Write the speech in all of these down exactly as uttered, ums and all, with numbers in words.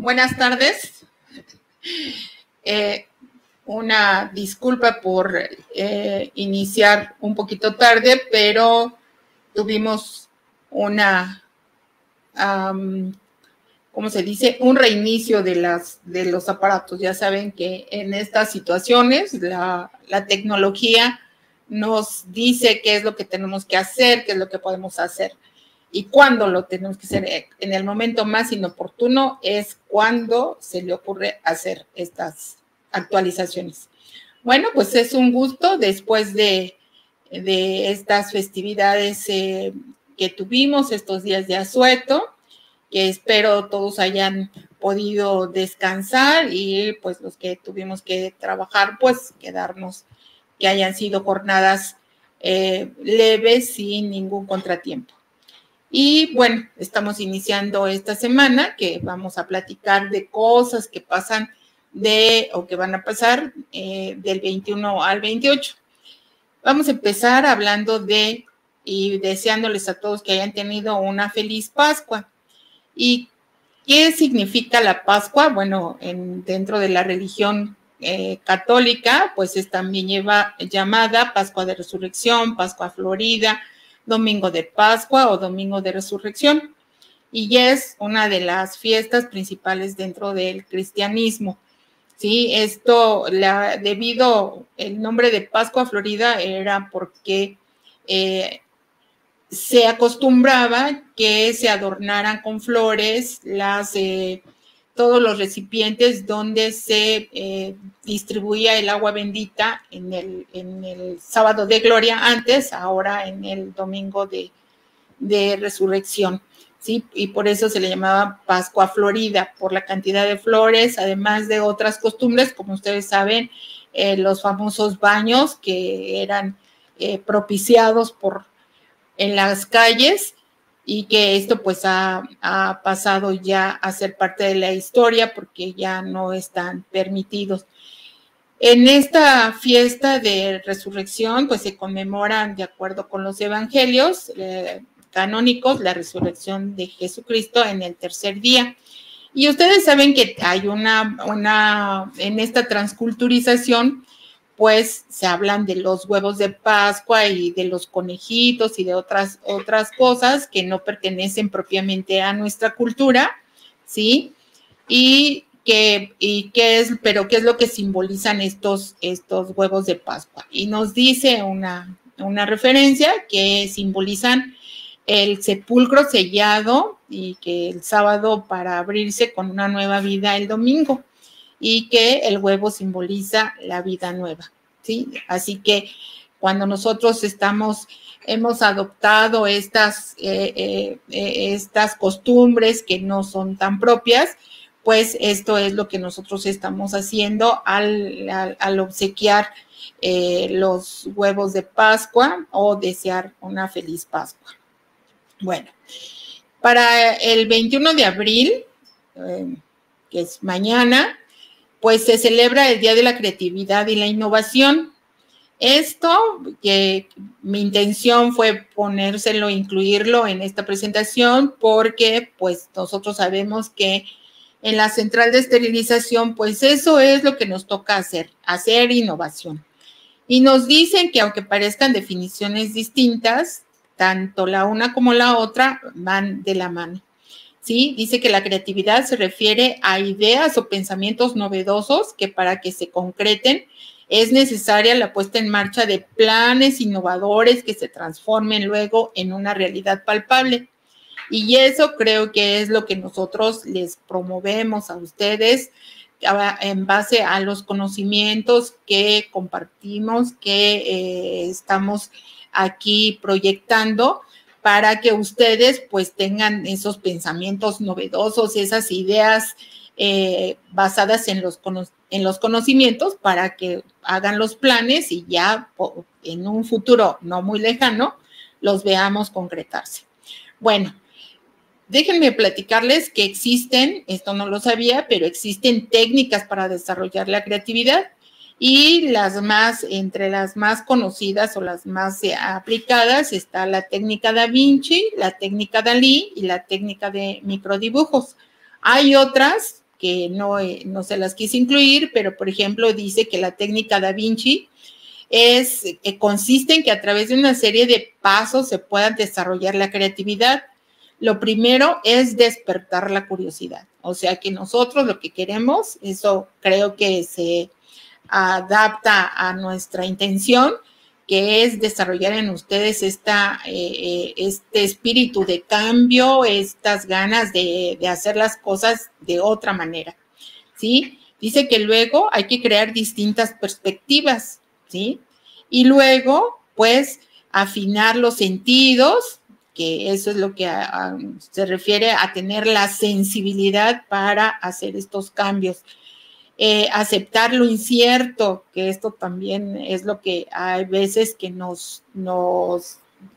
buenas tardes. Eh, una disculpa por eh, iniciar un poquito tarde, pero tuvimos una, um, ¿cómo se dice? Un reinicio de, las, de los aparatos. Ya saben que en estas situaciones la, la tecnología nos dice qué es lo que tenemos que hacer, qué es lo que podemos hacer. Y cuándo lo tenemos que hacer, en el momento más inoportuno, es cuando se le ocurre hacer estas actualizaciones. Bueno, pues es un gusto después de, de estas festividades eh, que tuvimos estos días de asueto, que espero todos hayan podido descansar y pues los que tuvimos que trabajar, pues quedarnos, que hayan sido jornadas eh, leves sin ningún contratiempo. Y bueno, estamos iniciando esta semana que vamos a platicar de cosas que pasan de o que van a pasar eh, del veintiuno al veintiocho. Vamos a empezar hablando de y deseándoles a todos que hayan tenido una feliz Pascua. ¿Y qué significa la Pascua? Bueno, en, dentro de la religión eh, católica, pues es también lleva, llamada Pascua de Resurrección, Pascua Florida, Domingo de Pascua o Domingo de Resurrección, y es una de las fiestas principales dentro del cristianismo. Sí, esto, la, debido, el nombre de Pascua Florida era porque eh, se acostumbraba que se adornaran con flores las, eh, todos los recipientes donde se eh, distribuía el agua bendita en el, en el sábado de gloria antes, ahora en el domingo de, de resurrección, ¿sí? Y por eso se le llamaba Pascua Florida, por la cantidad de flores, además de otras costumbres, como ustedes saben, eh, los famosos baños que eran eh, propiciados por en las calles, y que esto pues ha, ha pasado ya a ser parte de la historia porque ya no están permitidos. En esta fiesta de resurrección pues se conmemoran, de acuerdo con los evangelios eh, canónicos, la resurrección de Jesucristo en el tercer día. Y ustedes saben que hay una, una en esta transculturización pues se hablan de los huevos de Pascua y de los conejitos y de otras, otras cosas que no pertenecen propiamente a nuestra cultura, ¿sí? Y que, y qué es, pero qué es lo que simbolizan estos, estos huevos de Pascua. Y nos dice una, una referencia que simbolizan el sepulcro sellado y que el sábado para abrirse con una nueva vida el domingo, y que el huevo simboliza la vida nueva, ¿sí? Así que cuando nosotros estamos, hemos adoptado estas, eh, eh, estas costumbres que no son tan propias, pues esto es lo que nosotros estamos haciendo al, al, al obsequiar eh, los huevos de Pascua o desear una feliz Pascua. Bueno, para el veintiuno de abril, eh, que es mañana, pues se celebra el Día de la Creatividad y la Innovación. Esto, que mi intención fue ponérselo, incluirlo en esta presentación, porque pues nosotros sabemos que en la central de esterilización, pues eso es lo que nos toca hacer, hacer innovación. Y nos dicen que aunque parezcan definiciones distintas, tanto la una como la otra van de la mano. ¿Sí? Dice que la creatividad se refiere a ideas o pensamientos novedosos que para que se concreten es necesaria la puesta en marcha de planes innovadores que se transformen luego en una realidad palpable. Y eso creo que es lo que nosotros les promovemos a ustedes en base a los conocimientos que compartimos, que eh, estamos aquí proyectando, para que ustedes pues tengan esos pensamientos novedosos, esas ideas eh, basadas en los, en los conocimientos, para que hagan los planes y ya en un futuro no muy lejano los veamos concretarse. Bueno, déjenme platicarles que existen, esto no lo sabía, pero existen técnicas para desarrollar la creatividad. Y las más, entre las más conocidas o las más eh, aplicadas está la técnica Da Vinci, la técnica Dalí y la técnica de microdibujos. Hay otras que no, eh, no se las quise incluir, pero por ejemplo dice que la técnica Da Vinci es, eh, consiste en que a través de una serie de pasos se pueda desarrollar la creatividad. Lo primero es despertar la curiosidad, o sea que nosotros lo que queremos, eso creo que se adapta a nuestra intención, que es desarrollar en ustedes esta, eh, este espíritu de cambio, estas ganas de, de hacer las cosas de otra manera, ¿sí? Dice que luego hay que crear distintas perspectivas, ¿sí? Y luego, pues, afinar los sentidos, que eso es lo que a, a, se refiere a tener la sensibilidad para hacer estos cambios. Eh, aceptar lo incierto, que esto también es lo que hay veces que nos, nos,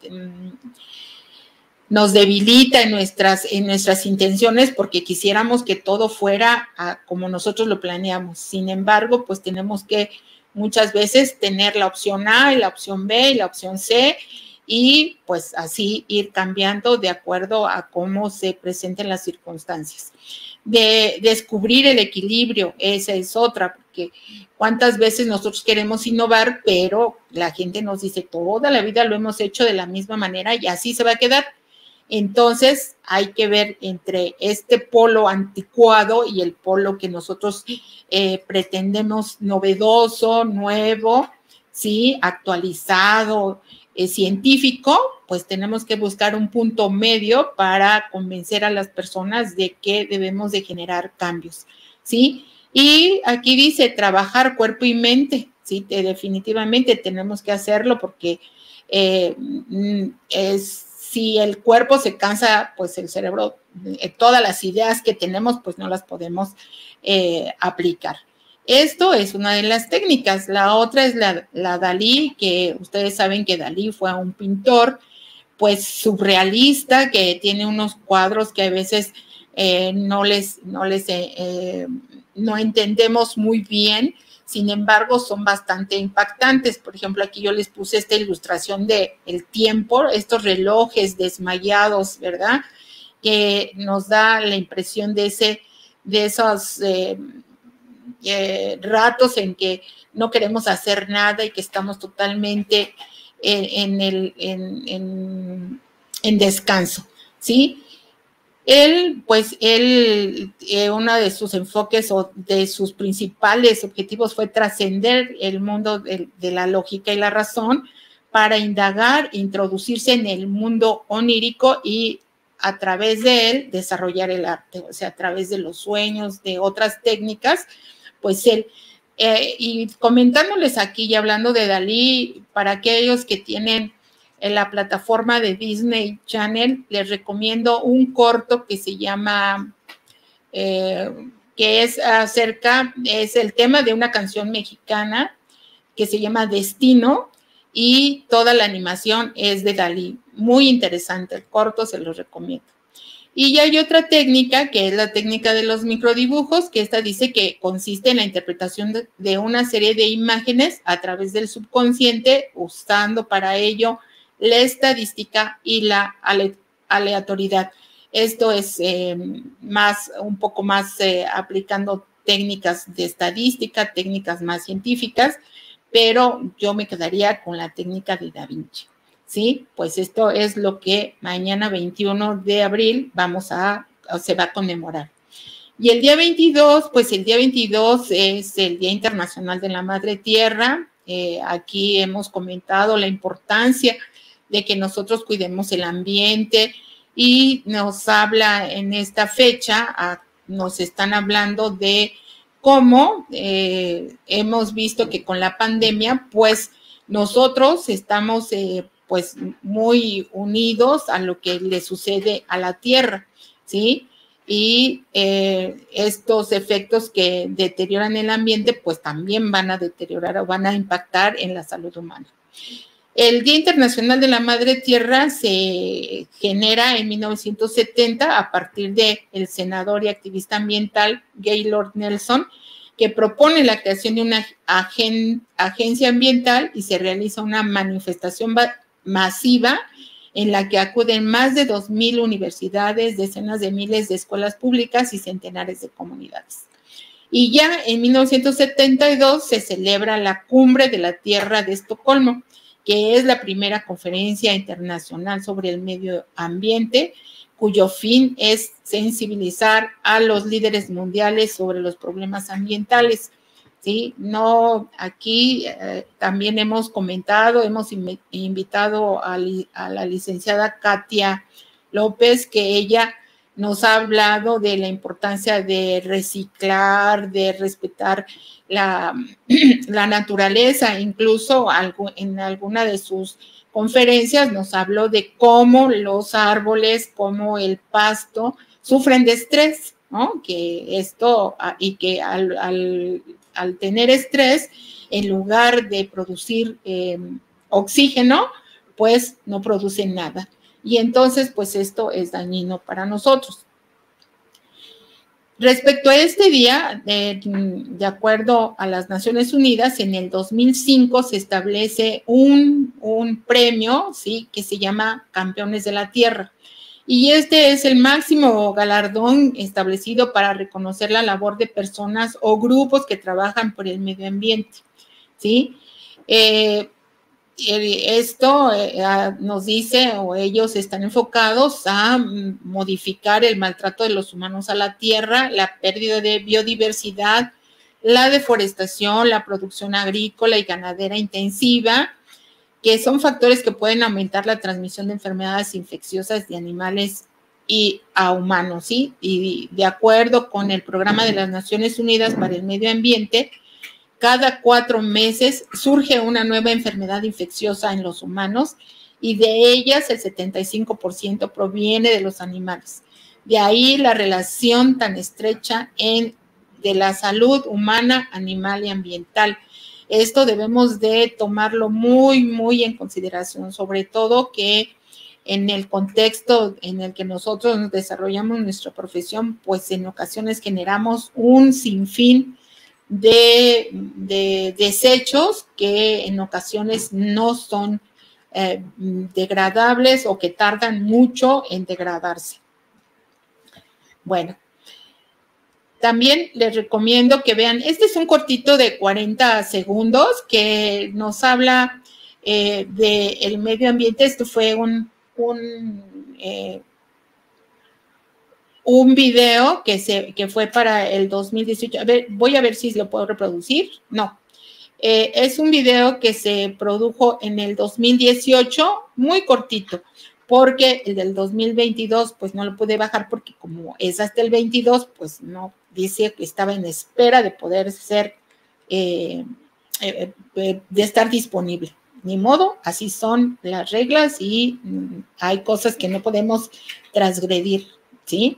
nos debilita en nuestras, en nuestras intenciones porque quisiéramos que todo fuera a, como nosotros lo planeamos. Sin embargo, pues tenemos que muchas veces tener la opción A y la opción B y la opción C y pues así ir cambiando de acuerdo a cómo se presenten las circunstancias. De descubrir el equilibrio, esa es otra, porque cuántas veces nosotros queremos innovar, pero la gente nos dice, toda la vida lo hemos hecho de la misma manera y así se va a quedar. Entonces, hay que ver entre este polo anticuado y el polo que nosotros eh, pretendemos novedoso, nuevo, ¿sí? Actualizado, eh, científico, pues tenemos que buscar un punto medio para convencer a las personas de que debemos de generar cambios, ¿sí? Y aquí dice trabajar cuerpo y mente, ¿sí? Definitivamente tenemos que hacerlo porque eh, es, si el cuerpo se cansa, pues el cerebro, eh, todas las ideas que tenemos, pues no las podemos eh, aplicar. Esto es una de las técnicas. La otra es la, la Dalí, que ustedes saben que Dalí fue un pintor, pues surrealista, que tiene unos cuadros que a veces eh, no les, no les, eh, eh, no entendemos muy bien, sin embargo, son bastante impactantes. Por ejemplo, aquí yo les puse esta ilustración de el tiempo, estos relojes desmayados, ¿verdad? Que nos da la impresión de ese, de esos eh, Eh, ratos en que no queremos hacer nada y que estamos totalmente en, en, el, en, en, en descanso, ¿sí? Él, pues, él, eh, uno de sus enfoques o de sus principales objetivos fue trascender el mundo de, de la lógica y la razón para indagar, introducirse en el mundo onírico y a través de él desarrollar el arte, o sea, a través de los sueños, de otras técnicas, pues él, eh, y comentándoles aquí y hablando de Dalí, para aquellos que tienen en la plataforma de Disney Channel, les recomiendo un corto que se llama, eh, que es acerca, es el tema de una canción mexicana que se llama Destino y toda la animación es de Dalí. Muy interesante el corto, se los recomiendo. Y ya hay otra técnica, que es la técnica de los microdibujos, que esta dice que consiste en la interpretación de, de una serie de imágenes a través del subconsciente, usando para ello la estadística y la ale, aleatoriedad. Esto es eh, más, un poco más eh, aplicando técnicas de estadística, técnicas más científicas, pero yo me quedaría con la técnica de Da Vinci. Sí, pues esto es lo que mañana veintiuno de abril vamos a, o se va a conmemorar. Y el día veintidós, pues el día veintidós es el Día Internacional de la Madre Tierra. Eh, aquí hemos comentado la importancia de que nosotros cuidemos el ambiente y nos habla en esta fecha, a, nos están hablando de cómo eh, hemos visto que con la pandemia, pues nosotros estamos eh, pues muy unidos a lo que le sucede a la Tierra, ¿sí? Y eh, estos efectos que deterioran el ambiente, pues también van a deteriorar o van a impactar en la salud humana. El Día Internacional de la Madre Tierra se genera en mil novecientos setenta a partir del senador y activista ambiental Gaylord Nelson, que propone la creación de una agen, agencia ambiental y se realiza una manifestación masiva en la que acuden más de dos mil universidades, decenas de miles de escuelas públicas y centenares de comunidades. Y ya en mil novecientos setenta y dos se celebra la Cumbre de la Tierra de Estocolmo, que es la primera conferencia internacional sobre el medio ambiente, cuyo fin es sensibilizar a los líderes mundiales sobre los problemas ambientales. ¿Sí? No, aquí eh, también hemos comentado, hemos in invitado a, a la licenciada Katia López, que ella nos ha hablado de la importancia de reciclar, de respetar la, la naturaleza, incluso algo, en alguna de sus conferencias nos habló de cómo los árboles, cómo el pasto sufren de estrés, ¿no? Que esto, y que al, al, al tener estrés, en lugar de producir eh, oxígeno, pues no producen nada. Y entonces, pues esto es dañino para nosotros. Respecto a este día, eh, de acuerdo a las Naciones Unidas, en el dos mil cinco se establece un, un premio, ¿sí?, que se llama Campeones de la Tierra. Y este es el máximo galardón establecido para reconocer la labor de personas o grupos que trabajan por el medio ambiente, ¿sí? Eh, Esto eh, nos dice, o ellos están enfocados a modificar el maltrato de los humanos a la tierra, la pérdida de biodiversidad, la deforestación, la producción agrícola y ganadera intensiva, que son factores que pueden aumentar la transmisión de enfermedades infecciosas de animales y a humanos, ¿sí? Y de acuerdo con el Programa de las Naciones Unidas para el Medio Ambiente, cada cuatro meses surge una nueva enfermedad infecciosa en los humanos y de ellas el setenta y cinco por ciento proviene de los animales. De ahí la relación tan estrecha en, de la salud humana, animal y ambiental. Esto debemos de tomarlo muy, muy en consideración, sobre todo que en el contexto en el que nosotros nos desarrollamos nuestra profesión, pues en ocasiones generamos un sinfín De, de desechos que en ocasiones no son eh, degradables o que tardan mucho en degradarse. Bueno, también les recomiendo que vean, este es un cortito de cuarenta segundos que nos habla eh, del medio ambiente. Esto fue un, un eh, un video que, se, que fue para el dos mil dieciocho. A ver, voy a ver si lo puedo reproducir. No. Eh, es un video que se produjo en el dos mil dieciocho, muy cortito, porque el del dos mil veintidós, pues no lo pude bajar porque como es hasta el veintidós, pues no, dice que estaba en espera de poder ser, eh, eh, eh, de estar disponible. Ni modo, así son las reglas y mm, hay cosas que no podemos transgredir, ¿sí?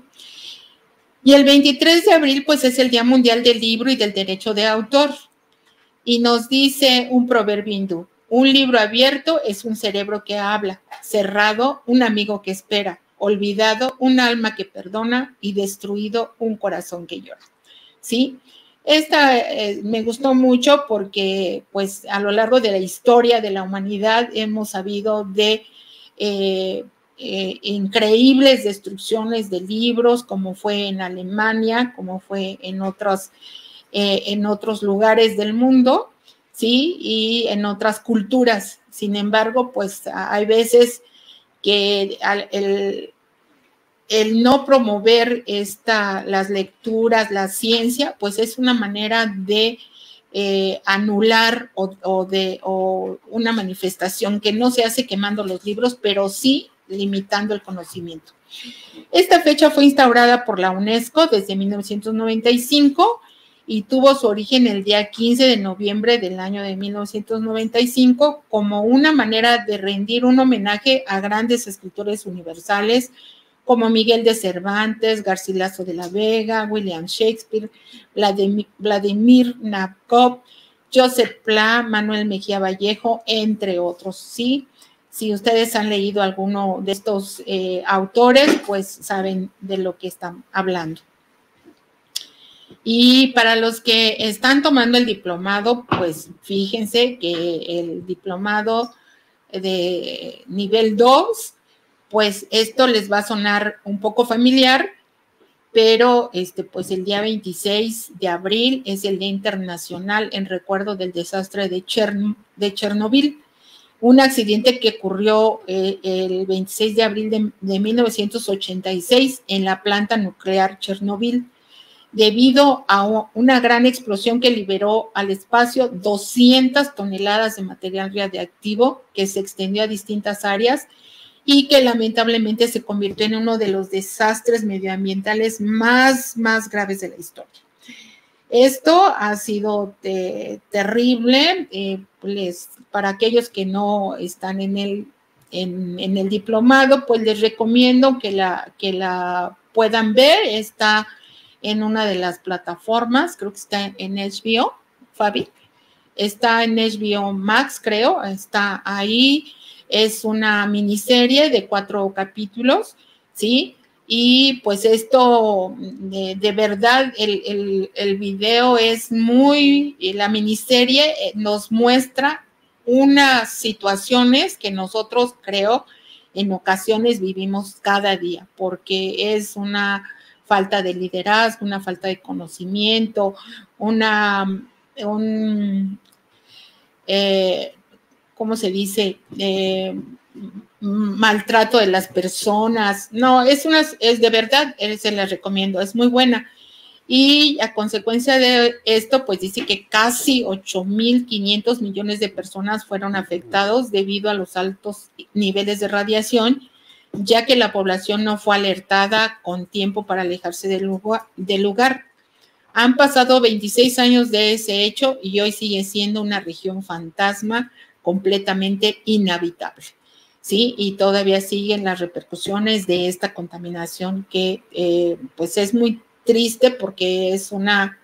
Y el veintitrés de abril, pues es el Día Mundial del Libro y del Derecho de Autor. Y nos dice un proverbio hindú: un libro abierto es un cerebro que habla, cerrado, un amigo que espera, olvidado, un alma que perdona y destruido, un corazón que llora. ¿Sí? Esta eh, me gustó mucho porque, pues, a lo largo de la historia de la humanidad hemos sabido de eh, eh, increíbles destrucciones de libros, como fue en Alemania, como fue en otros, eh, en otros lugares del mundo, ¿sí? Y en otras culturas. Sin embargo, pues hay veces que el, el no promover esta, las lecturas, la ciencia, pues es una manera de eh, anular o, o de o una manifestación que no se hace quemando los libros, pero sí limitando el conocimiento. Esta fecha fue instaurada por la UNESCO desde mil novecientos noventa y cinco y tuvo su origen el día quince de noviembre del año de mil novecientos noventa y cinco como una manera de rendir un homenaje a grandes escritores universales como Miguel de Cervantes, Garcilaso de la Vega, William Shakespeare, Vladimir, Vladimir Nabokov, Joseph Pla, Manuel Mejía Vallejo, entre otros, ¿sí? Si ustedes han leído alguno de estos eh, autores, pues saben de lo que están hablando. Y para los que están tomando el diplomado, pues fíjense que el diplomado de nivel dos pues esto les va a sonar un poco familiar, pero este, pues el día veintiséis de abril es el Día Internacional en recuerdo del desastre de, Chern de Chernobyl, un accidente que ocurrió eh, el veintiséis de abril de, de mil novecientos ochenta y seis en la planta nuclear Chernobyl, debido a una gran explosión que liberó al espacio doscientas toneladas de material radiactivo que se extendió a distintas áreas y que lamentablemente se convirtió en uno de los desastres medioambientales más, más graves de la historia. Esto ha sido eh, terrible, eh, les, para aquellos que no están en el, en, en el diplomado, pues les recomiendo que la, que la puedan ver. Está en una de las plataformas, creo que está en H B O, Fabi, está en H B O Max, creo, está ahí. Es una miniserie de cuatro capítulos, ¿sí? Y pues esto, de, de verdad, el, el, el video es muy, la miniserie nos muestra unas situaciones que nosotros, creo, en ocasiones vivimos cada día, porque es una falta de liderazgo, una falta de conocimiento, una, un, eh, ¿cómo se dice? Eh, maltrato de las personas. No, es una, es de verdad, se las recomiendo, es muy buena. Y a consecuencia de esto, pues dice que casi ocho mil quinientos millones de personas fueron afectados debido a los altos niveles de radiación, ya que la población no fue alertada con tiempo para alejarse del lugar. Del lugar. Han pasado veintiséis años de ese hecho y hoy sigue siendo una región fantasma completamente inhabitable, ¿sí? Y todavía siguen las repercusiones de esta contaminación que, eh, pues, es muy triste porque es una,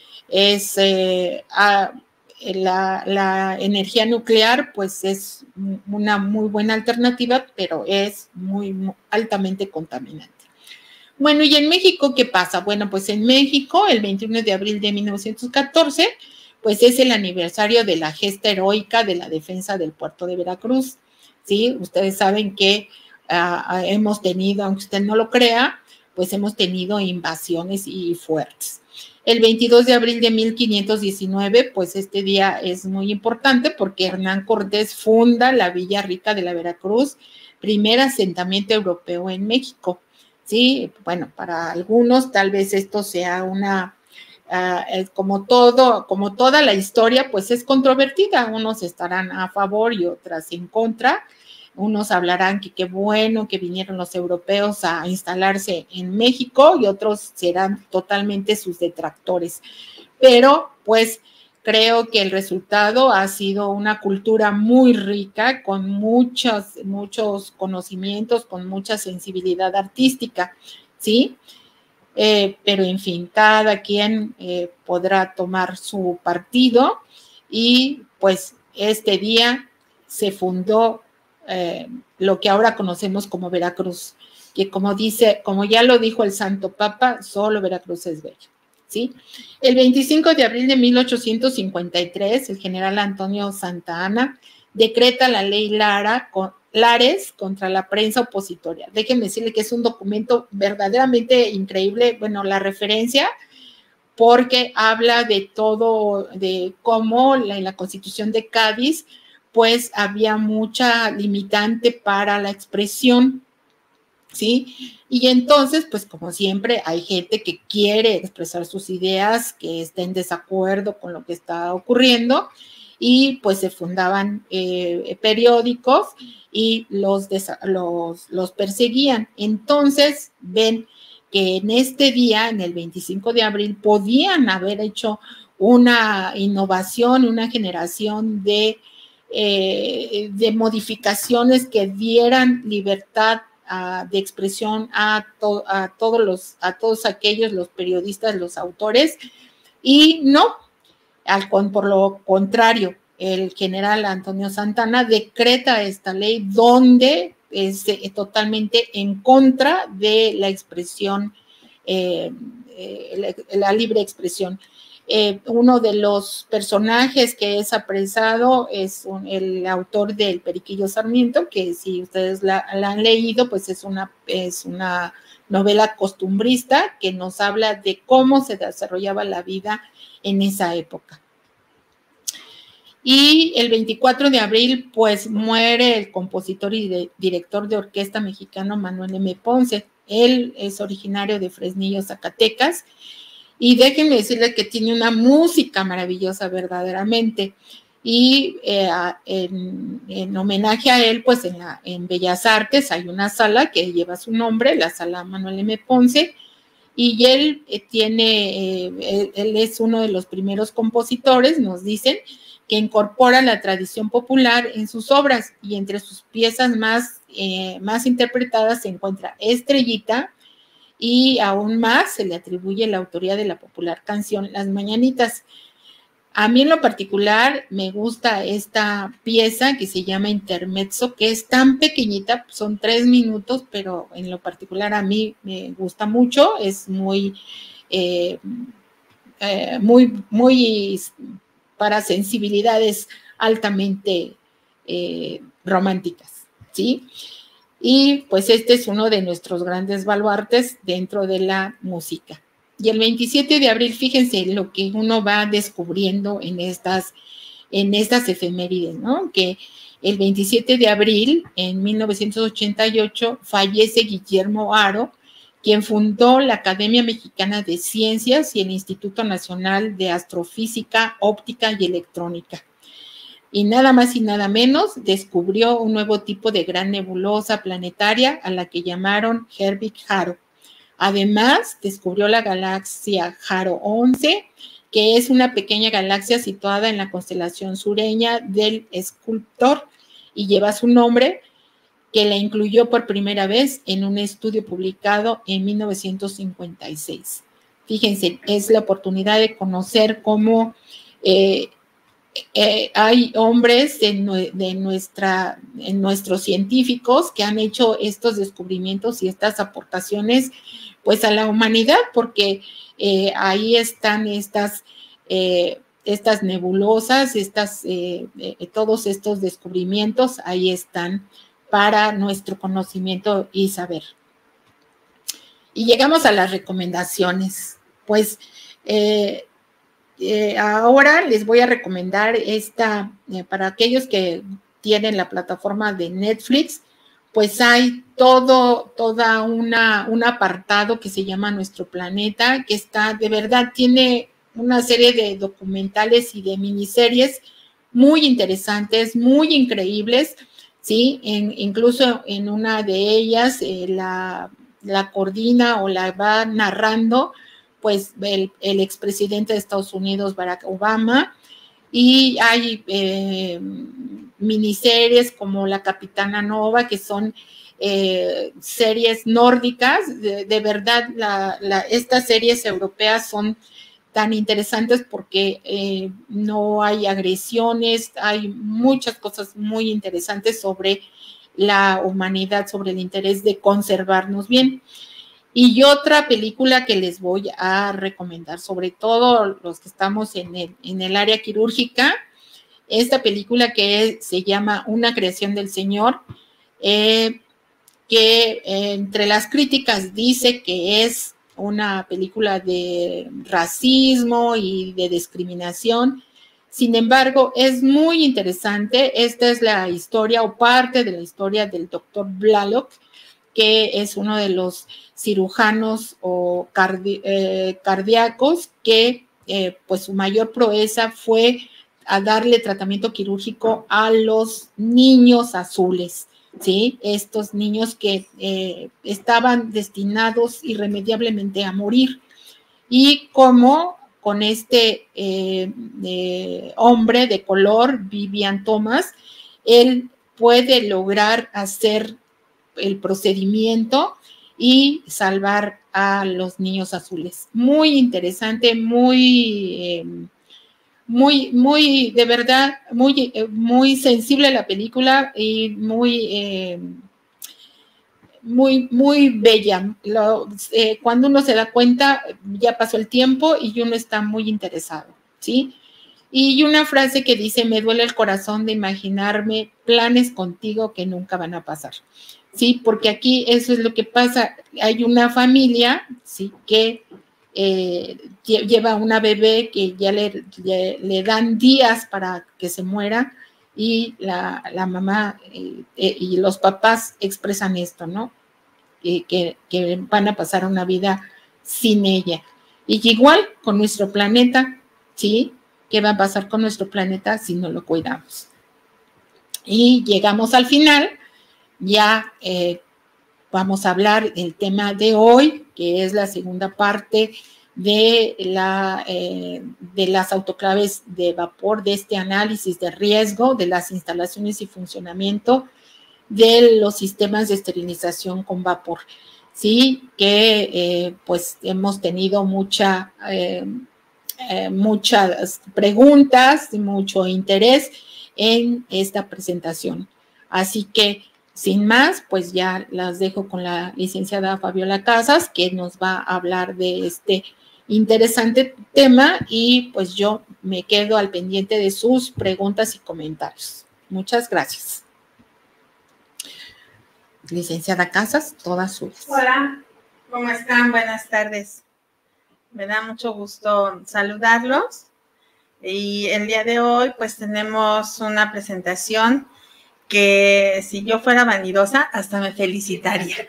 es eh, a, la, la energía nuclear, pues, es una muy buena alternativa, pero es muy, muy altamente contaminante. Bueno, ¿y en México qué pasa? Bueno, pues en México, el veintiuno de abril de mil novecientos catorce, pues es el aniversario de la gesta heroica de la defensa del puerto de Veracruz, ¿sí? Ustedes saben que uh, hemos tenido, aunque usted no lo crea, pues hemos tenido invasiones y fuertes. El veintidós de abril de mil quinientos diecinueve, pues este día es muy importante porque Hernán Cortés funda la Villa Rica de la Veracruz, primer asentamiento europeo en México. Sí, bueno, para algunos tal vez esto sea una, uh, como todo, como toda la historia, pues es controvertida. Unos estarán a favor y otras en contra. Unos hablarán que qué bueno que vinieron los europeos a instalarse en México y otros serán totalmente sus detractores. Pero, pues, creo que el resultado ha sido una cultura muy rica, con muchos, muchos conocimientos, con mucha sensibilidad artística, ¿sí? Eh, pero, en fin, cada quien eh, podrá tomar su partido y, pues, este día se fundó eh, lo que ahora conocemos como Veracruz, que como dice, como ya lo dijo el Santo Papa, solo Veracruz es bello. ¿Sí? El veinticinco de abril de mil ochocientos cincuenta y tres, el general Antonio Santa Anna decreta la ley Lara, con, Lares contra la prensa opositoria. Déjenme decirle que es un documento verdaderamente increíble, bueno, la referencia, porque habla de todo, de cómo la, en la Constitución de Cádiz, pues había mucha limitante para la expresión, ¿sí? Y entonces, pues como siempre, hay gente que quiere expresar sus ideas, que está en desacuerdo con lo que está ocurriendo, y pues se fundaban eh, periódicos y los, los, los perseguían. Entonces, ven que en este día, en el veinticinco de abril, podían haber hecho una innovación, una generación de, eh, de modificaciones que dieran libertad Uh, de expresión a, to, a, todos los, a todos aquellos, los periodistas, los autores, y no, al, por lo contrario, el general Antonio Santa Anna decreta esta ley donde es eh, totalmente en contra de la expresión, eh, eh, la, la libre expresión. Eh, uno de los personajes que es apresado es un, el autor del Periquillo Sarmiento, que si ustedes la, la han leído, pues es una, es una novela costumbrista que nos habla de cómo se desarrollaba la vida en esa época. Y el veinticuatro de abril, pues muere el compositor y de, director de orquesta mexicano Manuel M. Ponce. Él es originario de Fresnillo, Zacatecas. Y déjenme decirles que tiene una música maravillosa verdaderamente. Y eh, en, en homenaje a él, pues en, la, en Bellas Artes hay una sala que lleva su nombre, la sala Manuel M. Ponce, y él eh, tiene, eh, él, él es uno de los primeros compositores, nos dicen, que incorpora la tradición popular en sus obras, y entre sus piezas más, eh, más interpretadas se encuentra Estrellita, y aún más se le atribuye la autoría de la popular canción Las Mañanitas. A mí en lo particular me gusta esta pieza que se llama Intermezzo, que es tan pequeñita, son tres minutos, pero en lo particular a mí me gusta mucho, es muy, eh, eh, muy, muy para sensibilidades altamente eh, románticas, ¿sí? Y pues este es uno de nuestros grandes baluartes dentro de la música. Y el veintisiete de abril, fíjense lo que uno va descubriendo en estas, en estas efemérides, ¿no? Que el veintisiete de abril, en mil novecientos ochenta y ocho, fallece Guillermo Haro, quien fundó la Academia Mexicana de Ciencias y el Instituto Nacional de Astrofísica, Óptica y Electrónica. Y nada más y nada menos descubrió un nuevo tipo de gran nebulosa planetaria a la que llamaron Herbig-Haro. Además, descubrió la galaxia Haro once, que es una pequeña galaxia situada en la constelación sureña del Escultor y lleva su nombre, que la incluyó por primera vez en un estudio publicado en mil novecientos cincuenta y seis. Fíjense, es la oportunidad de conocer cómo eh, Eh, hay hombres de, de nuestra, en nuestros científicos que han hecho estos descubrimientos y estas aportaciones pues a la humanidad, porque eh, ahí están estas, eh, estas nebulosas, estas, eh, eh, todos estos descubrimientos, ahí están para nuestro conocimiento y saber. Y llegamos a las recomendaciones, pues eh, Eh, ahora les voy a recomendar esta, eh, para aquellos que tienen la plataforma de Netflix, pues hay todo, toda una, un apartado que se llama Nuestro Planeta, que está, de verdad, tiene una serie de documentales y de miniseries muy interesantes, muy increíbles, ¿sí? En, incluso en una de ellas eh, la, la coordina o la va narrando pues el, el expresidente de Estados Unidos, Barack Obama, y hay eh, miniseries como La Capitana Nova, que son eh, series nórdicas, de, de verdad la, la, estas series europeas son tan interesantes porque eh, no hay agresiones, hay muchas cosas muy interesantes sobre la humanidad, sobre el interés de conservarnos bien. Y otra película que les voy a recomendar, sobre todo los que estamos en el, en el área quirúrgica, esta película que es, se llama Una creación del Señor, eh, que eh, entre las críticas dice que es una película de racismo y de discriminación. Sin embargo, es muy interesante. Esta es la historia o parte de la historia del doctor Blalock, que es uno de los cirujanos o cardi eh, cardíacos que eh, pues su mayor proeza fue a darle tratamiento quirúrgico a los niños azules, ¿sí? Estos niños que eh, estaban destinados irremediablemente a morir. Y como con este eh, eh, hombre de color, Vivian Thomas, él puede lograr hacer el procedimiento y salvar a los niños azules. Muy interesante, muy, eh, muy, muy, de verdad, muy, eh, muy sensible la película y muy, eh, muy, muy bella. Lo, eh, cuando uno se da cuenta, ya pasó el tiempo y uno está muy interesado, ¿sí? Y una frase que dice, me duele el corazón de imaginarme planes contigo que nunca van a pasar, ¿sí? Porque aquí eso es lo que pasa. Hay una familia, ¿sí? Que eh, lleva una bebé que ya le, le, le dan días para que se muera, y la, la mamá eh, eh, y los papás expresan esto, ¿no? Eh, que, que van a pasar una vida sin ella. Y igual con nuestro planeta, ¿sí? ¿Qué va a pasar con nuestro planeta si no lo cuidamos? Y llegamos al final, ya eh, vamos a hablar del tema de hoy, que es la segunda parte de, la, eh, de las autoclaves de vapor, de este análisis de riesgo de las instalaciones y funcionamiento de los sistemas de esterilización con vapor. Sí, que eh, pues hemos tenido mucha, eh, eh, muchas preguntas y mucho interés en esta presentación. Así que, sin más, pues ya las dejo con la licenciada Fabiola Casas, que nos va a hablar de este interesante tema, y pues yo me quedo al pendiente de sus preguntas y comentarios. Muchas gracias. Licenciada Casas, todas suyas. Hola, ¿cómo están? Buenas tardes. Me da mucho gusto saludarlos. Y el día de hoy, pues tenemos una presentación que, si yo fuera vanidosa, hasta me felicitaría.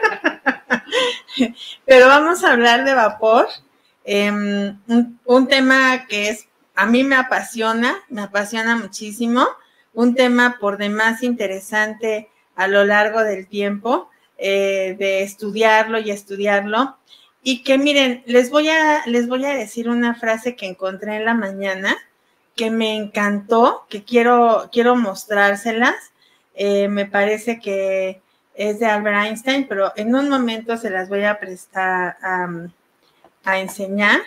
Pero vamos a hablar de vapor, eh, un, un tema que es, a mí me apasiona, me apasiona muchísimo, un tema por demás interesante a lo largo del tiempo, eh, de estudiarlo y estudiarlo. Y que miren, les voy a, les voy a decir una frase que encontré en la mañana, que me encantó, que quiero, quiero mostrárselas. Eh, me parece que es de Albert Einstein, pero en un momento se las voy a prestar um, a enseñar.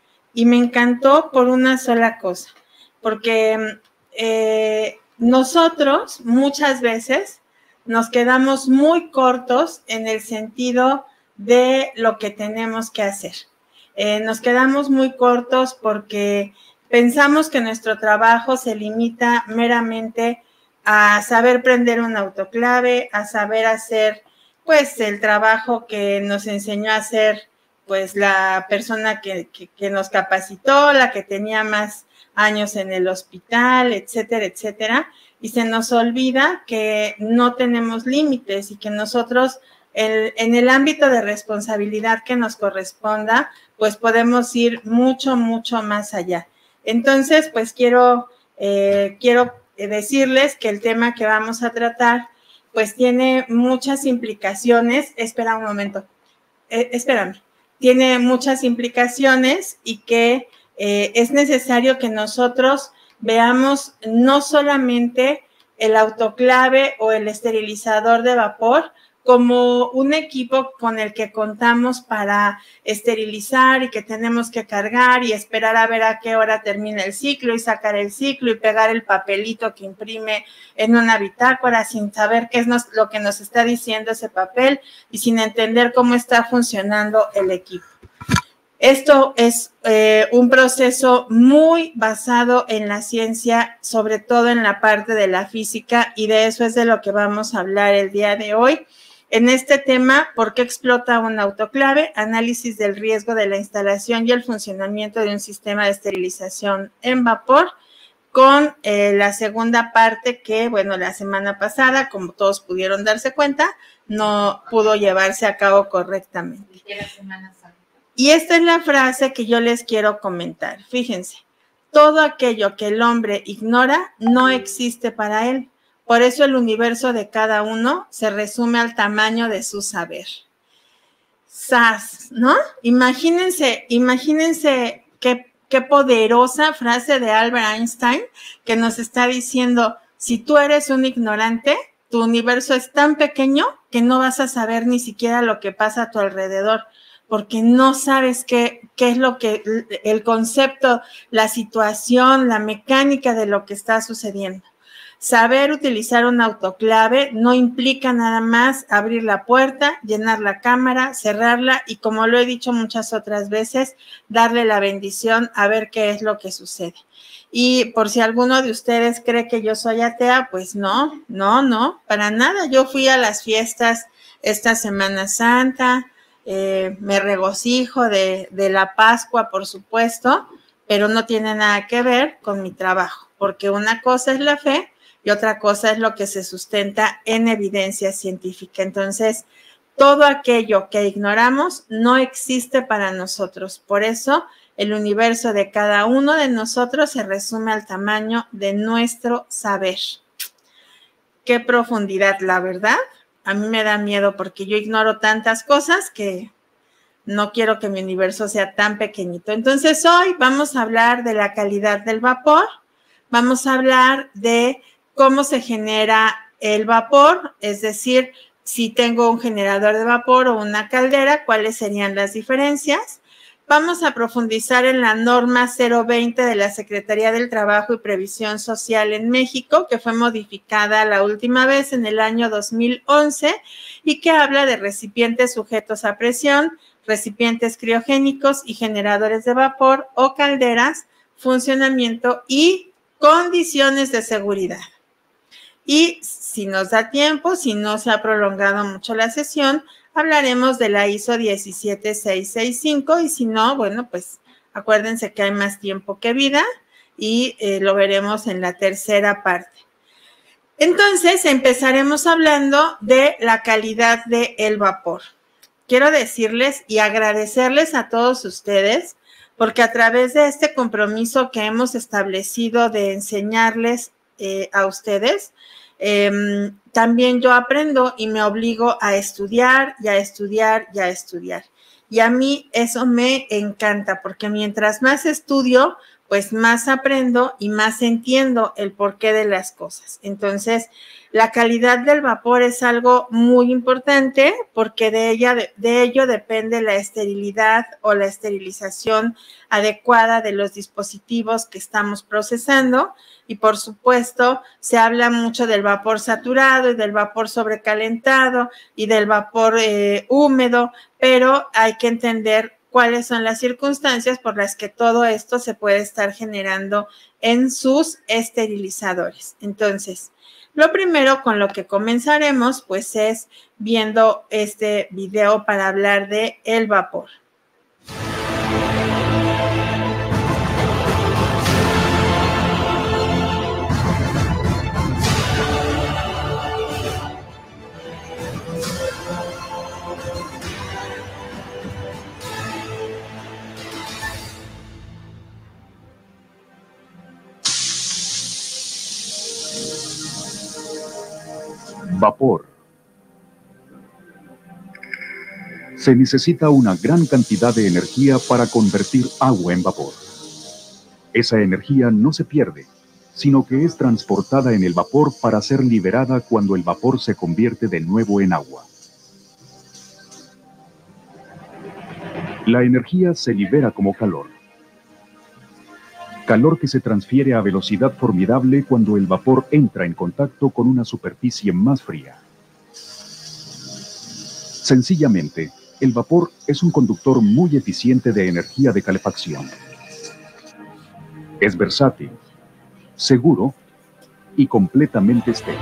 Y me encantó por una sola cosa, porque eh, nosotros muchas veces nos quedamos muy cortos en el sentido de lo que tenemos que hacer. Eh, nos quedamos muy cortos porque pensamos que nuestro trabajo se limita meramente a saber prender un autoclave, a saber hacer, pues, el trabajo que nos enseñó a hacer, pues, la persona que, que, que nos capacitó, la que tenía más años en el hospital, etcétera, etcétera. Y se nos olvida que no tenemos límites y que nosotros, el, en el ámbito de responsabilidad que nos corresponda, pues podemos ir mucho, mucho más allá. Entonces, pues quiero, eh, quiero decirles que el tema que vamos a tratar, pues tiene muchas implicaciones. Espera un momento, eh, espérame. Tiene muchas implicaciones y que eh, es necesario que nosotros veamos no solamente el autoclave o el esterilizador de vapor como un equipo con el que contamos para esterilizar y que tenemos que cargar y esperar a ver a qué hora termina el ciclo y sacar el ciclo y pegar el papelito que imprime en una bitácora sin saber qué es nos, lo que nos está diciendo ese papel y sin entender cómo está funcionando el equipo. Esto es eh, un proceso muy basado en la ciencia, sobre todo en la parte de la física, y de eso es de lo que vamos a hablar el día de hoy. En este tema, ¿por qué explota un autoclave? Análisis del riesgo de la instalación y el funcionamiento de un sistema de esterilización en vapor, con eh, la segunda parte que, bueno, la semana pasada, como todos pudieron darse cuenta, no pudo llevarse a cabo correctamente. Y esta es la frase que yo les quiero comentar. Fíjense, todo aquello que el hombre ignora no existe para él. Por eso el universo de cada uno se resume al tamaño de su saber. ¡Sas! ¿No? Imagínense, imagínense qué, qué poderosa frase de Albert Einstein que nos está diciendo, si tú eres un ignorante, tu universo es tan pequeño que no vas a saber ni siquiera lo que pasa a tu alrededor, porque no sabes qué, qué es lo que, el concepto, la situación, la mecánica de lo que está sucediendo. Saber utilizar un autoclave no implica nada más abrir la puerta, llenar la cámara, cerrarla y, como lo he dicho muchas otras veces, darle la bendición a ver qué es lo que sucede. Y por si alguno de ustedes cree que yo soy atea, pues no, no, no, para nada. Yo fui a las fiestas esta Semana Santa, eh, me regocijo de, de la Pascua, por supuesto, pero no tiene nada que ver con mi trabajo, porque una cosa es la fe y otra cosa es lo que se sustenta en evidencia científica. Entonces, todo aquello que ignoramos no existe para nosotros. Por eso, el universo de cada uno de nosotros se resume al tamaño de nuestro saber. Qué profundidad, la verdad. A mí me da miedo porque yo ignoro tantas cosas que no quiero que mi universo sea tan pequeñito. Entonces, hoy vamos a hablar de la calidad del vapor. Vamos a hablar de cómo se genera el vapor, es decir, si tengo un generador de vapor o una caldera, cuáles serían las diferencias. Vamos a profundizar en la norma cero veinte de la Secretaría del Trabajo y Previsión Social en México, que fue modificada la última vez en el año dos mil once y que habla de recipientes sujetos a presión, recipientes criogénicos y generadores de vapor o calderas, funcionamiento y condiciones de seguridad. Y si nos da tiempo, si no se ha prolongado mucho la sesión, hablaremos de la ISO diecisiete seiscientos sesenta y cinco y si no, bueno, pues acuérdense que hay más tiempo que vida y eh, lo veremos en la tercera parte. Entonces, empezaremos hablando de la calidad del vapor. Quiero decirles y agradecerles a todos ustedes porque a través de este compromiso que hemos establecido de enseñarles eh, a ustedes, eh, también yo aprendo y me obligo a estudiar y a estudiar y a estudiar. Y a mí eso me encanta porque mientras más estudio, pues más aprendo y más entiendo el porqué de las cosas. Entonces, la calidad del vapor es algo muy importante porque de, ella, de, de ello depende la esterilidad o la esterilización adecuada de los dispositivos que estamos procesando. Y por supuesto, se habla mucho del vapor saturado y del vapor sobrecalentado y del vapor eh, húmedo, pero hay que entender cuáles son las circunstancias por las que todo esto se puede estar generando en sus esterilizadores. Entonces, lo primero con lo que comenzaremos, pues, es viendo este video para hablar de el vapor. Vapor. Se necesita una gran cantidad de energía para convertir agua en vapor. Esa energía no se pierde, sino que es transportada en el vapor para ser liberada cuando el vapor se convierte de nuevo en agua. La energía se libera como calor. Calor que se transfiere a velocidad formidable cuando el vapor entra en contacto con una superficie más fría. Sencillamente, el vapor es un conductor muy eficiente de energía de calefacción. Es versátil, seguro y completamente estéril.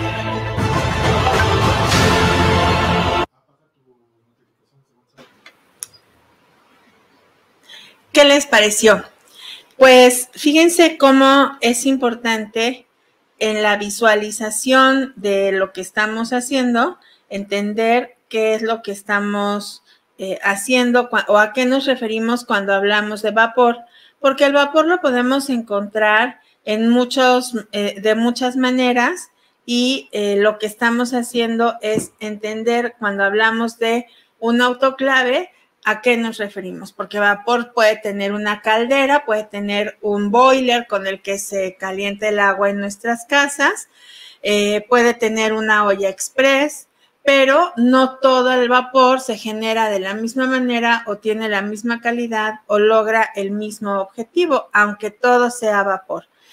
¿Qué les pareció? Pues fíjense cómo es importante en la visualización de lo que estamos haciendo, entender qué es lo que estamos eh, haciendo o a qué nos referimos cuando hablamos de vapor, porque el vapor lo podemos encontrar en muchos, eh, de muchas maneras y eh, lo que estamos haciendo es entender cuando hablamos de un autoclave, ¿a qué nos referimos? Porque vapor puede tener una caldera, puede tener un boiler con el que se calienta el agua en nuestras casas, eh, puede tener una olla express, pero no todo el vapor se genera de la misma manera o tiene la misma calidad o logra el mismo objetivo, aunque todo sea vapor.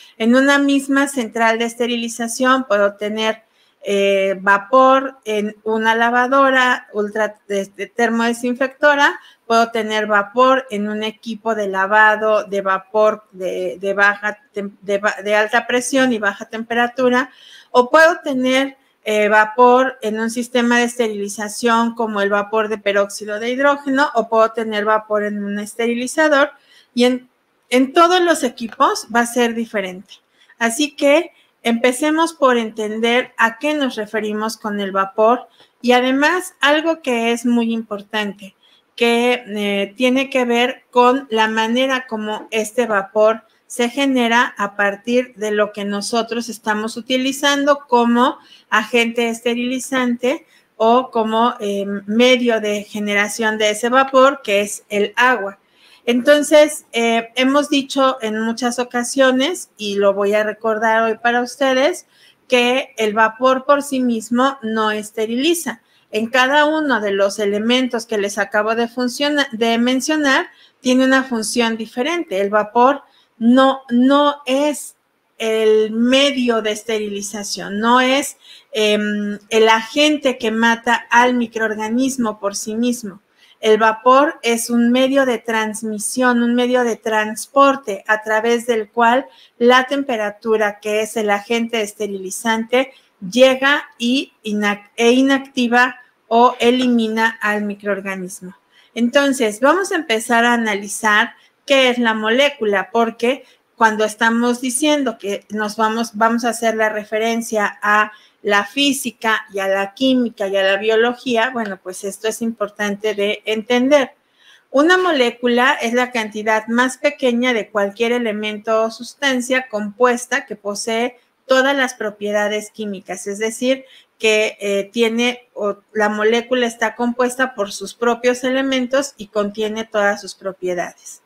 En una misma central de esterilización puedo tener eh, vapor en una lavadora ultra de, de termodesinfectora, puedo tener vapor en un equipo de lavado de vapor de, de, baja, de, de alta presión y baja temperatura, o puedo tener eh, vapor en un sistema de esterilización como el vapor de peróxido de hidrógeno, o puedo tener vapor en un esterilizador, y en, en todos los equipos va a ser diferente. Así que empecemos por entender a qué nos referimos con el vapor, y además algo que es muy importante, que eh, tiene que ver con la manera como este vapor se genera a partir de lo que nosotros estamos utilizando como agente esterilizante o como eh, medio de generación de ese vapor, que es el agua. Entonces, eh, hemos dicho en muchas ocasiones, y lo voy a recordar hoy para ustedes, que el vapor por sí mismo no esteriliza. En cada uno de los elementos que les acabo de, de mencionar, tiene una función diferente. El vapor no, no es el medio de esterilización, no es eh, el agente que mata al microorganismo por sí mismo. El vapor es un medio de transmisión, un medio de transporte a través del cual la temperatura, que es el agente esterilizante, llega y inac- e inactiva o elimina al microorganismo. Entonces, vamos a empezar a analizar qué es la molécula, porque cuando estamos diciendo que nos vamos, vamos a hacer la referencia a la física y a la química y a la biología, bueno, pues esto es importante de entender. Una molécula es la cantidad más pequeña de cualquier elemento o sustancia compuesta que posee todas las propiedades químicas, es decir, que eh, tiene, o la molécula está compuesta por sus propios elementos y contiene todas sus propiedades.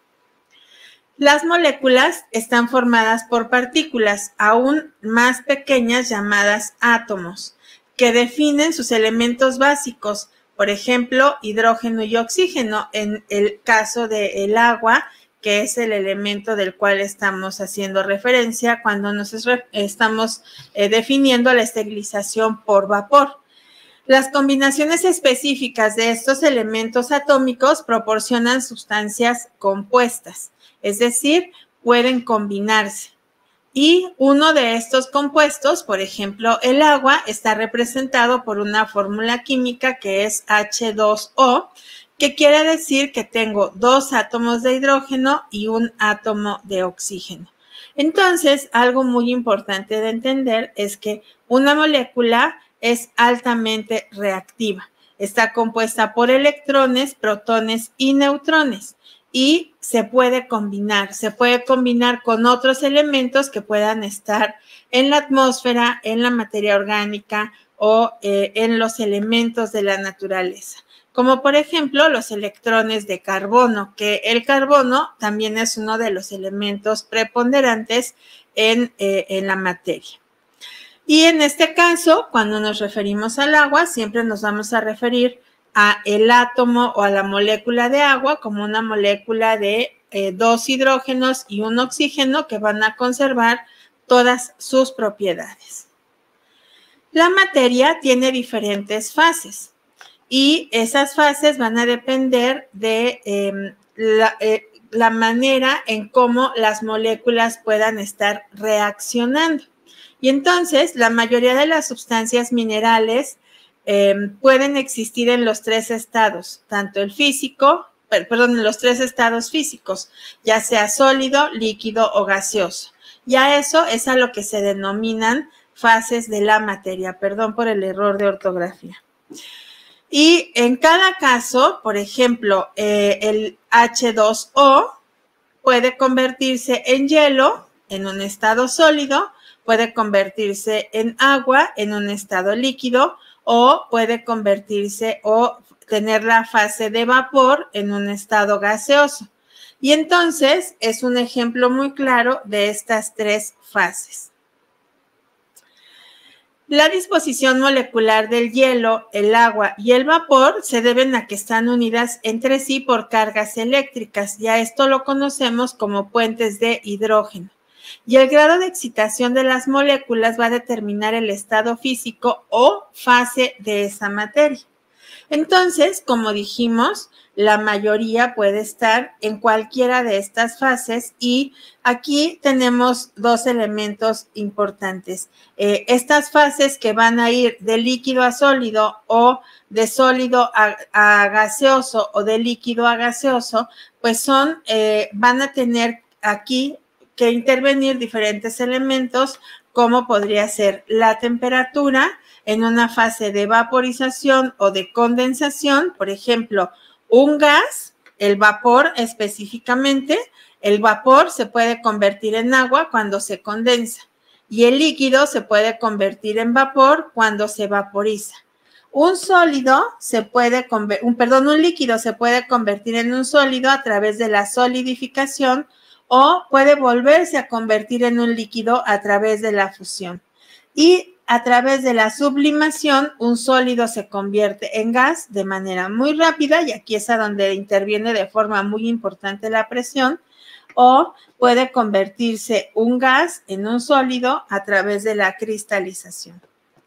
Las moléculas están formadas por partículas aún más pequeñas llamadas átomos, que definen sus elementos básicos, por ejemplo, hidrógeno y oxígeno, en el caso del agua, que es el elemento del cual estamos haciendo referencia cuando nos estamos eh, definiendo la esterilización por vapor. Las combinaciones específicas de estos elementos atómicos proporcionan sustancias compuestas, es decir, pueden combinarse. Y uno de estos compuestos, por ejemplo, el agua, está representado por una fórmula química que es hache dos o, que quiere decir que tengo dos átomos de hidrógeno y un átomo de oxígeno. Entonces, algo muy importante de entender es que una molécula es altamente reactiva. Está compuesta por electrones, protones y neutrones, y se puede combinar, se puede combinar con otros elementos que puedan estar en la atmósfera, en la materia orgánica o eh, en los elementos de la naturaleza, como por ejemplo los electrones de carbono, que el carbono también es uno de los elementos preponderantes en, eh, en la materia. Y en este caso, cuando nos referimos al agua, siempre nos vamos a referir a el átomo o a la molécula de agua como una molécula de eh, dos hidrógenos y un oxígeno que van a conservar todas sus propiedades. La materia tiene diferentes fases y esas fases van a depender de eh, la, eh, la manera en cómo las moléculas puedan estar reaccionando. Y entonces, la mayoría de las sustancias minerales eh, pueden existir en los tres estados, tanto el físico, perdón, en los tres estados físicos, ya sea sólido, líquido o gaseoso. Y a eso es a lo que se denominan fases de la materia. Perdón por el error de ortografía. Y en cada caso, por ejemplo, eh, el hache dos o puede convertirse en hielo en un estado sólido, puede convertirse en agua en un estado líquido o puede convertirse o tener la fase de vapor en un estado gaseoso. Y entonces es un ejemplo muy claro de estas tres fases. La disposición molecular del hielo, el agua y el vapor se deben a que están unidas entre sí por cargas eléctricas, y a esto lo conocemos como puentes de hidrógeno. Y el grado de excitación de las moléculas va a determinar el estado físico o fase de esa materia. Entonces, como dijimos, la mayoría puede estar en cualquiera de estas fases y aquí tenemos dos elementos importantes. Eh, estas fases que van a ir de líquido a sólido o de sólido a, a gaseoso o de líquido a gaseoso, pues son, eh, van a tener aquí que intervenir diferentes elementos, como podría ser la temperatura en una fase de vaporización o de condensación. Por ejemplo, un gas, el vapor específicamente, el vapor se puede convertir en agua cuando se condensa y el líquido se puede convertir en vapor cuando se vaporiza. Un sólido se puede, un, perdón, un líquido se puede convertir en un sólido a través de la solidificación o puede volverse a convertir en un líquido a través de la fusión. Y a través de la sublimación, un sólido se convierte en gas de manera muy rápida, y aquí es a donde interviene de forma muy importante la presión, o puede convertirse un gas en un sólido a través de la cristalización.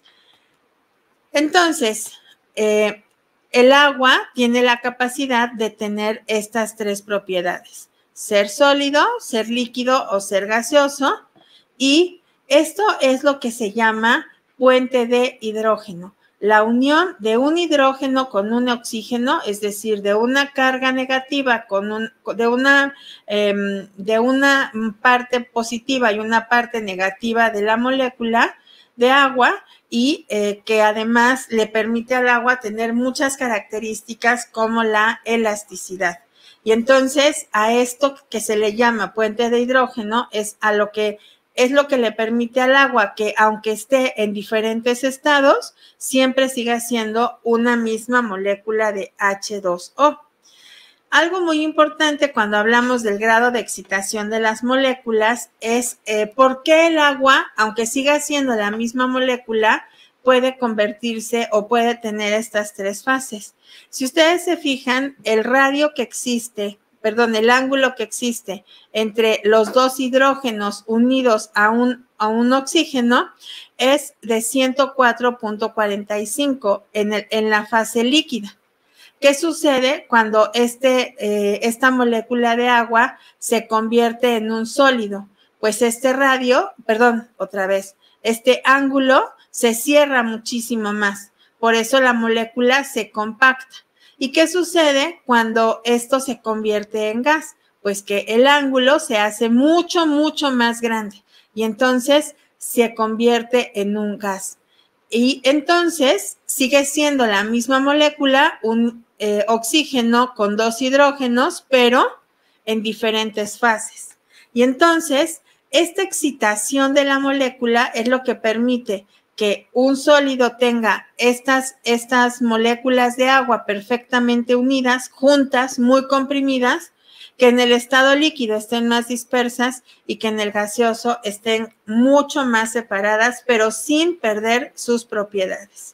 Entonces, eh, el agua tiene la capacidad de tener estas tres propiedades: ser sólido, ser líquido o ser gaseoso, y esto es lo que se llama puente de hidrógeno. La unión de un hidrógeno con un oxígeno, es decir, de una carga negativa con un, de una, eh, de una parte positiva y una parte negativa de la molécula de agua, y eh, que además le permite al agua tener muchas características como la elasticidad. Y entonces a esto que se le llama puente de hidrógeno es a lo que es lo que le permite al agua que, aunque esté en diferentes estados, siempre siga siendo una misma molécula de hache dos o. Algo muy importante cuando hablamos del grado de excitación de las moléculas es eh, por qué el agua, aunque siga siendo la misma molécula, puede convertirse o puede tener estas tres fases. Si ustedes se fijan, el radio que existe, perdón, el ángulo que existe entre los dos hidrógenos unidos a un, a un oxígeno es de ciento cuatro punto cuarenta y cinco en, el, en la fase líquida. ¿Qué sucede cuando este, eh, esta molécula de agua se convierte en un sólido? Pues este radio, perdón, otra vez, este ángulo se cierra muchísimo más. Por eso la molécula se compacta. ¿Y qué sucede cuando esto se convierte en gas? Pues que el ángulo se hace mucho, mucho más grande y entonces se convierte en un gas. Y entonces sigue siendo la misma molécula, un eh, oxígeno con dos hidrógenos, pero en diferentes fases. Y entonces esta excitación de la molécula es lo que permite que un sólido tenga estas, estas moléculas de agua perfectamente unidas, juntas, muy comprimidas, que en el estado líquido estén más dispersas y que en el gaseoso estén mucho más separadas, pero sin perder sus propiedades.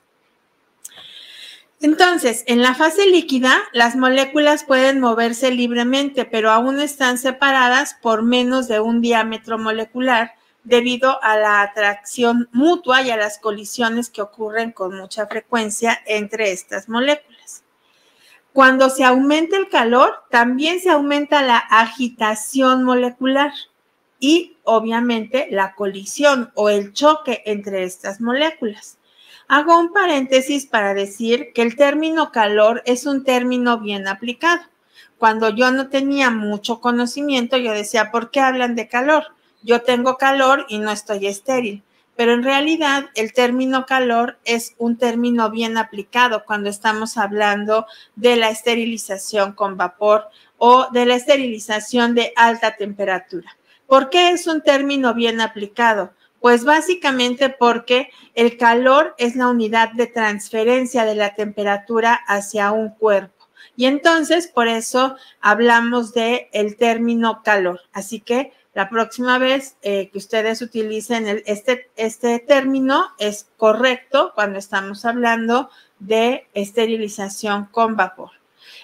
Entonces, en la fase líquida, las moléculas pueden moverse libremente, pero aún están separadas por menos de un diámetro molecular, debido a la atracción mutua y a las colisiones que ocurren con mucha frecuencia entre estas moléculas. Cuando se aumenta el calor, también se aumenta la agitación molecular y, obviamente, la colisión o el choque entre estas moléculas. Hago un paréntesis para decir que el término calor es un término bien aplicado. Cuando yo no tenía mucho conocimiento, yo decía, ¿por qué hablan de calor? Yo tengo calor y no estoy estéril, pero en realidad el término calor es un término bien aplicado cuando estamos hablando de la esterilización con vapor o de la esterilización de alta temperatura. ¿Por qué es un término bien aplicado? Pues básicamente porque el calor es la unidad de transferencia de la temperatura hacia un cuerpo. Y entonces, por eso hablamos de el término calor. Así que la próxima vez eh, que ustedes utilicen el, este, este término es correcto cuando estamos hablando de esterilización con vapor.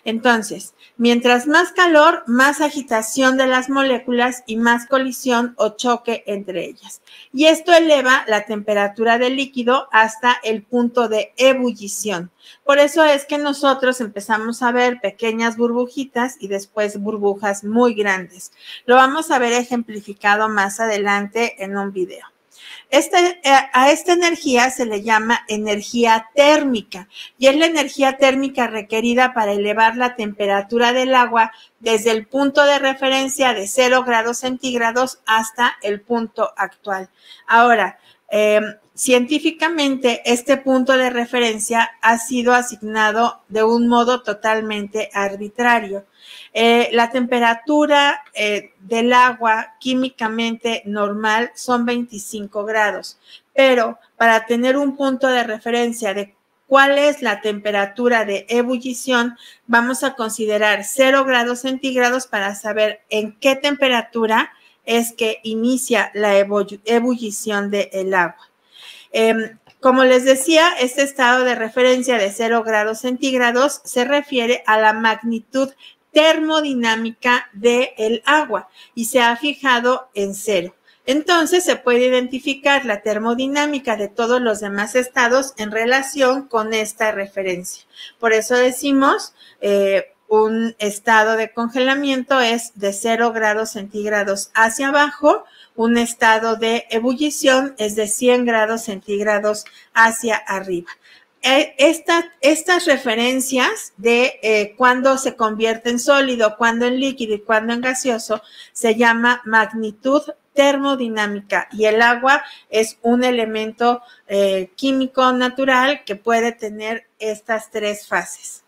Entonces, mientras más calor, más agitación de las moléculas y más colisión o choque entre ellas. Y esto eleva la temperatura del líquido hasta el punto de ebullición. Por eso es que nosotros empezamos a ver pequeñas burbujitas y después burbujas muy grandes. Lo vamos a ver ejemplificado más adelante en un video. Este, a esta energía se le llama energía térmica y es la energía térmica requerida para elevar la temperatura del agua desde el punto de referencia de cero grados centígrados hasta el punto actual. Ahora, eh, científicamente este punto de referencia ha sido asignado de un modo totalmente arbitrario. Eh, la temperatura eh, del agua químicamente normal son veinticinco grados, pero para tener un punto de referencia de cuál es la temperatura de ebullición, vamos a considerar cero grados centígrados para saber en qué temperatura es que inicia la ebullición del agua. Eh, Como les decía, este estado de referencia de cero grados centígrados se refiere a la magnitud termodinámica del agua y se ha fijado en cero. Entonces, se puede identificar la termodinámica de todos los demás estados en relación con esta referencia. Por eso decimos, eh, un estado de congelamiento es de cero grados centígrados hacia abajo, un estado de ebullición es de cien grados centígrados hacia arriba. Esta, estas referencias de eh, cuándo se convierte en sólido, cuándo en líquido y cuándo en gaseoso se llama magnitud termodinámica y el agua es un elemento eh, químico natural que puede tener estas tres fases.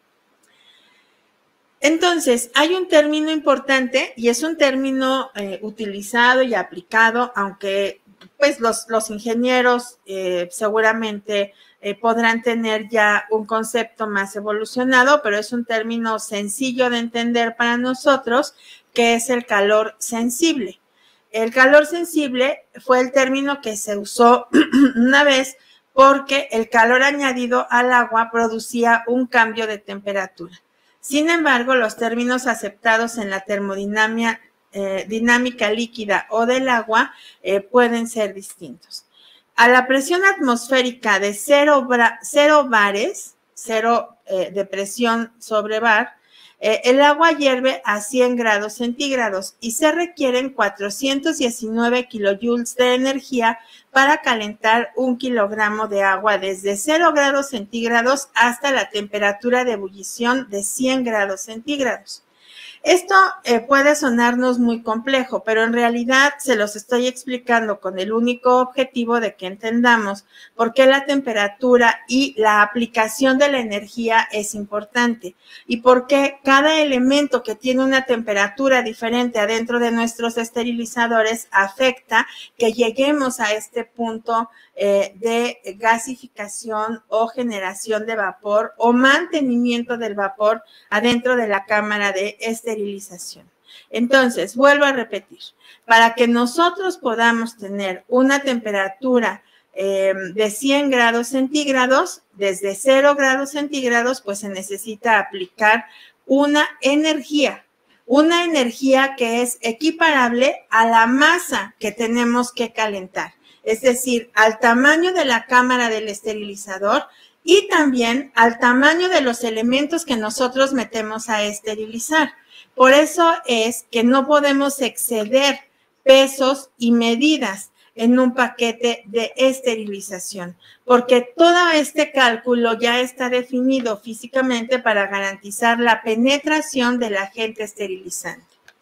Entonces, hay un término importante y es un término eh, utilizado y aplicado, aunque pues los, los ingenieros eh, seguramente eh, podrán tener ya un concepto más evolucionado, pero es un término sencillo de entender para nosotros, que es el calor sensible. El calor sensible fue el término que se usó una vez porque el calor añadido al agua producía un cambio de temperatura. Sin embargo, los términos aceptados en la termodinámica eh, dinámica líquida o del agua eh, pueden ser distintos. A la presión atmosférica de cero, cero bares, cero eh, de presión sobre bar, eh, el agua hierve a cien grados centígrados y se requieren cuatrocientos diecinueve kilojoules de energía para calentar un kilogramo de agua desde cero grados centígrados hasta la temperatura de ebullición de cien grados centígrados. Esto eh, puede sonarnos muy complejo, pero en realidad se los estoy explicando con el único objetivo de que entendamos por qué la temperatura y la aplicación de la energía es importante y por qué cada elemento que tiene una temperatura diferente adentro de nuestros esterilizadores afecta que lleguemos a este punto eh, de gasificación o generación de vapor o mantenimiento del vapor adentro de la cámara de esterilización. Entonces, vuelvo a repetir, para que nosotros podamos tener una temperatura eh, de cien grados centígrados, desde cero grados centígrados, pues se necesita aplicar una energía, una energía que es equiparable a la masa que tenemos que calentar, es decir, al tamaño de la cámara del esterilizador y también al tamaño de los elementos que nosotros metemos a esterilizar. Por eso es que no podemos exceder pesos y medidas en un paquete de esterilización, porque todo este cálculo ya está definido físicamente para garantizar la penetración del agente esterilizante.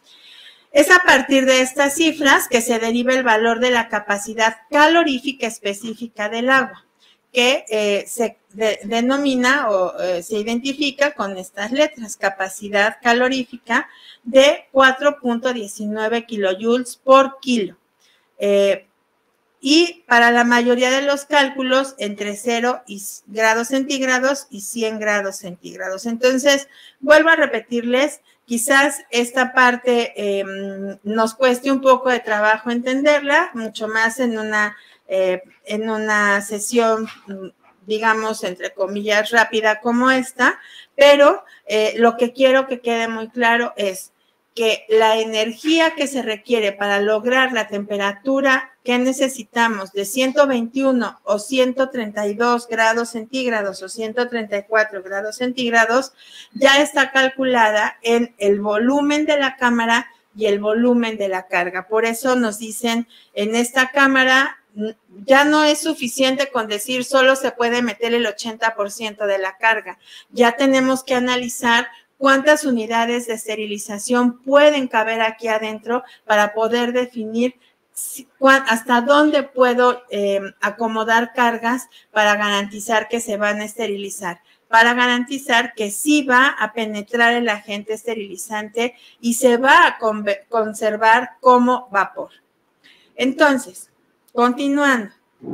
Es a partir de estas cifras que se deriva el valor de la capacidad calorífica específica del agua, que eh, se de, denomina o eh, se identifica con estas letras, capacidad calorífica de cuatro punto diecinueve kilojoules por kilo. Eh, y para la mayoría de los cálculos entre cero grados centígrados y cien grados centígrados. Entonces, vuelvo a repetirles, quizás esta parte eh, nos cueste un poco de trabajo entenderla, mucho más en una, eh, en una sesión digamos, entre comillas, rápida como esta, pero eh, lo que quiero que quede muy claro es que la energía que se requiere para lograr la temperatura que necesitamos de ciento veintiuno o ciento treinta y dos grados centígrados o ciento treinta y cuatro grados centígrados ya está calculada en el volumen de la cámara y el volumen de la carga. Por eso nos dicen en esta cámara ya no es suficiente con decir solo se puede meter el ochenta por ciento de la carga. Ya tenemos que analizar cuántas unidades de esterilización pueden caber aquí adentro para poder definir hasta dónde puedo eh, acomodar cargas para garantizar que se van a esterilizar, para garantizar que sí va a penetrar el agente esterilizante y se va a conservar como vapor. Entonces, continuando.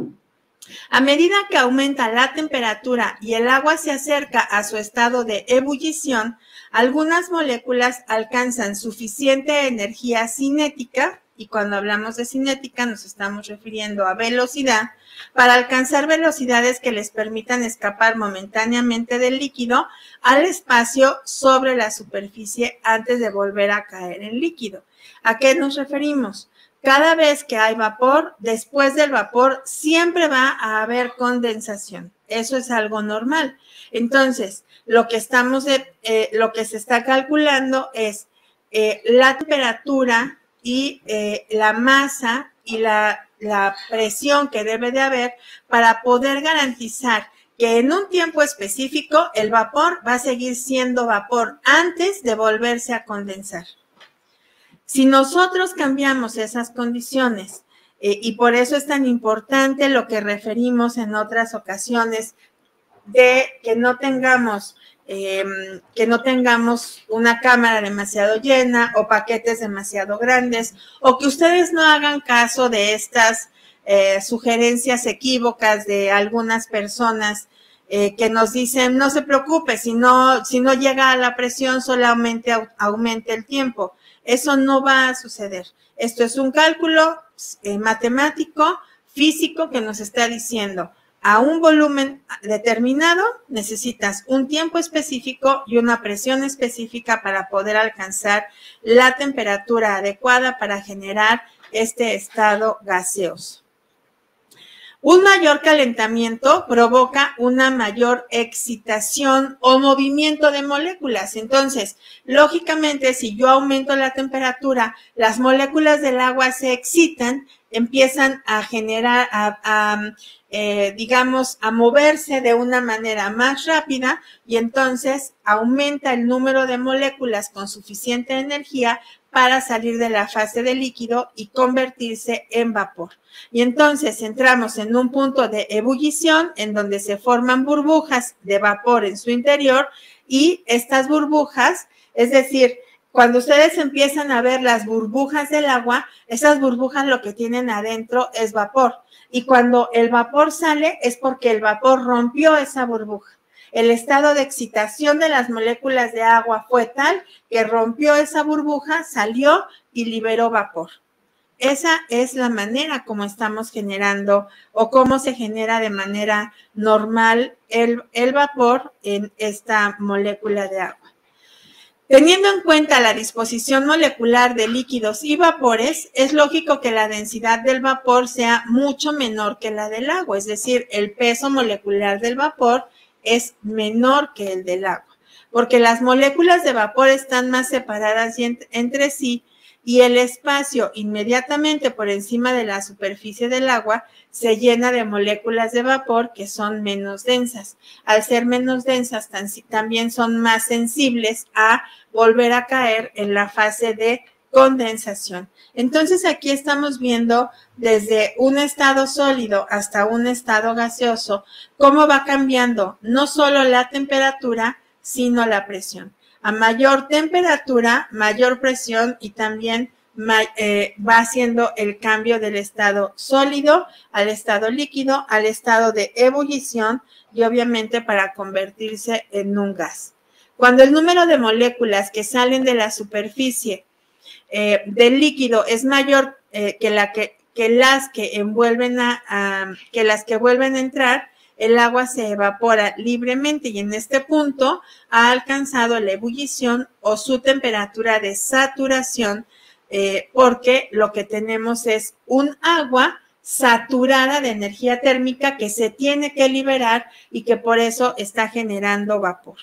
A medida que aumenta la temperatura y el agua se acerca a su estado de ebullición, algunas moléculas alcanzan suficiente energía cinética, y cuando hablamos de cinética nos estamos refiriendo a velocidad, para alcanzar velocidades que les permitan escapar momentáneamente del líquido al espacio sobre la superficie antes de volver a caer en líquido. ¿A qué nos referimos? Cada vez que hay vapor, después del vapor siempre va a haber condensación. Eso es algo normal. Entonces, lo que, estamos de, eh, lo que se está calculando es eh, la temperatura y eh, la masa y la, la presión que debe de haber para poder garantizar que en un tiempo específico el vapor va a seguir siendo vapor antes de volverse a condensar. Si nosotros cambiamos esas condiciones, eh, y por eso es tan importante lo que referimos en otras ocasiones, de que no tengamos, eh, que no tengamos una cámara demasiado llena o paquetes demasiado grandes, o que ustedes no hagan caso de estas eh, sugerencias equívocas de algunas personas eh, que nos dicen, no se preocupe, si no, si no llega a la presión, solamente aumente el tiempo. Eso no va a suceder. Esto es un cálculo eh, matemático, físico, que nos está diciendo a un volumen determinado necesitas un tiempo específico y una presión específica para poder alcanzar la temperatura adecuada para generar este estado gaseoso. Un mayor calentamiento provoca una mayor excitación o movimiento de moléculas. Entonces, lógicamente, si yo aumento la temperatura, las moléculas del agua se excitan, empiezan a generar, a, a, eh, digamos, a moverse de una manera más rápida y entonces aumenta el número de moléculas con suficiente energía para salir de la fase de líquido y convertirse en vapor. Y entonces entramos en un punto de ebullición en donde se forman burbujas de vapor en su interior y estas burbujas, es decir, cuando ustedes empiezan a ver las burbujas del agua, esas burbujas lo que tienen adentro es vapor. Y cuando el vapor sale es porque el vapor rompió esa burbuja. El estado de excitación de las moléculas de agua fue tal que rompió esa burbuja, salió y liberó vapor. Esa es la manera como estamos generando o cómo se genera de manera normal el, el vapor en esta molécula de agua. Teniendo en cuenta la disposición molecular de líquidos y vapores, es lógico que la densidad del vapor sea mucho menor que la del agua, es decir, el peso molecular del vapor es menor que el del agua, porque las moléculas de vapor están más separadas entre sí y el espacio inmediatamente por encima de la superficie del agua se llena de moléculas de vapor que son menos densas. Al ser menos densas, también son más sensibles a volver a caer en la fase de condensación. Entonces, aquí estamos viendo desde un estado sólido hasta un estado gaseoso cómo va cambiando no solo la temperatura, sino la presión. A mayor temperatura, mayor presión y también eh, va haciendo el cambio del estado sólido al estado líquido, al estado de ebullición y obviamente para convertirse en un gas. Cuando el número de moléculas que salen de la superficie eh, del líquido es mayor eh, que, la que, que las que envuelven a, a que las que vuelven a entrar, el agua se evapora libremente y en este punto ha alcanzado la ebullición o su temperatura de saturación, eh, porque lo que tenemos es un agua saturada de energía térmica que se tiene que liberar y que por eso está generando vapor.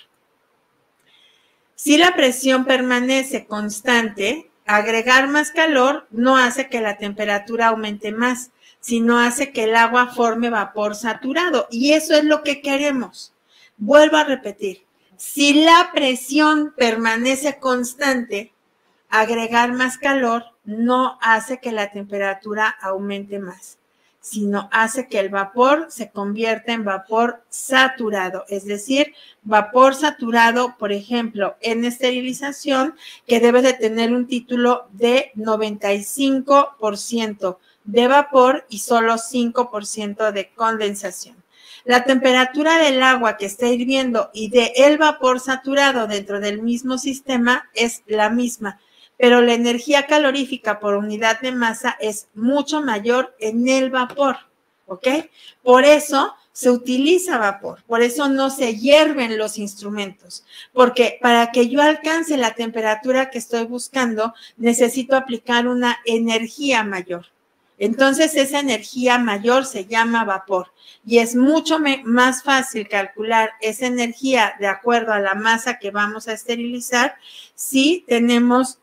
Si la presión permanece constante, agregar más calor no hace que la temperatura aumente más, sino hace que el agua forme vapor saturado. Y eso es lo que queremos. Vuelvo a repetir, si la presión permanece constante, agregar más calor no hace que la temperatura aumente más, sino hace que el vapor se convierta en vapor saturado, es decir, vapor saturado, por ejemplo, en esterilización, que debe de tener un título de noventa y cinco por ciento de vapor y solo cinco por ciento de condensación. La temperatura del agua que está hirviendo y del vapor saturado dentro del mismo sistema es la misma, pero la energía calorífica por unidad de masa es mucho mayor en el vapor, ¿ok? Por eso se utiliza vapor, por eso no se hierven los instrumentos, porque para que yo alcance la temperatura que estoy buscando, necesito aplicar una energía mayor. Entonces, esa energía mayor se llama vapor y es mucho más fácil calcular esa energía de acuerdo a la masa que vamos a esterilizar si tenemos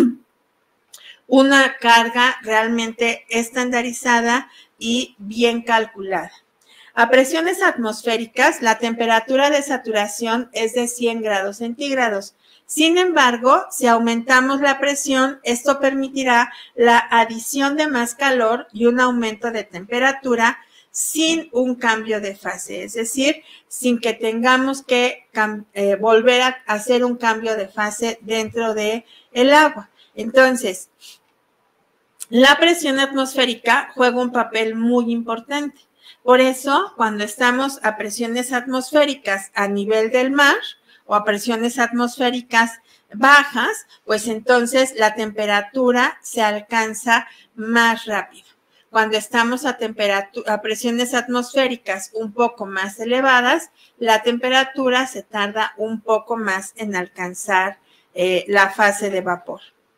una carga realmente estandarizada y bien calculada. A presiones atmosféricas, la temperatura de saturación es de cien grados centígrados. Sin embargo, si aumentamos la presión, esto permitirá la adición de más calor y un aumento de temperatura sin un cambio de fase, es decir, sin que tengamos que eh, volver a hacer un cambio de fase dentro del agua. Entonces, la presión atmosférica juega un papel muy importante. Por eso, cuando estamos a presiones atmosféricas a nivel del mar, o a presiones atmosféricas bajas, pues entonces la temperatura se alcanza más rápido. Cuando estamos a, a presiones atmosféricas un poco más elevadas, la temperatura se tarda un poco más en alcanzar eh, la fase de vapor.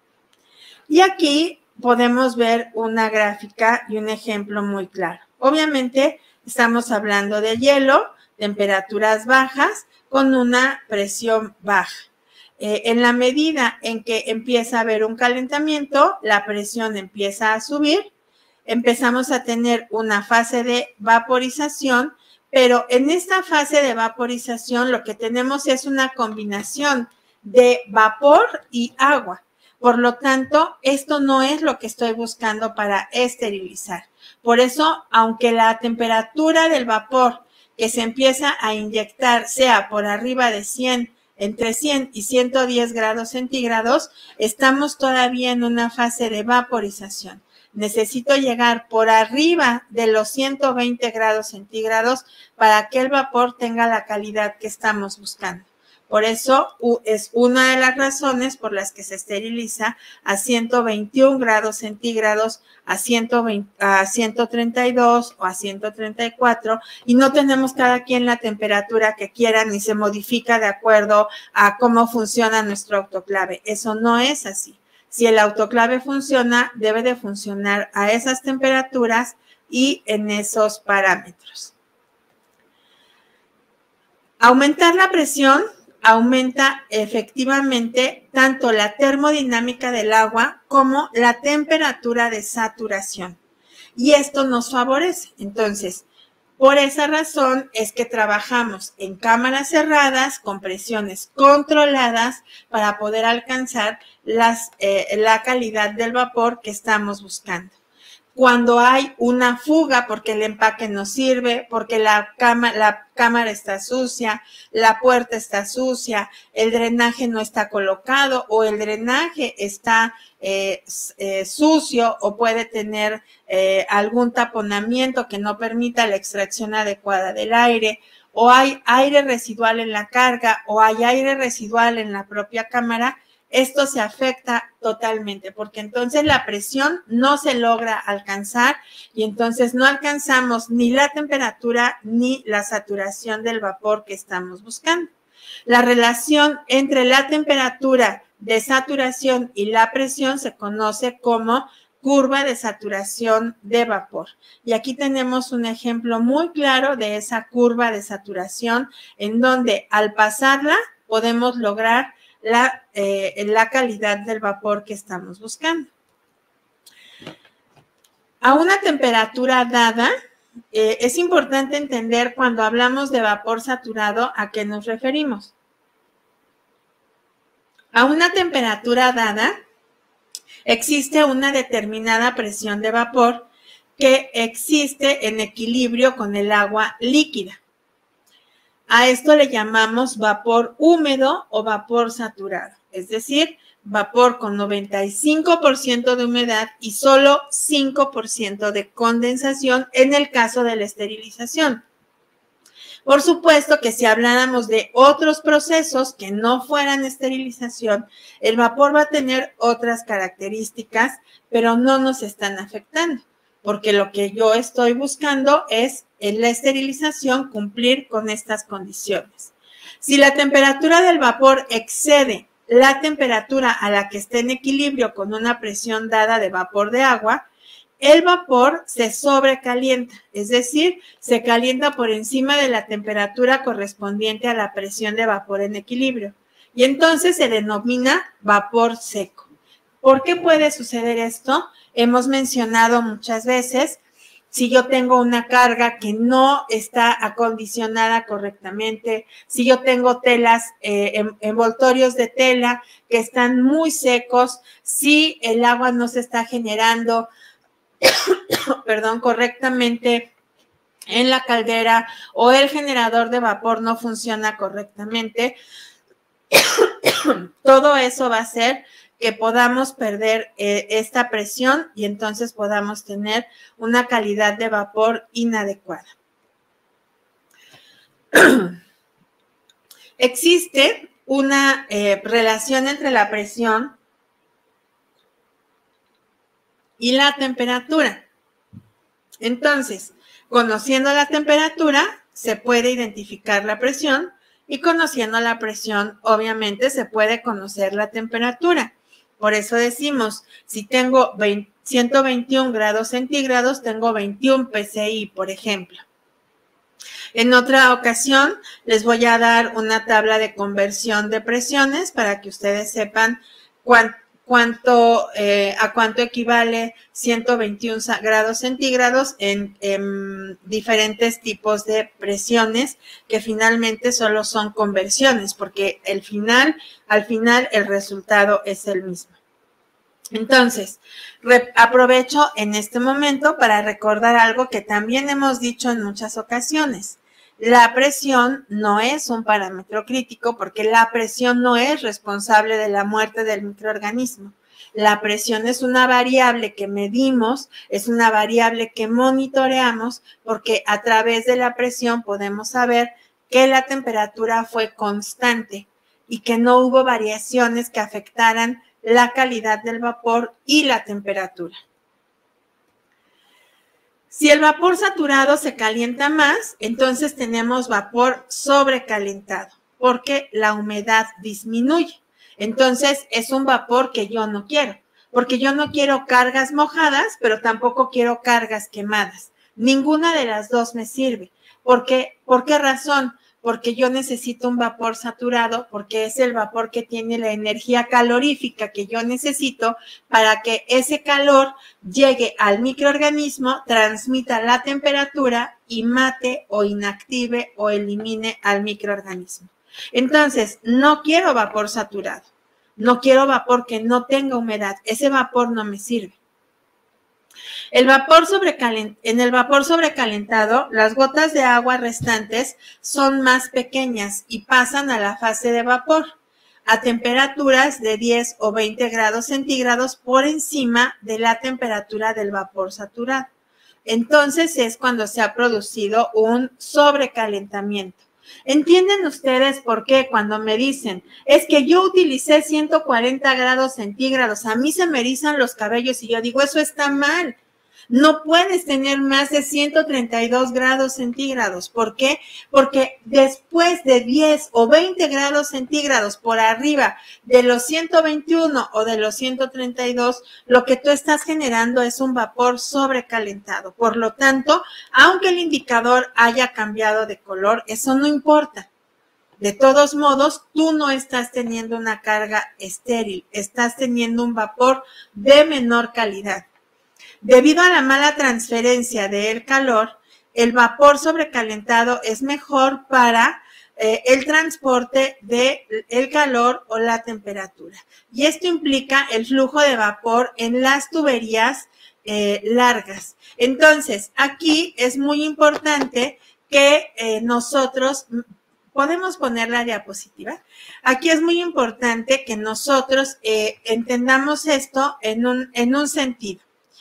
Y aquí podemos ver una gráfica y un ejemplo muy claro. Obviamente estamos hablando de hielo, temperaturas bajas, con una presión baja. Eh, en la medida en que empieza a haber un calentamiento, la presión empieza a subir, empezamos a tener una fase de vaporización, pero en esta fase de vaporización lo que tenemos es una combinación de vapor y agua. Por lo tanto, esto no es lo que estoy buscando para esterilizar. Por eso, aunque la temperatura del vapor que se empieza a inyectar sea por arriba de cien, entre cien y ciento diez grados centígrados, estamos todavía en una fase de vaporización. Necesito llegar por arriba de los ciento veinte grados centígrados para que el vapor tenga la calidad que estamos buscando. Por eso es una de las razones por las que se esteriliza a ciento veintiún grados centígrados, a, ciento veinte, a ciento treinta y dos o a ciento treinta y cuatro y no tenemos cada quien la temperatura que quiera ni se modifica de acuerdo a cómo funciona nuestro autoclave. Eso no es así. Si el autoclave funciona, debe de funcionar a esas temperaturas y en esos parámetros. Aumentar la presión aumenta efectivamente tanto la termodinámica del agua como la temperatura de saturación. Y esto nos favorece. Entonces, por esa razón es que trabajamos en cámaras cerradas con presiones controladas para poder alcanzar las, eh, la calidad del vapor que estamos buscando. Cuando hay una fuga porque el empaque no sirve, porque la, cama, la cámara está sucia, la puerta está sucia, el drenaje no está colocado o el drenaje está eh, eh, sucio o puede tener eh, algún taponamiento que no permita la extracción adecuada del aire, o hay aire residual en la carga o hay aire residual en la propia cámara, esto se afecta totalmente, porque entonces la presión no se logra alcanzar y entonces no alcanzamos ni la temperatura ni la saturación del vapor que estamos buscando. La relación entre la temperatura de saturación y la presión se conoce como curva de saturación de vapor. Y aquí tenemos un ejemplo muy claro de esa curva de saturación en donde al pasarla podemos lograr la, eh, la calidad del vapor que estamos buscando. A una temperatura dada, eh, es importante entender cuando hablamos de vapor saturado a qué nos referimos. A una temperatura dada, existe una determinada presión de vapor que existe en equilibrio con el agua líquida. A esto le llamamos vapor húmedo o vapor saturado, es decir, vapor con noventa y cinco por ciento de humedad y solo cinco por ciento de condensación en el caso de la esterilización. Por supuesto que si habláramos de otros procesos que no fueran esterilización, el vapor va a tener otras características, pero no nos están afectando, porque lo que yo estoy buscando es en la esterilización cumplir con estas condiciones. Si la temperatura del vapor excede la temperatura a la que esté en equilibrio con una presión dada de vapor de agua, el vapor se sobrecalienta, es decir, se calienta por encima de la temperatura correspondiente a la presión de vapor en equilibrio. Y entonces se denomina vapor seco. ¿Por qué puede suceder esto? Hemos mencionado muchas veces, si yo tengo una carga que no está acondicionada correctamente, si yo tengo telas, eh, envoltorios de tela que están muy secos, si el agua no se está generando, perdón, correctamente en la caldera o el generador de vapor no funciona correctamente, todo eso va a hacer que podamos perder eh, esta presión y entonces podamos tener una calidad de vapor inadecuada. Existe una eh, relación entre la presión y la temperatura. Entonces, conociendo la temperatura, se puede identificar la presión y conociendo la presión, obviamente, se puede conocer la temperatura. Por eso decimos, si tengo ciento veintiún grados centígrados, tengo veintiún P S I, por ejemplo. En otra ocasión, les voy a dar una tabla de conversión de presiones para que ustedes sepan cuánto Cuánto, eh, a cuánto equivale ciento veintiún grados centígrados en, en diferentes tipos de presiones que finalmente solo son conversiones, porque el final, al final el resultado es el mismo. Entonces, aprovecho en este momento para recordar algo que también hemos dicho en muchas ocasiones. La presión no es un parámetro crítico porque la presión no es responsable de la muerte del microorganismo. La presión es una variable que medimos, es una variable que monitoreamos porque a través de la presión podemos saber que la temperatura fue constante y que no hubo variaciones que afectaran la calidad del vapor y la temperatura. Si el vapor saturado se calienta más, entonces tenemos vapor sobrecalentado, porque la humedad disminuye. Entonces, es un vapor que yo no quiero, porque yo no quiero cargas mojadas, pero tampoco quiero cargas quemadas. Ninguna de las dos me sirve. ¿Por qué? ¿Por qué razón? Porque yo necesito un vapor saturado, porque es el vapor que tiene la energía calorífica que yo necesito para que ese calor llegue al microorganismo, transmita la temperatura y mate o inactive o elimine al microorganismo. Entonces, no quiero vapor saturado, no quiero vapor que no tenga humedad, ese vapor no me sirve. El vapor sobrecalent- en el vapor sobrecalentado, las gotas de agua restantes son más pequeñas y pasan a la fase de vapor a temperaturas de diez o veinte grados centígrados por encima de la temperatura del vapor saturado. Entonces es cuando se ha producido un sobrecalentamiento. ¿Entienden ustedes por qué cuando me dicen, es que yo utilicé ciento cuarenta grados centígrados, a mí se me erizan los cabellos y yo digo, eso está mal? No puedes tener más de ciento treinta y dos grados centígrados. ¿Por qué? Porque después de diez o veinte grados centígrados por arriba de los ciento veintiuno o de los ciento treinta y dos, lo que tú estás generando es un vapor sobrecalentado. Por lo tanto, aunque el indicador haya cambiado de color, eso no importa. De todos modos, tú no estás teniendo una carga estéril, estás teniendo un vapor de menor calidad. Debido a la mala transferencia del calor, el vapor sobrecalentado es mejor para eh, el transporte del calor o la temperatura. Y esto implica el flujo de vapor en las tuberías eh, largas. Entonces, aquí es muy importante que eh, nosotros... ¿Podemos poner la diapositiva? Aquí es muy importante que nosotros eh, entendamos esto en un, en un sentido.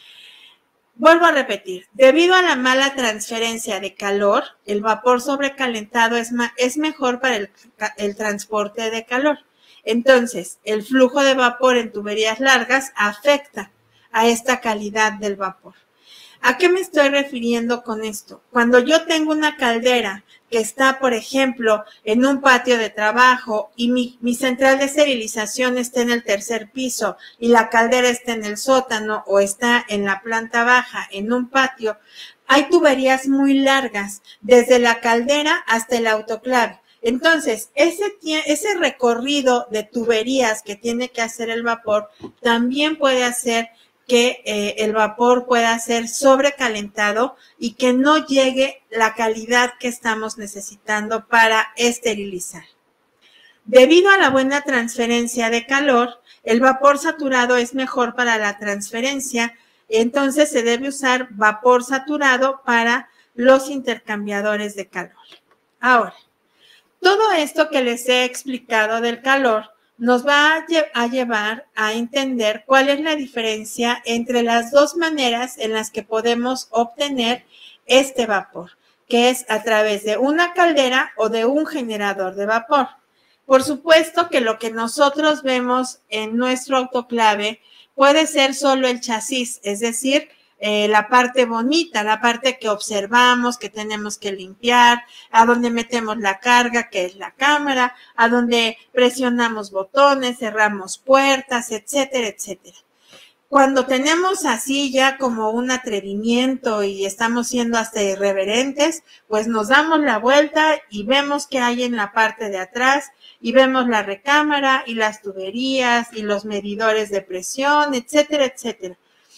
Vuelvo a repetir, debido a la mala transferencia de calor, el vapor sobrecalentado es, es mejor para el, el transporte de calor. Entonces, el flujo de vapor en tuberías largas afecta a esta calidad del vapor. ¿A qué me estoy refiriendo con esto? Cuando yo tengo una caldera que está, por ejemplo, en un patio de trabajo y mi, mi central de esterilización está en el tercer piso y la caldera está en el sótano o está en la planta baja, en un patio, hay tuberías muy largas, desde la caldera hasta el autoclave. Entonces, ese, ese recorrido de tuberías que tiene que hacer el vapor también puede hacer que eh, el vapor pueda ser sobrecalentado y que no llegue la calidad que estamos necesitando para esterilizar. Debido a la buena transferencia de calor, el vapor saturado es mejor para la transferencia, entonces se debe usar vapor saturado para los intercambiadores de calor. Ahora, todo esto que les he explicado del calor nos va a, lle- a llevar a entender cuál es la diferencia entre las dos maneras en las que podemos obtener este vapor, que es a través de una caldera o de un generador de vapor. Por supuesto que lo que nosotros vemos en nuestro autoclave puede ser solo el chasis, es decir, Eh, la parte bonita, la parte que observamos, que tenemos que limpiar, a donde metemos la carga, que es la cámara, a donde presionamos botones, cerramos puertas, etcétera, etcétera. Cuando tenemos así ya como un atrevimiento y estamos siendo hasta irreverentes, pues nos damos la vuelta y vemos qué hay en la parte de atrás y vemos la recámara y las tuberías y los medidores de presión, etcétera, etcétera.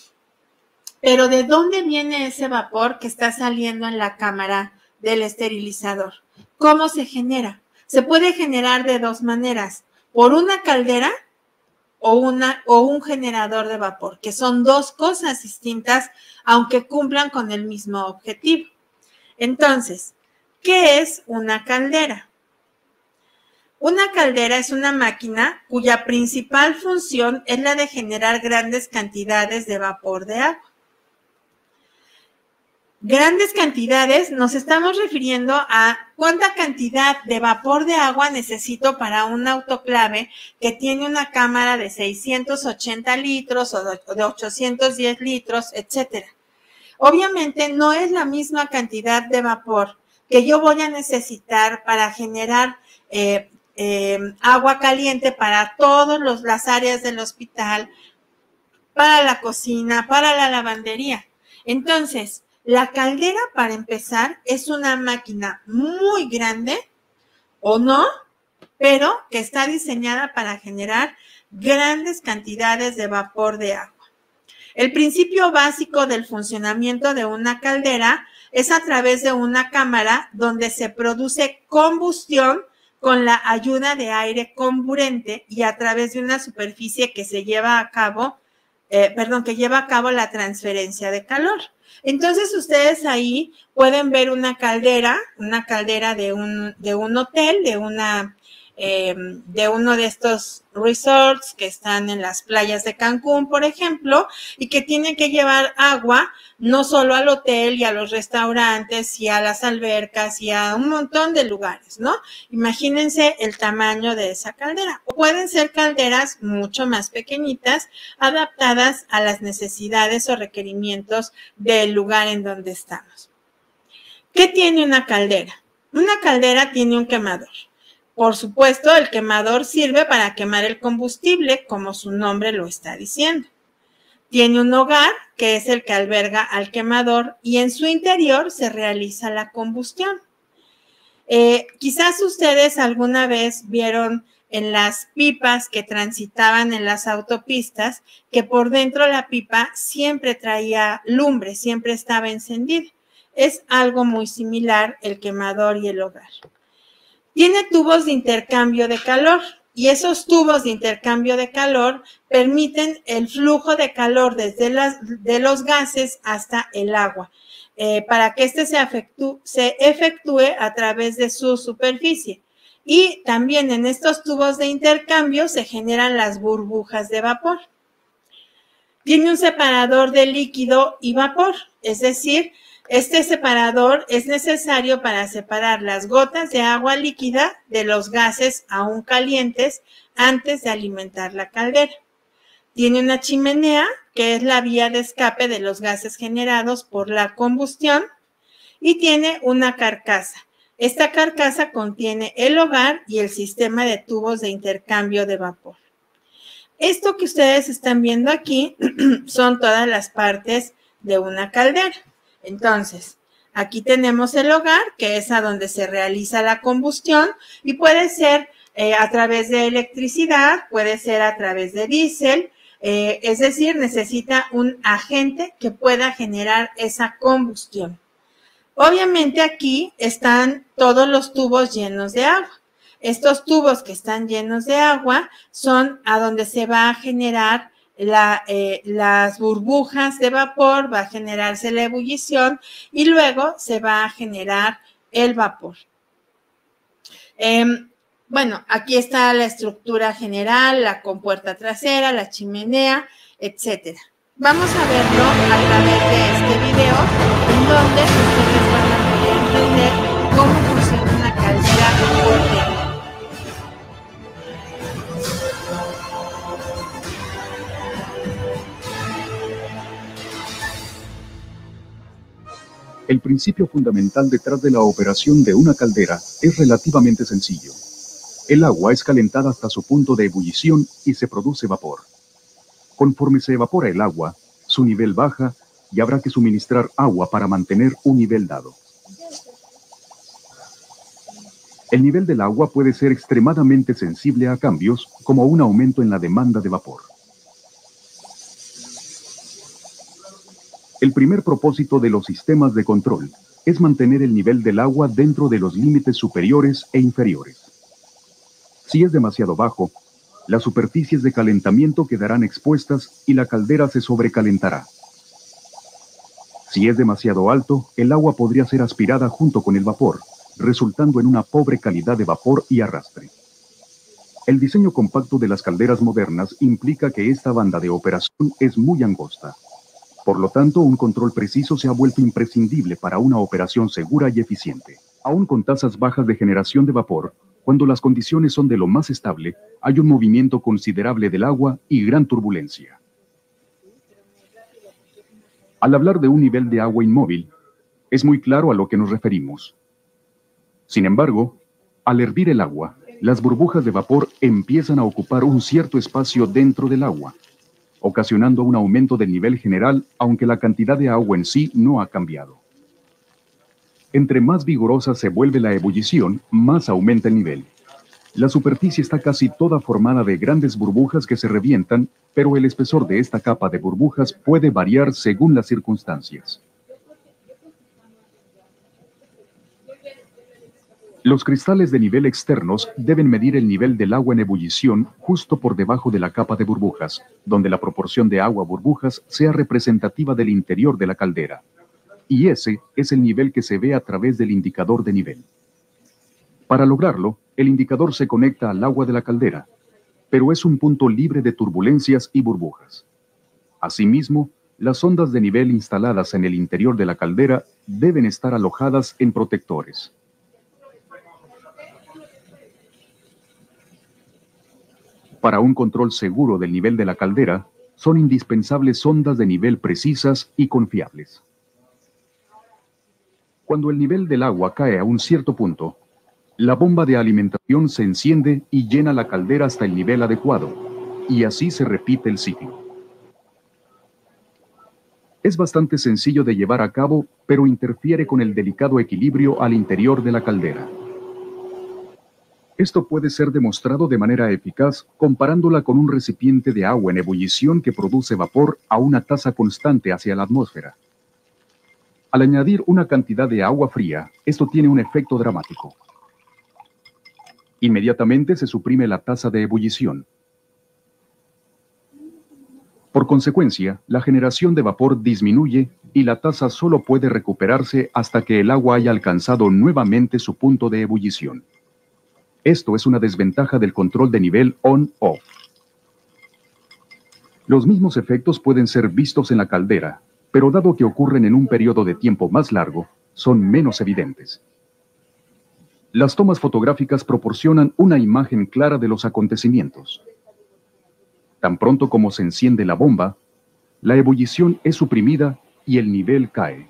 Pero ¿de dónde viene ese vapor que está saliendo en la cámara del esterilizador? ¿Cómo se genera? Se puede generar de dos maneras, por una caldera o, una, o un generador de vapor, que son dos cosas distintas, aunque cumplan con el mismo objetivo. Entonces, ¿qué es una caldera? Una caldera es una máquina cuya principal función es la de generar grandes cantidades de vapor de agua. Grandes cantidades, nos estamos refiriendo a cuánta cantidad de vapor de agua necesito para un autoclave que tiene una cámara de seiscientos ochenta litros o de ochocientos diez litros, etcétera. Obviamente no es la misma cantidad de vapor que yo voy a necesitar para generar eh, eh, agua caliente para todas las áreas del hospital, para la cocina, para la lavandería. Entonces, la caldera, para empezar, es una máquina muy grande, o no, pero que está diseñada para generar grandes cantidades de vapor de agua. El principio básico del funcionamiento de una caldera es a través de una cámara donde se produce combustión con la ayuda de aire comburente y a través de una superficie que se lleva a cabo, eh, perdón, que lleva a cabo la transferencia de calor. Entonces, ustedes ahí pueden ver una caldera, una caldera de un, de un hotel, de una eh, de uno de estos resorts que están en las playas de Cancún, por ejemplo, y que tienen que llevar agua no solo al hotel y a los restaurantes y a las albercas y a un montón de lugares, ¿no? Imagínense el tamaño de esa caldera. O pueden ser calderas mucho más pequeñitas, adaptadas a las necesidades o requerimientos del lugar en donde estamos. ¿Qué tiene una caldera? Una caldera tiene un quemador. Por supuesto, el quemador sirve para quemar el combustible, como su nombre lo está diciendo. Tiene un hogar, que es el que alberga al quemador, y en su interior se realiza la combustión. Eh, quizás ustedes alguna vez vieron en las pipas que transitaban en las autopistas, que por dentro la pipa siempre traía lumbre, siempre estaba encendida. Es algo muy similar el quemador y el hogar. Tiene tubos de intercambio de calor y esos tubos de intercambio de calor permiten el flujo de calor desde las, de los gases hasta el agua, eh, para que éste se, efectúe, se efectúe a través de su superficie. Y también en estos tubos de intercambio se generan las burbujas de vapor. Tiene un separador de líquido y vapor, es decir, este separador es necesario para separar las gotas de agua líquida de los gases aún calientes antes de alimentar la caldera. Tiene una chimenea, que es la vía de escape de los gases generados por la combustión, y tiene una carcasa. Esta carcasa contiene el hogar y el sistema de tubos de intercambio de vapor. Esto que ustedes están viendo aquí son todas las partes de una caldera. Entonces, aquí tenemos el hogar, que es a donde se realiza la combustión, y puede ser eh, a través de electricidad, puede ser a través de diésel, eh, es decir, necesita un agente que pueda generar esa combustión. Obviamente aquí están todos los tubos llenos de agua. Estos tubos que están llenos de agua son a donde se va a generar La, eh, las burbujas de vapor, va a generarse la ebullición y luego se va a generar el vapor. Eh, bueno, aquí está la estructura general, la compuerta trasera, la chimenea, etcétera. Vamos a verlo a través de este video, en donde ustedes van a poder entender cómo funciona una caldera por dentro. El principio fundamental detrás de la operación de una caldera es relativamente sencillo. El agua es calentada hasta su punto de ebullición y se produce vapor. Conforme se evapora el agua, su nivel baja y habrá que suministrar agua para mantener un nivel dado. El nivel del agua puede ser extremadamente sensible a cambios, como un aumento en la demanda de vapor. El primer propósito de los sistemas de control es mantener el nivel del agua dentro de los límites superiores e inferiores. Si es demasiado bajo, las superficies de calentamiento quedarán expuestas y la caldera se sobrecalentará. Si es demasiado alto, el agua podría ser aspirada junto con el vapor, resultando en una pobre calidad de vapor y arrastre. El diseño compacto de las calderas modernas implica que esta banda de operación es muy angosta. Por lo tanto, un control preciso se ha vuelto imprescindible para una operación segura y eficiente. Aún con tasas bajas de generación de vapor, cuando las condiciones son de lo más estable, hay un movimiento considerable del agua y gran turbulencia. Al hablar de un nivel de agua inmóvil, es muy claro a lo que nos referimos. Sin embargo, al hervir el agua, las burbujas de vapor empiezan a ocupar un cierto espacio dentro del agua, ocasionando un aumento del nivel general, aunque la cantidad de agua en sí no ha cambiado. Entre más vigorosa se vuelve la ebullición, más aumenta el nivel. La superficie está casi toda formada de grandes burbujas que se revientan, pero el espesor de esta capa de burbujas puede variar según las circunstancias. Los cristales de nivel externos deben medir el nivel del agua en ebullición justo por debajo de la capa de burbujas, donde la proporción de agua-burbujas sea representativa del interior de la caldera. Y ese es el nivel que se ve a través del indicador de nivel. Para lograrlo, el indicador se conecta al agua de la caldera, pero es un punto libre de turbulencias y burbujas. Asimismo, las sondas de nivel instaladas en el interior de la caldera deben estar alojadas en protectores. Para un control seguro del nivel de la caldera, son indispensables sondas de nivel precisas y confiables. Cuando el nivel del agua cae a un cierto punto, la bomba de alimentación se enciende y llena la caldera hasta el nivel adecuado, y así se repite el ciclo. Es bastante sencillo de llevar a cabo, pero interfiere con el delicado equilibrio al interior de la caldera. Esto puede ser demostrado de manera eficaz comparándola con un recipiente de agua en ebullición que produce vapor a una tasa constante hacia la atmósfera. Al añadir una cantidad de agua fría, esto tiene un efecto dramático. Inmediatamente se suprime la tasa de ebullición. Por consecuencia, la generación de vapor disminuye y la tasa solo puede recuperarse hasta que el agua haya alcanzado nuevamente su punto de ebullición. Esto es una desventaja del control de nivel on-off. Los mismos efectos pueden ser vistos en la caldera, pero dado que ocurren en un periodo de tiempo más largo, son menos evidentes. Las tomas fotográficas proporcionan una imagen clara de los acontecimientos. Tan pronto como se enciende la bomba, la ebullición es suprimida y el nivel cae.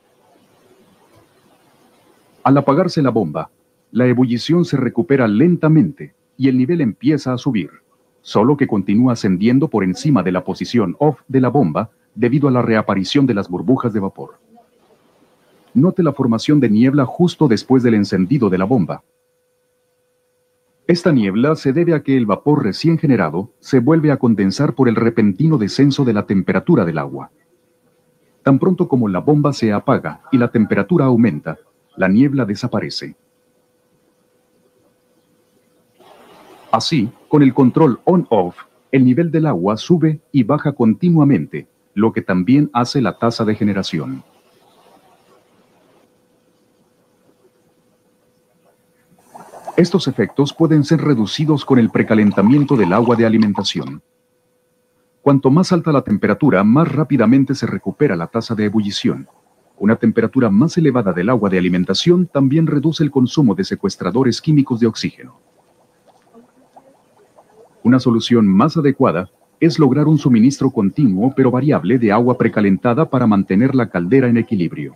Al apagarse la bomba, la ebullición se recupera lentamente y el nivel empieza a subir, solo que continúa ascendiendo por encima de la posición off de la bomba debido a la reaparición de las burbujas de vapor. Note la formación de niebla justo después del encendido de la bomba. Esta niebla se debe a que el vapor recién generado se vuelve a condensar por el repentino descenso de la temperatura del agua. Tan pronto como la bomba se apaga y la temperatura aumenta, la niebla desaparece. Así, con el control on-off, el nivel del agua sube y baja continuamente, lo que también hace la tasa de generación. Estos efectos pueden ser reducidos con el precalentamiento del agua de alimentación. Cuanto más alta la temperatura, más rápidamente se recupera la tasa de ebullición. Una temperatura más elevada del agua de alimentación también reduce el consumo de secuestradores químicos de oxígeno. Una solución más adecuada es lograr un suministro continuo pero variable de agua precalentada para mantener la caldera en equilibrio.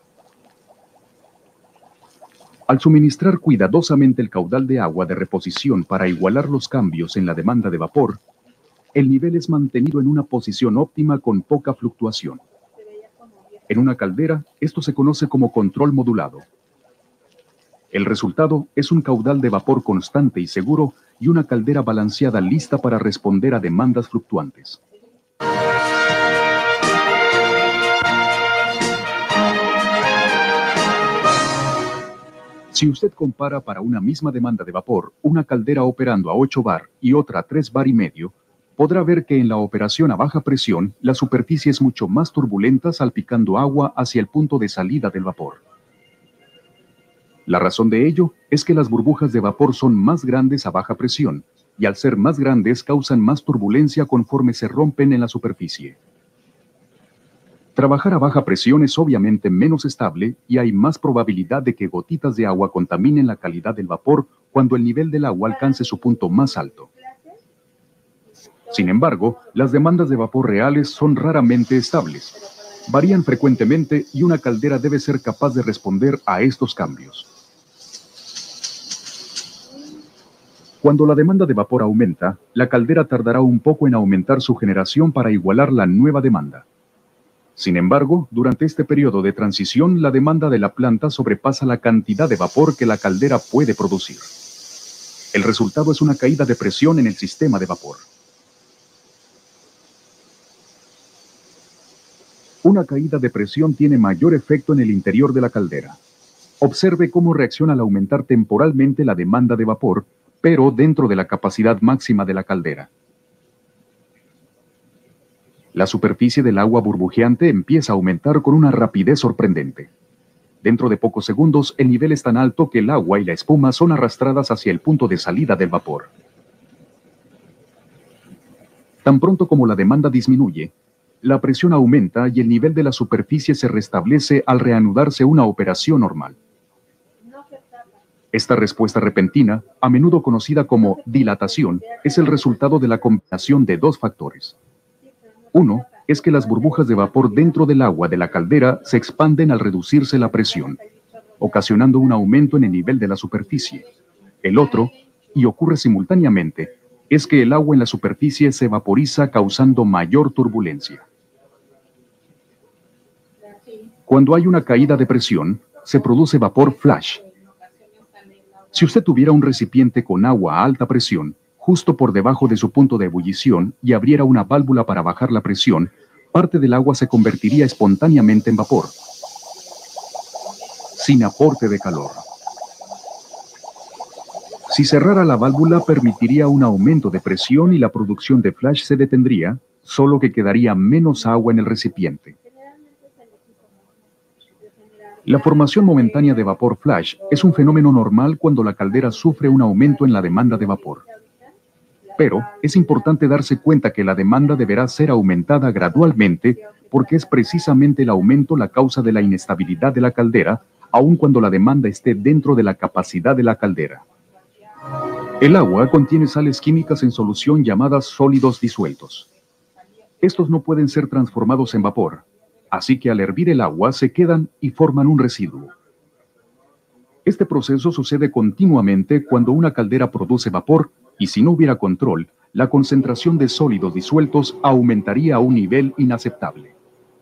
Al suministrar cuidadosamente el caudal de agua de reposición para igualar los cambios en la demanda de vapor, el nivel es mantenido en una posición óptima con poca fluctuación. En una caldera, esto se conoce como control modulado. El resultado es un caudal de vapor constante y seguro y una caldera balanceada lista para responder a demandas fluctuantes. Si usted compara para una misma demanda de vapor una caldera operando a ocho bar y otra a tres bar y medio, podrá ver que en la operación a baja presión la superficie es mucho más turbulenta salpicando agua hacia el punto de salida del vapor. La razón de ello es que las burbujas de vapor son más grandes a baja presión y al ser más grandes causan más turbulencia conforme se rompen en la superficie. Trabajar a baja presión es obviamente menos estable y hay más probabilidad de que gotitas de agua contaminen la calidad del vapor cuando el nivel del agua alcance su punto más alto. Sin embargo, las demandas de vapor reales son raramente estables. Varían frecuentemente y una caldera debe ser capaz de responder a estos cambios. Cuando la demanda de vapor aumenta, la caldera tardará un poco en aumentar su generación para igualar la nueva demanda. Sin embargo, durante este periodo de transición, la demanda de la planta sobrepasa la cantidad de vapor que la caldera puede producir. El resultado es una caída de presión en el sistema de vapor. Una caída de presión tiene mayor efecto en el interior de la caldera. Observe cómo reacciona al aumentar temporalmente la demanda de vapor, pero dentro de la capacidad máxima de la caldera. La superficie del agua burbujeante empieza a aumentar con una rapidez sorprendente. Dentro de pocos segundos, el nivel es tan alto que el agua y la espuma son arrastradas hacia el punto de salida del vapor. Tan pronto como la demanda disminuye, la presión aumenta y el nivel de la superficie se restablece al reanudarse una operación normal. Esta respuesta repentina, a menudo conocida como dilatación, es el resultado de la combinación de dos factores. Uno es que las burbujas de vapor dentro del agua de la caldera se expanden al reducirse la presión, ocasionando un aumento en el nivel de la superficie. El otro, y ocurre simultáneamente, es que el agua en la superficie se vaporiza causando mayor turbulencia. Cuando hay una caída de presión, se produce vapor flash. Si usted tuviera un recipiente con agua a alta presión, justo por debajo de su punto de ebullición, y abriera una válvula para bajar la presión, parte del agua se convertiría espontáneamente en vapor, sin aporte de calor. Si cerrara la válvula, permitiría un aumento de presión y la producción de flash se detendría, solo que quedaría menos agua en el recipiente. La formación momentánea de vapor flash es un fenómeno normal cuando la caldera sufre un aumento en la demanda de vapor. Pero es importante darse cuenta que la demanda deberá ser aumentada gradualmente porque es precisamente el aumento la causa de la inestabilidad de la caldera, aun cuando la demanda esté dentro de la capacidad de la caldera. El agua contiene sales químicas en solución llamadas sólidos disueltos. Estos no pueden ser transformados en vapor, así que al hervir el agua se quedan y forman un residuo. Este proceso sucede continuamente cuando una caldera produce vapor y si no hubiera control, la concentración de sólidos disueltos aumentaría a un nivel inaceptable.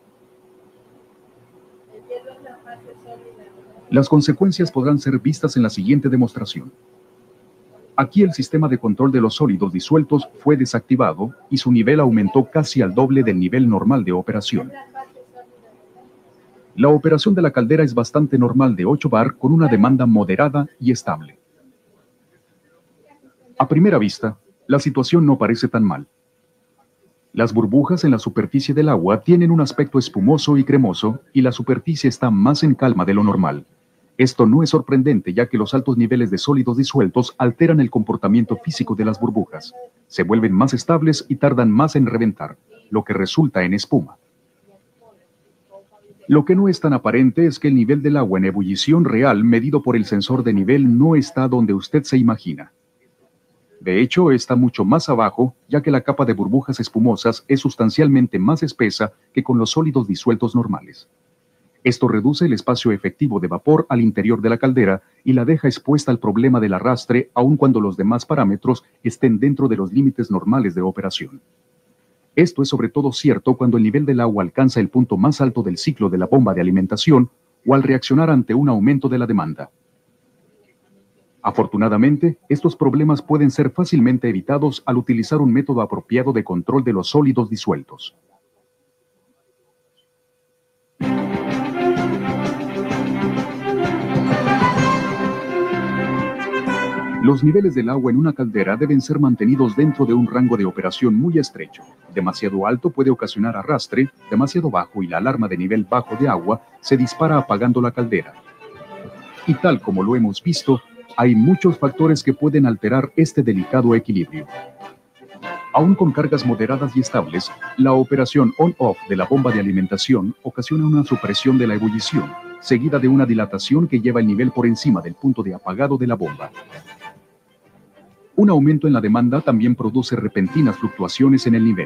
Las consecuencias podrán ser vistas en la siguiente demostración. Aquí el sistema de control de los sólidos disueltos fue desactivado y su nivel aumentó casi al doble del nivel normal de operación. La operación de la caldera es bastante normal de ocho bar con una demanda moderada y estable. A primera vista, la situación no parece tan mal. Las burbujas en la superficie del agua tienen un aspecto espumoso y cremoso y la superficie está más en calma de lo normal. Esto no es sorprendente ya que los altos niveles de sólidos disueltos alteran el comportamiento físico de las burbujas. Se vuelven más estables y tardan más en reventar, lo que resulta en espuma. Lo que no es tan aparente es que el nivel del agua en ebullición real medido por el sensor de nivel no está donde usted se imagina. De hecho, está mucho más abajo, ya que la capa de burbujas espumosas es sustancialmente más espesa que con los sólidos disueltos normales. Esto reduce el espacio efectivo de vapor al interior de la caldera y la deja expuesta al problema del arrastre, aun cuando los demás parámetros estén dentro de los límites normales de operación. Esto es sobre todo cierto cuando el nivel del agua alcanza el punto más alto del ciclo de la bomba de alimentación o al reaccionar ante un aumento de la demanda. Afortunadamente, estos problemas pueden ser fácilmente evitados al utilizar un método apropiado de control de los sólidos disueltos. Los niveles del agua en una caldera deben ser mantenidos dentro de un rango de operación muy estrecho. Demasiado alto puede ocasionar arrastre, demasiado bajo y la alarma de nivel bajo de agua se dispara apagando la caldera. Y tal como lo hemos visto, hay muchos factores que pueden alterar este delicado equilibrio. Aún con cargas moderadas y estables, la operación on-off de la bomba de alimentación ocasiona una supresión de la ebullición, seguida de una dilatación que lleva el nivel por encima del punto de apagado de la bomba. Un aumento en la demanda también produce repentinas fluctuaciones en el nivel.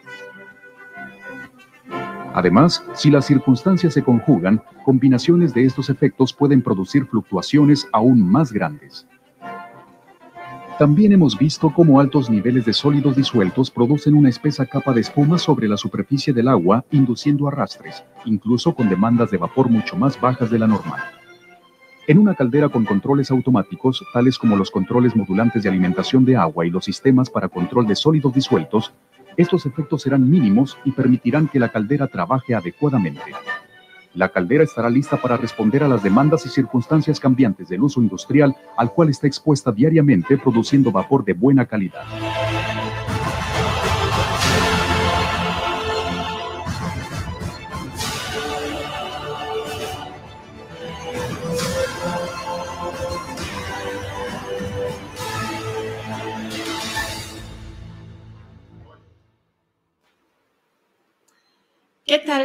Además, si las circunstancias se conjugan, combinaciones de estos efectos pueden producir fluctuaciones aún más grandes. También hemos visto cómo altos niveles de sólidos disueltos producen una espesa capa de espuma sobre la superficie del agua, induciendo arrastres, incluso con demandas de vapor mucho más bajas de la normal. En una caldera con controles automáticos, tales como los controles modulantes de alimentación de agua y los sistemas para control de sólidos disueltos, estos efectos serán mínimos y permitirán que la caldera trabaje adecuadamente. La caldera estará lista para responder a las demandas y circunstancias cambiantes del uso industrial al cual está expuesta diariamente, produciendo vapor de buena calidad.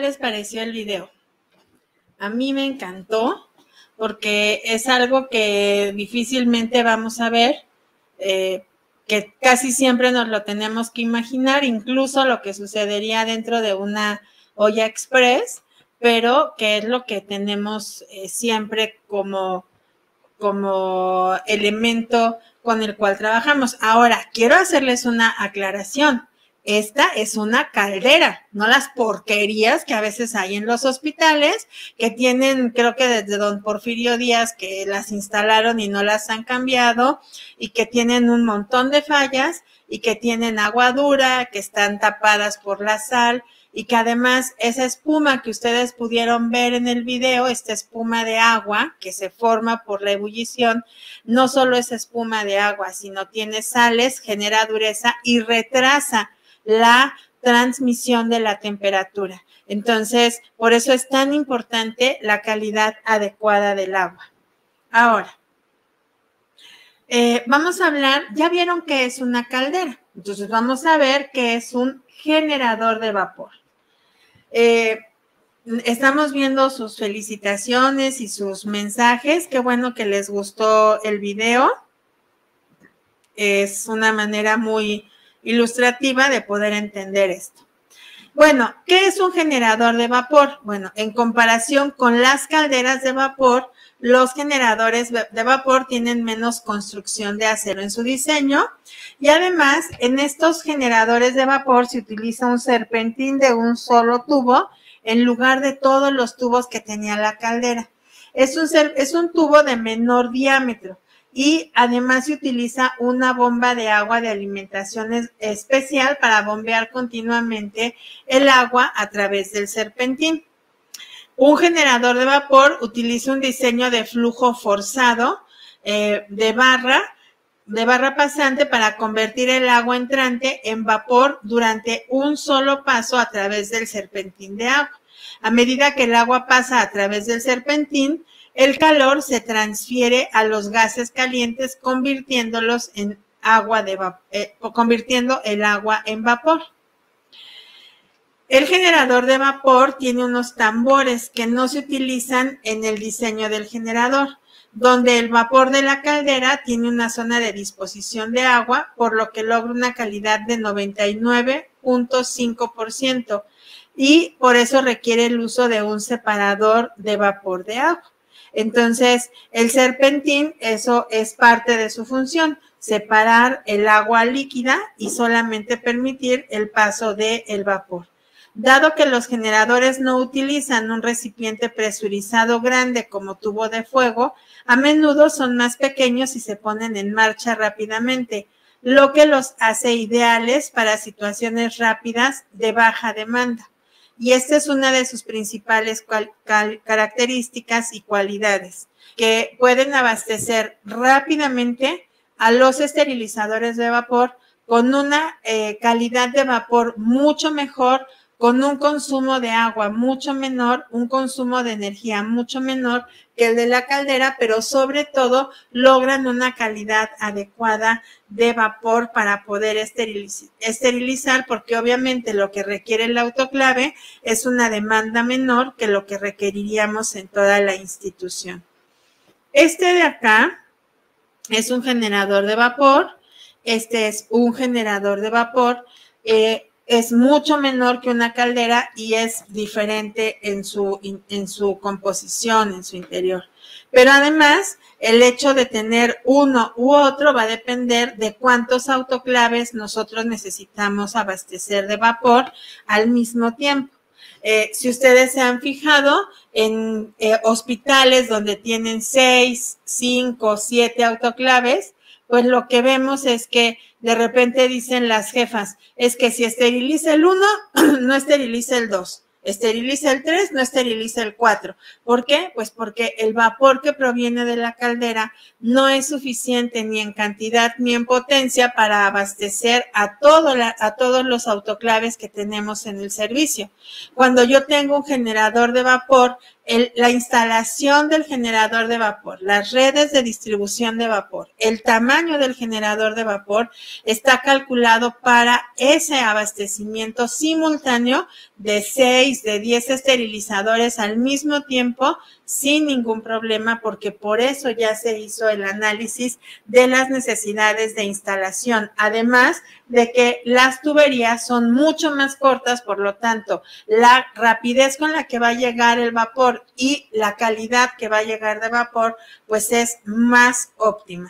les pareció el video? A mí me encantó porque es algo que difícilmente vamos a ver, eh, que casi siempre nos lo tenemos que imaginar, incluso lo que sucedería dentro de una olla express, pero que es lo que tenemos eh, siempre como, como elemento con el cual trabajamos. Ahora, quiero hacerles una aclaración. Esta es una caldera, no las porquerías que a veces hay en los hospitales, que tienen, creo que desde don Porfirio Díaz, que las instalaron y no las han cambiado, y que tienen un montón de fallas, y que tienen agua dura, que están tapadas por la sal, y que además esa espuma que ustedes pudieron ver en el video, esta espuma de agua que se forma por la ebullición, no solo es espuma de agua, sino tiene sales, genera dureza y retrasa la transmisión de la temperatura. Entonces, por eso es tan importante la calidad adecuada del agua. Ahora, eh, vamos a hablar, ya vieron qué es una caldera, entonces vamos a ver qué es un generador de vapor. Eh, estamos viendo sus felicitaciones y sus mensajes, qué bueno que les gustó el video. Es una manera muy ilustrativa de poder entender esto. Bueno, ¿qué es un generador de vapor? Bueno, en comparación con las calderas de vapor, los generadores de vapor tienen menos construcción de acero en su diseño y además en estos generadores de vapor se utiliza un serpentín de un solo tubo en lugar de todos los tubos que tenía la caldera. Es un, es un tubo de menor diámetro. Y además se utiliza una bomba de agua de alimentación especial para bombear continuamente el agua a través del serpentín. Un generador de vapor utiliza un diseño de flujo forzado eh, de barra, de barra pasante para convertir el agua entrante en vapor durante un solo paso a través del serpentín de agua. A medida que el agua pasa a través del serpentín, el calor se transfiere a los gases calientes, convirtiéndolos en agua de vapor, eh, convirtiendo el agua en vapor. El generador de vapor tiene unos tambores que no se utilizan en el diseño del generador, donde el vapor de la caldera tiene una zona de disposición de agua, por lo que logra una calidad de noventa y nueve punto cinco por ciento y por eso requiere el uso de un separador de vapor de agua. Entonces, el serpentín, eso es parte de su función, separar el agua líquida y solamente permitir el paso del vapor. Dado que los generadores no utilizan un recipiente presurizado grande como tubo de fuego, a menudo son más pequeños y se ponen en marcha rápidamente, lo que los hace ideales para situaciones rápidas de baja demanda. Y esta es una de sus principales características y cualidades, que pueden abastecer rápidamente a los esterilizadores de vapor con una eh, calidad de vapor mucho mejor, con un consumo de agua mucho menor, un consumo de energía mucho menor que el de la caldera, pero sobre todo logran una calidad adecuada de vapor para poder esterilizar, esterilizar, porque obviamente lo que requiere el autoclave es una demanda menor que lo que requeriríamos en toda la institución. Este de acá es un generador de vapor, este es un generador de vapor, eh, es mucho menor que una caldera y es diferente en su, en su composición, en su interior. Pero además, el hecho de tener uno u otro va a depender de cuántos autoclaves nosotros necesitamos abastecer de vapor al mismo tiempo. Eh, si ustedes se han fijado en eh, hospitales donde tienen seis, cinco, siete autoclaves, pues lo que vemos es que de repente dicen las jefas, es que si esteriliza el uno, no esteriliza el dos, esteriliza el tres, no esteriliza el cuatro. ¿Por qué? Pues porque el vapor que proviene de la caldera no es suficiente ni en cantidad ni en potencia para abastecer a, todo la, a todos los autoclaves que tenemos en el servicio. Cuando yo tengo un generador de vapor el, la instalación del generador de vapor, las redes de distribución de vapor, el tamaño del generador de vapor está calculado para ese abastecimiento simultáneo de seis, de diez esterilizadores al mismo tiempo, sin ningún problema, porque por eso ya se hizo el análisis de las necesidades de instalación. Además de que las tuberías son mucho más cortas, por lo tanto, la rapidez con la que va a llegar el vapor y la calidad que va a llegar de vapor, pues es más óptima.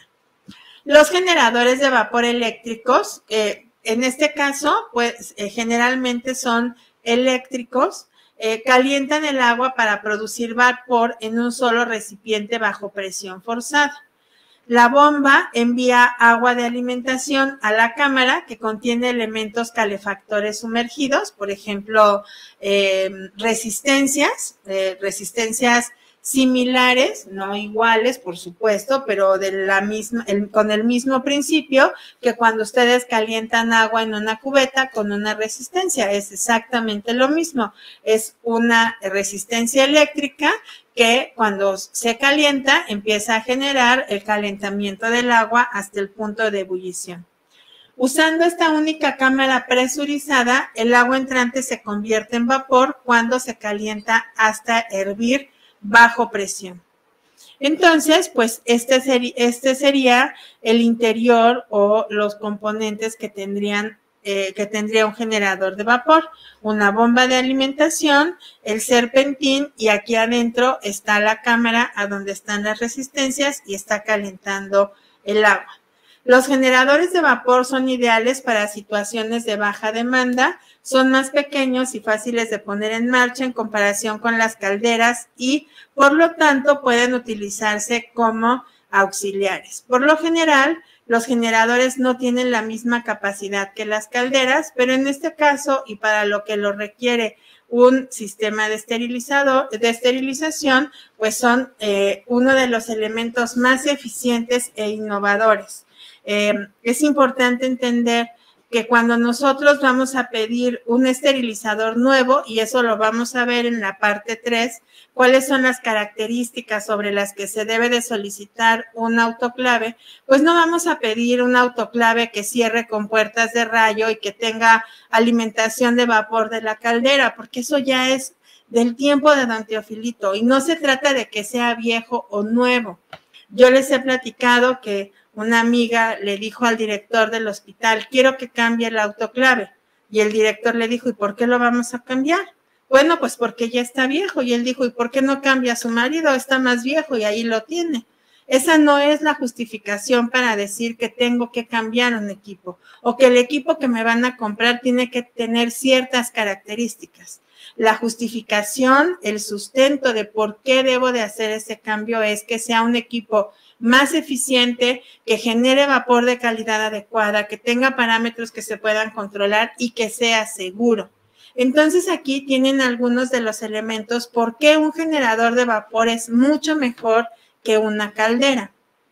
Los generadores de vapor eléctricos, eh, en este caso, pues eh, generalmente son eléctricos, eh, calientan el agua para producir vapor en un solo recipiente bajo presión forzada. La bomba envía agua de alimentación a la cámara que contiene elementos calefactores sumergidos, por ejemplo, eh, resistencias, eh, resistencias similares, no iguales, por supuesto, pero de la misma, el, con el mismo principio que cuando ustedes calientan agua en una cubeta con una resistencia. Es exactamente lo mismo. Es una resistencia eléctrica que cuando se calienta empieza a generar el calentamiento del agua hasta el punto de ebullición. Usando esta única cámara presurizada, el agua entrante se convierte en vapor cuando se calienta hasta hervir bajo presión. Entonces, pues este, seri este sería el interior o los componentes que tendrían Eh, que tendría un generador de vapor, una bomba de alimentación, el serpentín y aquí adentro está la cámara a donde están las resistencias y está calentando el agua. Los generadores de vapor son ideales para situaciones de baja demanda, son más pequeños y fáciles de poner en marcha en comparación con las calderas y por lo tanto pueden utilizarse como auxiliares. Por lo general, los generadores no tienen la misma capacidad que las calderas, pero en este caso y para lo que lo requiere un sistema de esterilizador, de esterilización, pues son eh, uno de los elementos más eficientes e innovadores. Eh, es importante entender que cuando nosotros vamos a pedir un esterilizador nuevo, y eso lo vamos a ver en la parte tres, cuáles son las características sobre las que se debe de solicitar un autoclave, pues no vamos a pedir un autoclave que cierre con puertas de rayo y que tenga alimentación de vapor de la caldera, porque eso ya es del tiempo de don Teofilito y no se trata de que sea viejo o nuevo. Yo les he platicado que una amiga le dijo al director del hospital, quiero que cambie el autoclave. Y el director le dijo, ¿y por qué lo vamos a cambiar? Bueno, pues porque ya está viejo. Y él dijo, ¿y por qué no cambia a su marido? Está más viejo y ahí lo tiene. Esa no es la justificación para decir que tengo que cambiar un equipo o que el equipo que me van a comprar tiene que tener ciertas características. La justificación, el sustento de por qué debo de hacer ese cambio es que sea un equipo más eficiente, que genere vapor de calidad adecuada, que tenga parámetros que se puedan controlar y que sea seguro. Entonces aquí tienen algunos de los elementos por qué un generador de vapor es mucho mejor que una caldera.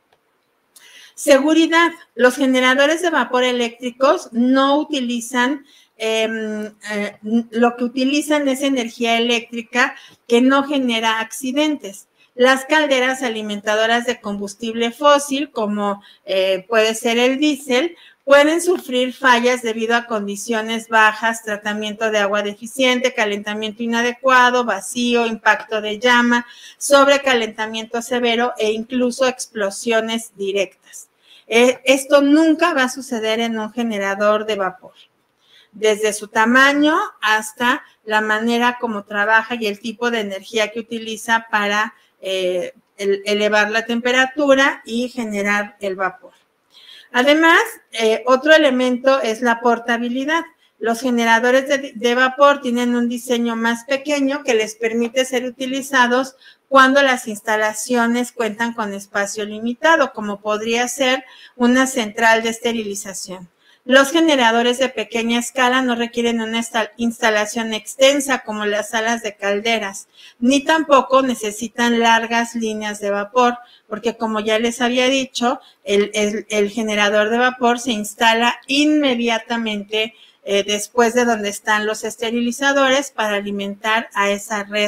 Seguridad. Los generadores de vapor eléctricos no utilizan, eh, eh, lo que utilizan es energía eléctrica que no genera accidentes. Las calderas alimentadoras de combustible fósil, como eh, puede ser el diésel, pueden sufrir fallas debido a condiciones bajas, tratamiento de agua deficiente, calentamiento inadecuado, vacío, impacto de llama, sobrecalentamiento severo e incluso explosiones directas. Eh, esto nunca va a suceder en un generador de vapor. Desde su tamaño hasta la manera como trabaja y el tipo de energía que utiliza para eh, el, elevar la temperatura y generar el vapor. Además, eh, otro elemento es la portabilidad. Los generadores de, de vapor tienen un diseño más pequeño que les permite ser utilizados cuando las instalaciones cuentan con espacio limitado, como podría ser una central de esterilización. Los generadores de pequeña escala no requieren una instalación extensa como las salas de calderas, ni tampoco necesitan largas líneas de vapor, porque como ya les había dicho, el, el, el generador de vapor se instala inmediatamente eh, después de donde están los esterilizadores para alimentar a esa red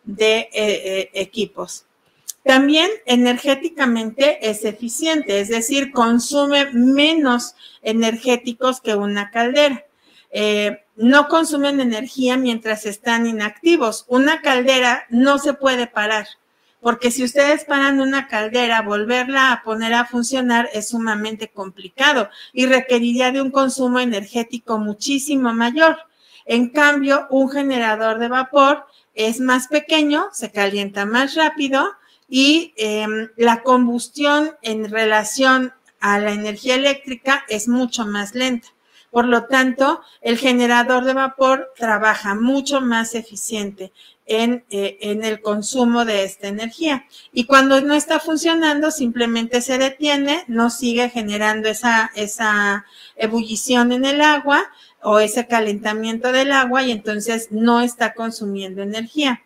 de eh, eh, equipos. También energéticamente es eficiente, es decir, consume menos energéticos que una caldera. Eh, no consumen energía mientras están inactivos. Una caldera no se puede parar, porque si ustedes paran una caldera, volverla a poner a funcionar es sumamente complicado y requeriría de un consumo energético muchísimo mayor. En cambio, un generador de vapor es más pequeño, se calienta más rápido y eh, la combustión en relación a la energía eléctrica es mucho más lenta. Por lo tanto, el generador de vapor trabaja mucho más eficiente en, eh, en el consumo de esta energía. Y cuando no está funcionando, simplemente se detiene, no sigue generando esa, esa ebullición en el agua o ese calentamiento del agua y entonces no está consumiendo energía.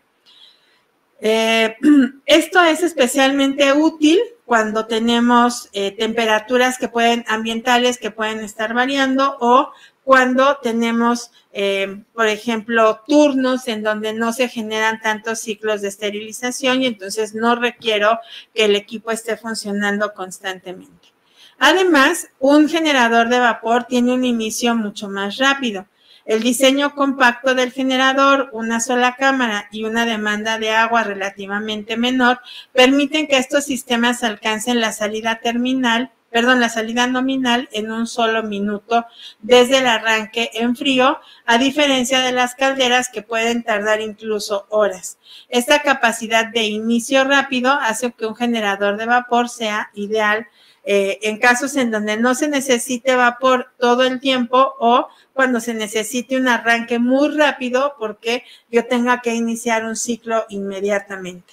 Eh, esto es especialmente útil cuando tenemos eh, temperaturas que pueden, ambientales que pueden estar variando o cuando tenemos, eh, por ejemplo, turnos en donde no se generan tantos ciclos de esterilización y entonces no requiero que el equipo esté funcionando constantemente. Además, un generador de vapor tiene un inicio mucho más rápido. El diseño compacto del generador, una sola cámara y una demanda de agua relativamente menor permiten que estos sistemas alcancen la salida terminal, perdón, la salida nominal en un solo minuto desde el arranque en frío, a diferencia de las calderas que pueden tardar incluso horas. Esta capacidad de inicio rápido hace que un generador de vapor sea ideal eh, en casos en donde no se necesite vapor todo el tiempo o cuando se necesite un arranque muy rápido porque yo tenga que iniciar un ciclo inmediatamente.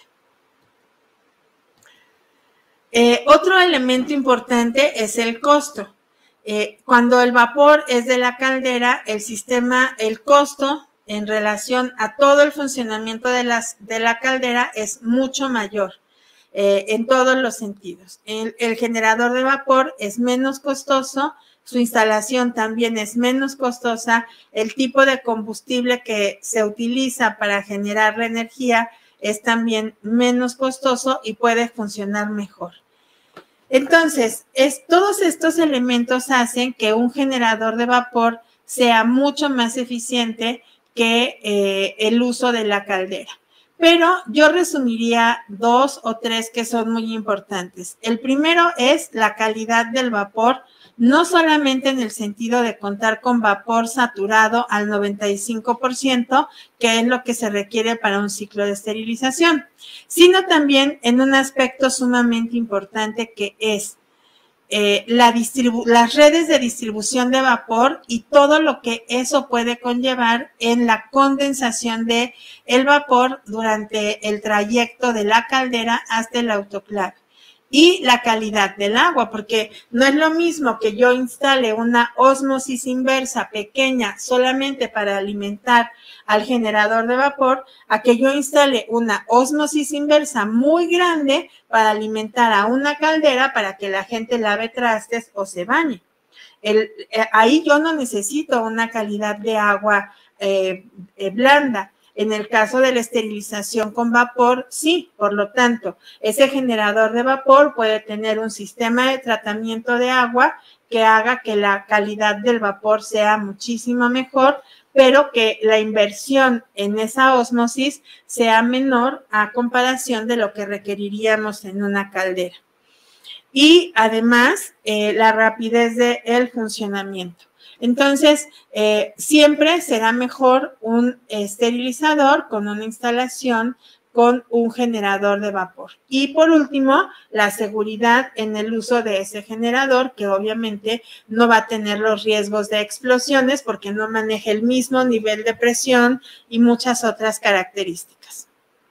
Eh, otro elemento importante es el costo. Eh, cuando el vapor es de la caldera, el sistema, el costo en relación a todo el funcionamiento de, las, de la caldera es mucho mayor eh, en todos los sentidos. El, el generador de vapor es menos costoso, su instalación también es menos costosa, el tipo de combustible que se utiliza para generar la energía es también menos costoso y puede funcionar mejor. Entonces, es, todos estos elementos hacen que un generador de vapor sea mucho más eficiente que eh, el uso de la caldera. Pero yo resumiría dos o tres que son muy importantes. El primero es la calidad del vapor, no solamente en el sentido de contar con vapor saturado al noventa y cinco por ciento, que es lo que se requiere para un ciclo de esterilización, sino también en un aspecto sumamente importante que es eh, la distribu- las redes de distribución de vapor y todo lo que eso puede conllevar en la condensación de el vapor durante el trayecto de la caldera hasta el autoclave. Y la calidad del agua, porque no es lo mismo que yo instale una ósmosis inversa pequeña solamente para alimentar al generador de vapor, a que yo instale una ósmosis inversa muy grande para alimentar a una caldera para que la gente lave trastes o se bañe. El, eh, ahí yo no necesito una calidad de agua eh, eh, blanda. En el caso de la esterilización con vapor, sí, por lo tanto, ese generador de vapor puede tener un sistema de tratamiento de agua que haga que la calidad del vapor sea muchísimo mejor, pero que la inversión en esa ósmosis sea menor a comparación de lo que requeriríamos en una caldera. Y además, eh, la rapidez del funcionamiento. Entonces, eh, siempre será mejor un esterilizador con una instalación con un generador de vapor. Y por último, la seguridad en el uso de ese generador, que obviamente no va a tener los riesgos de explosiones porque no maneja el mismo nivel de presión y muchas otras características.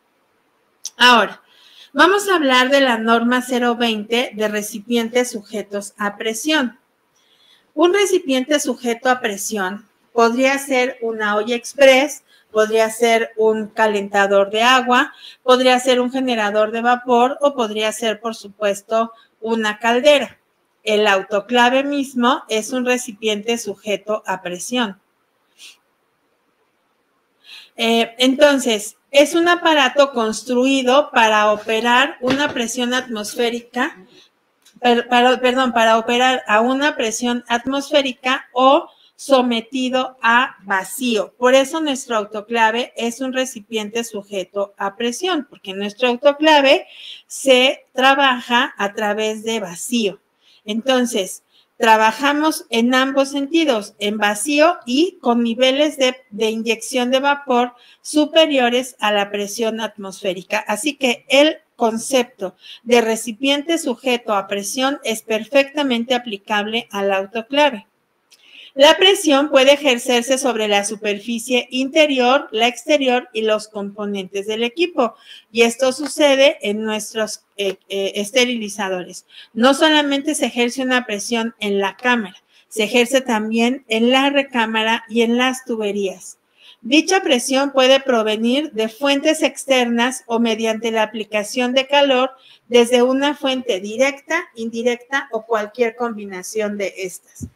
Ahora, vamos a hablar de la norma cero veinte de recipientes sujetos a presión. Un recipiente sujeto a presión podría ser una olla express, podría ser un calentador de agua, podría ser un generador de vapor o podría ser, por supuesto, una caldera. El autoclave mismo es un recipiente sujeto a presión. Eh, entonces, es un aparato construido para operar una presión atmosférica, per, para, perdón, para operar a una presión atmosférica o sometido a vacío. Por eso nuestro autoclave es un recipiente sujeto a presión, porque nuestro autoclave se trabaja a través de vacío. Entonces, trabajamos en ambos sentidos, en vacío y con niveles de, de inyección de vapor superiores a la presión atmosférica. Así que el concepto de recipiente sujeto a presión es perfectamente aplicable al autoclave. La presión puede ejercerse sobre la superficie interior, la exterior y los componentes del equipo. Y esto sucede en nuestros eh, eh, esterilizadores. No solamente se ejerce una presión en la cámara, se ejerce también en la recámara y en las tuberías. Dicha presión puede provenir de fuentes externas o mediante la aplicación de calor desde una fuente directa, indirecta o cualquier combinación de estas.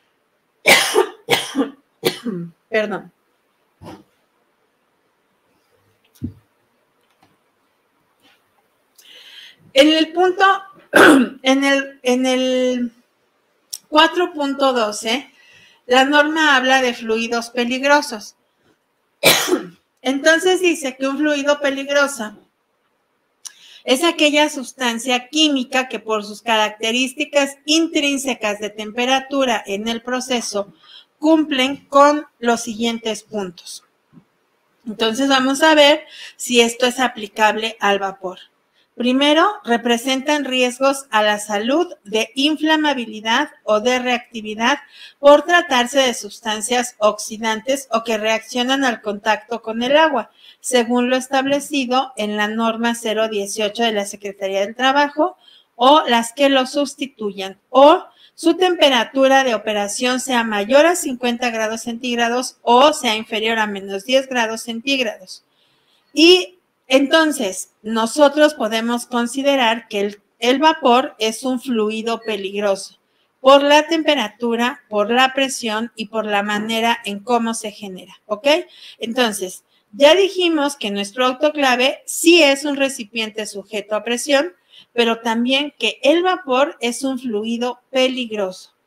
Perdón. En el punto, en el, en el cuatro punto doce, la norma habla de fluidos peligrosos. Entonces dice que un fluido peligroso es aquella sustancia química que por sus características intrínsecas de temperatura en el proceso cumplen con los siguientes puntos. Entonces vamos a ver si esto es aplicable al vapor. Primero, representan riesgos a la salud de inflamabilidad o de reactividad por tratarse de sustancias oxidantes o que reaccionan al contacto con el agua, según lo establecido en la norma cero dieciocho de la Secretaría del Trabajo, o las que lo sustituyan, o su temperatura de operación sea mayor a cincuenta grados centígrados o sea inferior a menos diez grados centígrados. Y entonces, nosotros podemos considerar que el, el vapor es un fluido peligroso por la temperatura, por la presión y por la manera en cómo se genera, ¿ok? Entonces, ya dijimos que nuestro autoclave sí es un recipiente sujeto a presión, pero también que el vapor es un fluido peligroso.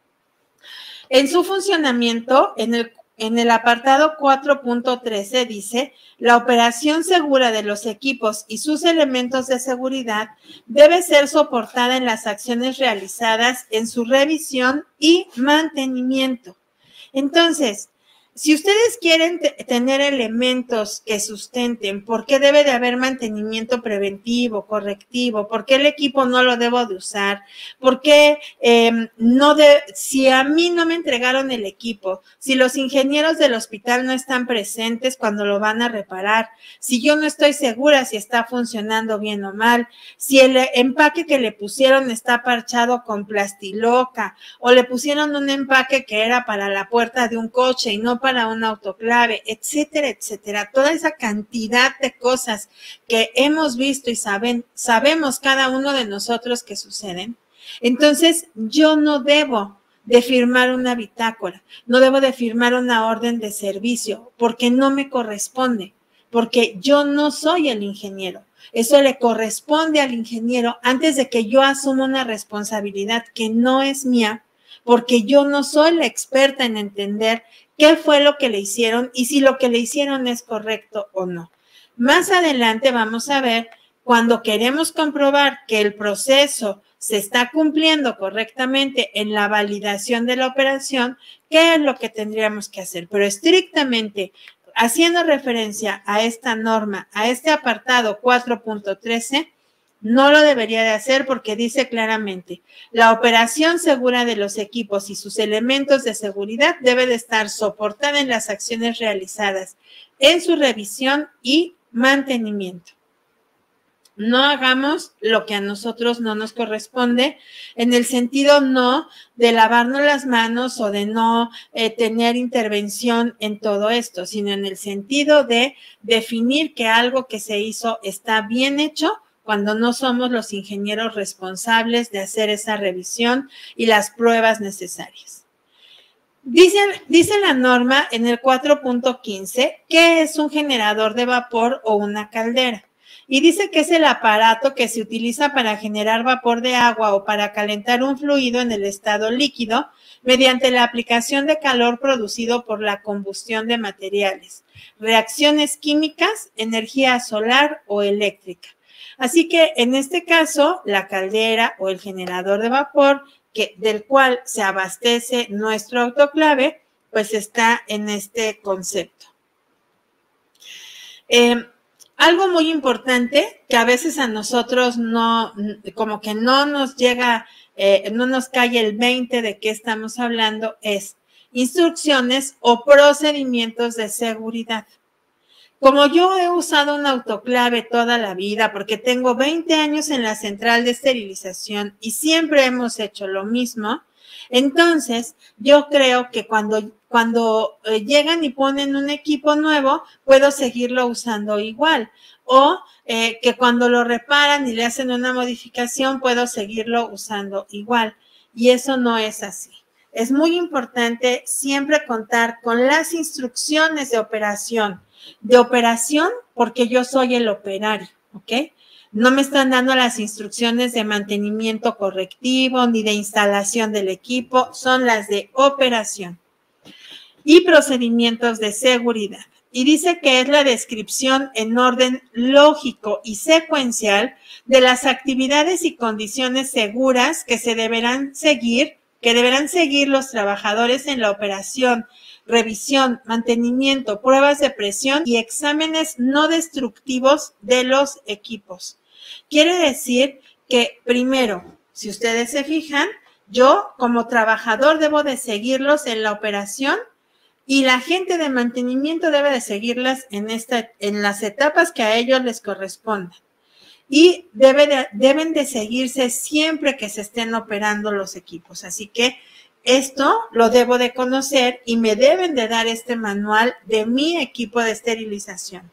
En su funcionamiento, en el En el apartado cuatro punto trece dice, la operación segura de los equipos y sus elementos de seguridad debe ser soportada en las acciones realizadas en su revisión y mantenimiento. Entonces, si ustedes quieren tener elementos que sustenten, ¿por qué debe de haber mantenimiento preventivo, correctivo? ¿Por qué el equipo no lo debo de usar? ¿Por qué eh, no de, si a mí no me entregaron el equipo, si los ingenieros del hospital no están presentes cuando lo van a reparar, si yo no estoy segura si está funcionando bien o mal, si el empaque que le pusieron está parchado con plastiloca o le pusieron un empaque que era para la puerta de un coche y no para un autoclave, etcétera, etcétera. Toda esa cantidad de cosas que hemos visto y saben, sabemos cada uno de nosotros que suceden. Entonces, yo no debo de firmar una bitácora, no debo de firmar una orden de servicio, porque no me corresponde, porque yo no soy el ingeniero. Eso le corresponde al ingeniero antes de que yo asuma una responsabilidad que no es mía, porque yo no soy la experta en entender qué fue lo que le hicieron y si lo que le hicieron es correcto o no. Más adelante vamos a ver cuando queremos comprobar que el proceso se está cumpliendo correctamente en la validación de la operación, qué es lo que tendríamos que hacer. Pero estrictamente haciendo referencia a esta norma, a este apartado cuatro punto trece, no lo debería de hacer porque dice claramente, la operación segura de los equipos y sus elementos de seguridad debe de estar soportada en las acciones realizadas en su revisión y mantenimiento. No hagamos lo que a nosotros no nos corresponde, en el sentido no de lavarnos las manos o de no eh, tener intervención en todo esto, sino en el sentido de definir que algo que se hizo está bien hecho cuando no somos los ingenieros responsables de hacer esa revisión y las pruebas necesarias. Dice, dice la norma en el cuatro punto quince qué es un generador de vapor o una caldera. Y dice que es el aparato que se utiliza para generar vapor de agua o para calentar un fluido en el estado líquido mediante la aplicación de calor producido por la combustión de materiales, reacciones químicas, energía solar o eléctrica. Así que en este caso, la caldera o el generador de vapor que, del cual se abastece nuestro autoclave, pues está en este concepto. Eh, algo muy importante que a veces a nosotros no, como que no nos llega, eh, no nos cae el veinte de qué estamos hablando, es instrucciones o procedimientos de seguridad. Como yo he usado un autoclave toda la vida, porque tengo veinte años en la central de esterilización y siempre hemos hecho lo mismo, entonces yo creo que cuando, cuando eh, llegan y ponen un equipo nuevo, puedo seguirlo usando igual. O eh, que cuando lo reparan y le hacen una modificación, puedo seguirlo usando igual. Y eso no es así. Es muy importante siempre contar con las instrucciones de operación. De operación, porque yo soy el operario, ¿ok? No me están dando las instrucciones de mantenimiento correctivo ni de instalación del equipo, son las de operación. Y procedimientos de seguridad. Y dice que es la descripción en orden lógico y secuencial de las actividades y condiciones seguras que se deberán seguir, que deberán seguir los trabajadores en la operación, revisión, mantenimiento, pruebas de presión y exámenes no destructivos de los equipos. Quiere decir que, primero, si ustedes se fijan, yo como trabajador debo de seguirlos en la operación y la gente de mantenimiento debe de seguirlas en, esta, en las etapas que a ellos les correspondan. Y debe de, deben de seguirse siempre que se estén operando los equipos. Así que esto lo debo de conocer y me deben de dar este manual de mi equipo de esterilización.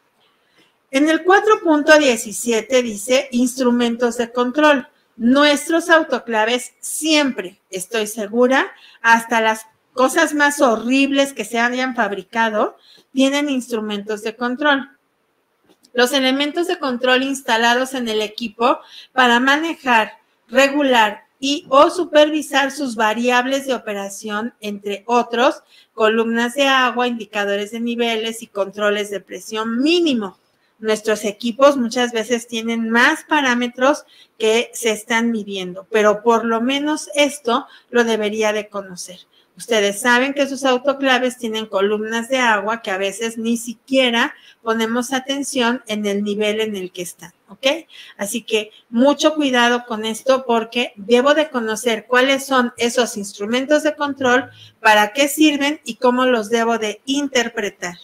En el cuatro punto diecisiete dice instrumentos de control. Nuestros autoclaves siempre, estoy segura, hasta las cosas más horribles que se hayan fabricado, tienen instrumentos de control. Los elementos de control instalados en el equipo para manejar, regular y o supervisar sus variables de operación, entre otros, columnas de agua, indicadores de niveles y controles de presión mínimo. Nuestros equipos muchas veces tienen más parámetros que se están midiendo, pero por lo menos esto lo debería de conocer. Ustedes saben que sus autoclaves tienen columnas de agua que a veces ni siquiera ponemos atención en el nivel en el que están, ¿ok? Así que mucho cuidado con esto porque debo de conocer cuáles son esos instrumentos de control, para qué sirven y cómo los debo de interpretar.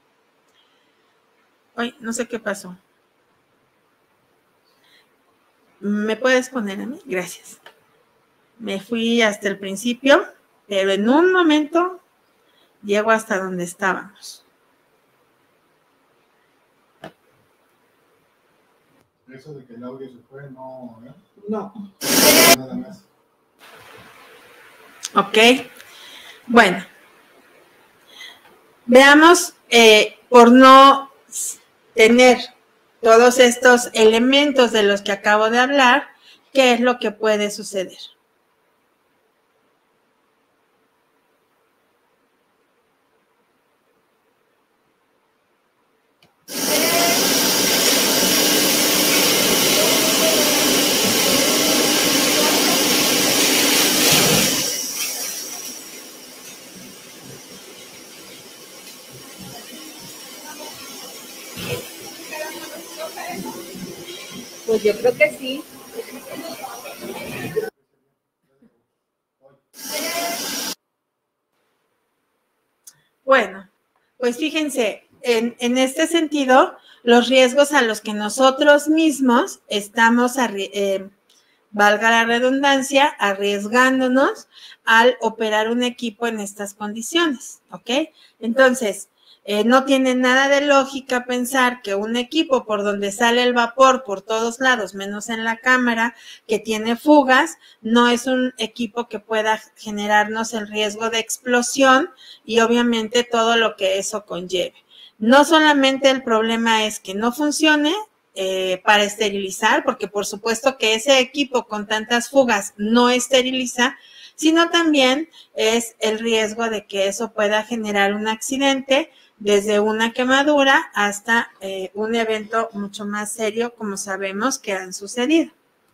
Ay, no sé qué pasó. ¿Me puedes poner a mí? Gracias. Me fui hasta el principio, pero en un momento llego hasta donde estábamos. Eso de que el audio se fue, no, ¿eh? No. Nada más. Ok. Bueno. Veamos, eh, por no tener todos estos elementos de los que acabo de hablar, qué es lo que puede suceder. Pues yo creo que sí. Bueno, pues fíjense, en, en este sentido, los riesgos a los que nosotros mismos estamos, eh, valga la redundancia, arriesgándonos al operar un equipo en estas condiciones, ¿ok? Entonces, Eh, no tiene nada de lógica pensar que un equipo por donde sale el vapor por todos lados, menos en la cámara, que tiene fugas, no es un equipo que pueda generarnos el riesgo de explosión y obviamente todo lo que eso conlleve. No solamente el problema es que no funcione eh, para esterilizar, porque por supuesto que ese equipo con tantas fugas no esteriliza, sino también es el riesgo de que eso pueda generar un accidente, desde una quemadura hasta eh, un evento mucho más serio, como sabemos que han sucedido.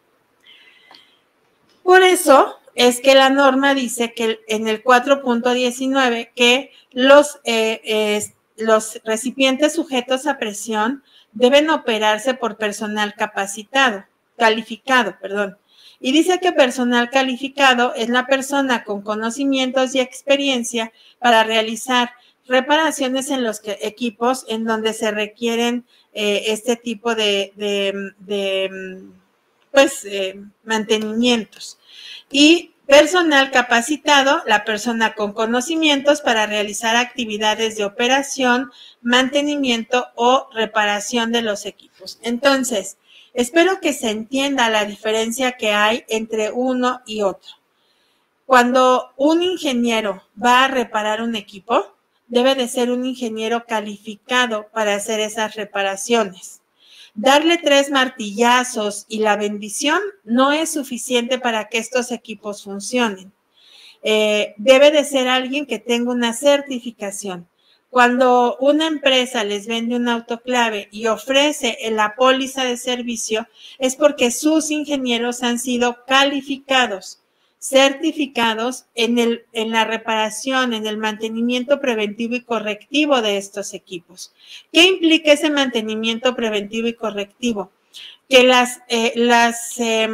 Por eso es que la norma dice que en el cuatro punto diecinueve que los, eh, eh, los recipientes sujetos a presión deben operarse por personal capacitado, calificado, perdón. Y dice que personal calificado es la persona con conocimientos y experiencia para realizar reparaciones en los que, equipos en donde se requieren eh, este tipo de, de, de pues, eh, mantenimientos. Y personal capacitado, la persona con conocimientos para realizar actividades de operación, mantenimiento o reparación de los equipos. Entonces, espero que se entienda la diferencia que hay entre uno y otro. Cuando un ingeniero va a reparar un equipo, debe de ser un ingeniero calificado para hacer esas reparaciones. Darle tres martillazos y la bendición no es suficiente para que estos equipos funcionen. Eh, debe de ser alguien que tenga una certificación. Cuando una empresa les vende un autoclave y ofrece la póliza de servicio, es porque sus ingenieros han sido calificados, certificados en, el, en la reparación, en el mantenimiento preventivo y correctivo de estos equipos. ¿Qué implica ese mantenimiento preventivo y correctivo? Que las, eh, las eh,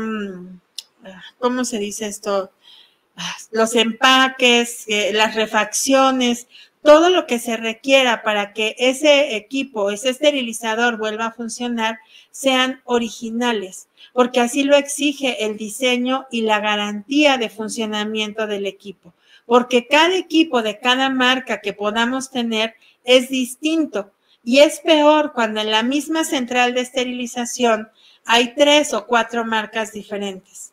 ¿cómo se dice esto? Los empaques, eh, las refacciones, todo lo que se requiera para que ese equipo, ese esterilizador vuelva a funcionar, sean originales, porque así lo exige el diseño y la garantía de funcionamiento del equipo, porque cada equipo de cada marca que podamos tener es distinto y es peor cuando en la misma central de esterilización hay tres o cuatro marcas diferentes.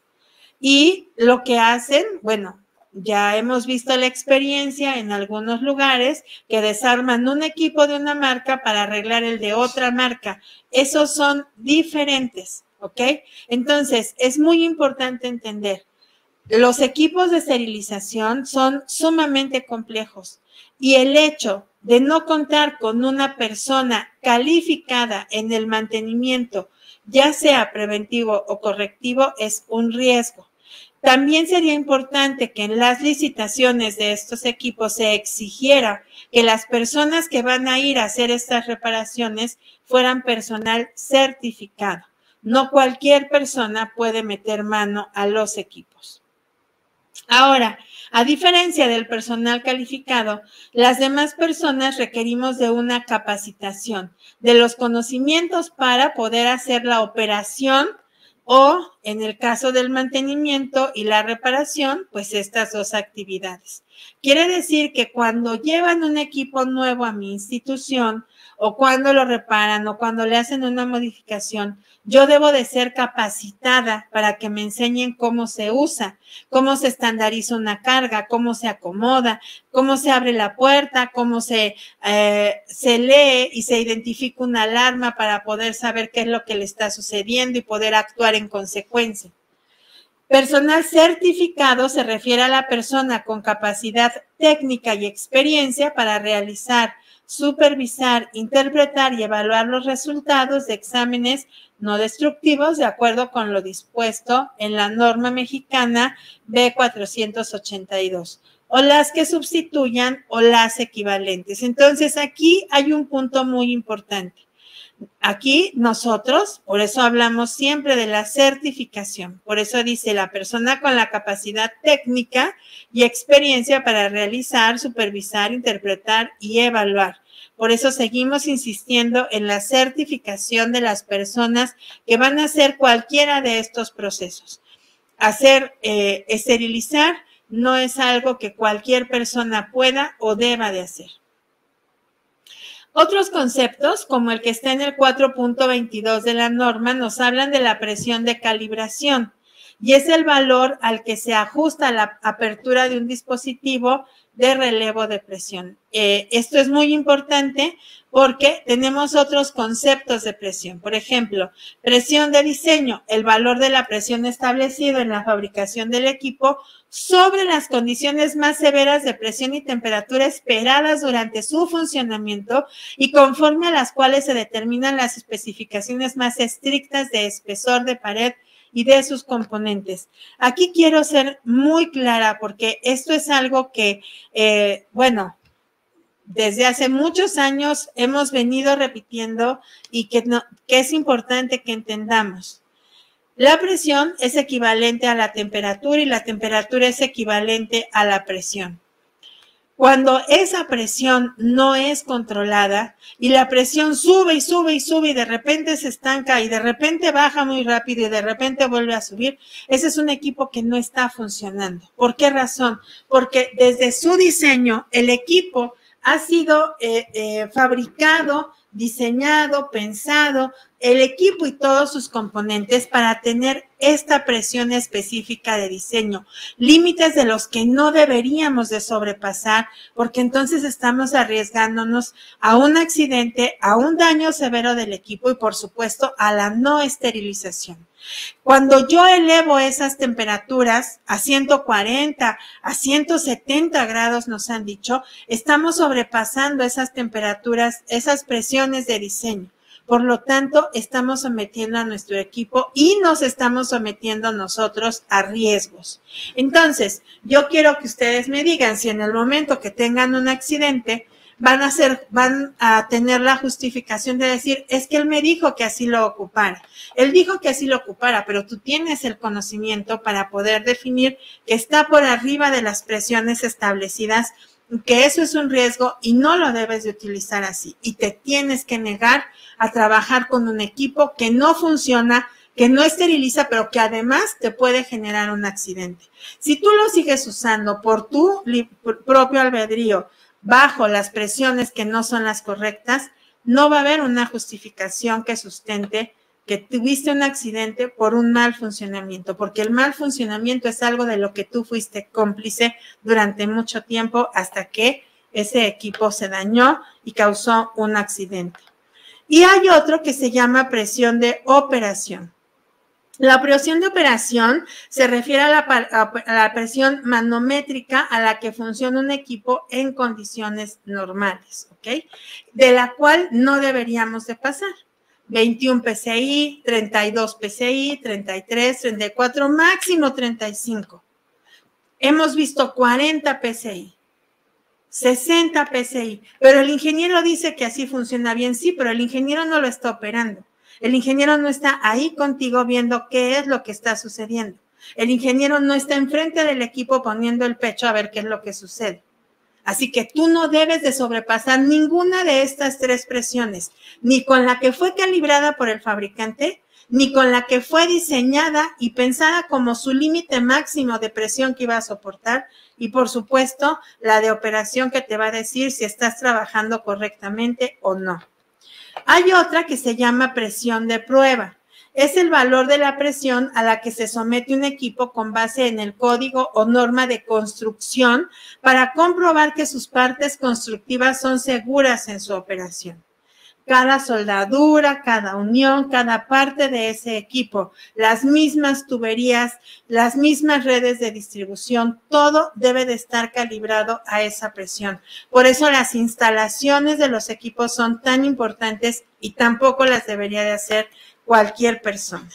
Y lo que hacen, bueno, ya hemos visto la experiencia en algunos lugares que desarman un equipo de una marca para arreglar el de otra marca. Esos son diferentes, ¿ok? Entonces, es muy importante entender, los equipos de esterilización son sumamente complejos y el hecho de no contar con una persona calificada en el mantenimiento, ya sea preventivo o correctivo, es un riesgo. También sería importante que en las licitaciones de estos equipos se exigiera que las personas que van a ir a hacer estas reparaciones fueran personal certificado. No cualquier persona puede meter mano a los equipos. Ahora, a diferencia del personal calificado, las demás personas requerimos de una capacitación, de los conocimientos para poder hacer la operación o, en el caso del mantenimiento y la reparación, pues estas dos actividades. Quiere decir que cuando llevan un equipo nuevo a mi institución o cuando lo reparan o cuando le hacen una modificación, yo debo de ser capacitada para que me enseñen cómo se usa, cómo se estandariza una carga, cómo se acomoda, cómo se abre la puerta, cómo se, eh, se lee y se identifica una alarma para poder saber qué es lo que le está sucediendo y poder actuar en consecuencia. Personal certificado se refiere a la persona con capacidad técnica y experiencia para realizar, supervisar, interpretar y evaluar los resultados de exámenes no destructivos de acuerdo con lo dispuesto en la norma mexicana B cuatrocientos ochenta y dos o las que sustituyan o las equivalentes. Entonces, aquí hay un punto muy importante. Aquí nosotros, por eso hablamos siempre de la certificación, por eso dice la persona con la capacidad técnica y experiencia para realizar, supervisar, interpretar y evaluar. Por eso seguimos insistiendo en la certificación de las personas que van a hacer cualquiera de estos procesos. Hacer, eh, esterilizar no es algo que cualquier persona pueda o deba de hacer. Otros conceptos, como el que está en el cuatro punto veintidós de la norma, nos hablan de la presión de calibración y es el valor al que se ajusta la apertura de un dispositivo de relevo de presión. Eh, esto es muy importante porque tenemos otros conceptos de presión. Por ejemplo, presión de diseño, el valor de la presión establecido en la fabricación del equipo sobre las condiciones más severas de presión y temperatura esperadas durante su funcionamiento y conforme a las cuales se determinan las especificaciones más estrictas de espesor de pared y de sus componentes. Aquí quiero ser muy clara porque esto es algo que, eh, bueno, desde hace muchos años hemos venido repitiendo y que, no, que es importante que entendamos. La presión es equivalente a la temperatura y la temperatura es equivalente a la presión. Cuando esa presión no es controlada y la presión sube y sube y sube y de repente se estanca y de repente baja muy rápido y de repente vuelve a subir, ese es un equipo que no está funcionando. ¿Por qué razón? Porque desde su diseño el equipo ha sido eh, eh, fabricado, diseñado, pensado, el equipo y todos sus componentes para tener esta presión específica de diseño, límites de los que no deberíamos de sobrepasar, porque entonces estamos arriesgándonos a un accidente, a un daño severo del equipo y por supuesto a la no esterilización. Cuando yo elevo esas temperaturas a ciento cuarenta, a ciento setenta grados, nos han dicho, estamos sobrepasando esas temperaturas, esas presiones de diseño. Por lo tanto, estamos sometiendo a nuestro equipo y nos estamos sometiendo nosotros a riesgos. Entonces, yo quiero que ustedes me digan si en el momento que tengan un accidente, van a ser, van a tener la justificación de decir, es que él me dijo que así lo ocupara. Él dijo que así lo ocupara, pero tú tienes el conocimiento para poder definir que está por arriba de las presiones establecidas, que eso es un riesgo y no lo debes de utilizar así. Y te tienes que negar a trabajar con un equipo que no funciona, que no esteriliza, pero que además te puede generar un accidente. Si tú lo sigues usando por tu propio albedrío, bajo las presiones que no son las correctas, no va a haber una justificación que sustente que tuviste un accidente por un mal funcionamiento, porque el mal funcionamiento es algo de lo que tú fuiste cómplice durante mucho tiempo hasta que ese equipo se dañó y causó un accidente. Y hay otro que se llama presión de operación. La presión de operación se refiere a la, a la presión manométrica a la que funciona un equipo en condiciones normales, ¿ok? De la cual no deberíamos de pasar. veintiún P S I, treinta y dos P S I, treinta y tres, treinta y cuatro, máximo treinta y cinco. Hemos visto cuarenta P S I, sesenta P S I, pero el ingeniero dice que así funciona bien, sí, pero el ingeniero no lo está operando. El ingeniero no está ahí contigo viendo qué es lo que está sucediendo. El ingeniero no está enfrente del equipo poniendo el pecho a ver qué es lo que sucede. Así que tú no debes de sobrepasar ninguna de estas tres presiones, ni con la que fue calibrada por el fabricante, ni con la que fue diseñada y pensada como su límite máximo de presión que iba a soportar, y por supuesto la de operación que te va a decir si estás trabajando correctamente o no. Hay otra que se llama presión de prueba. Es el valor de la presión a la que se somete un equipo con base en el código o norma de construcción para comprobar que sus partes constructivas son seguras en su operación. Cada soldadura, cada unión, cada parte de ese equipo, las mismas tuberías, las mismas redes de distribución, todo debe de estar calibrado a esa presión. Por eso las instalaciones de los equipos son tan importantes y tampoco las debería de hacer cualquier persona.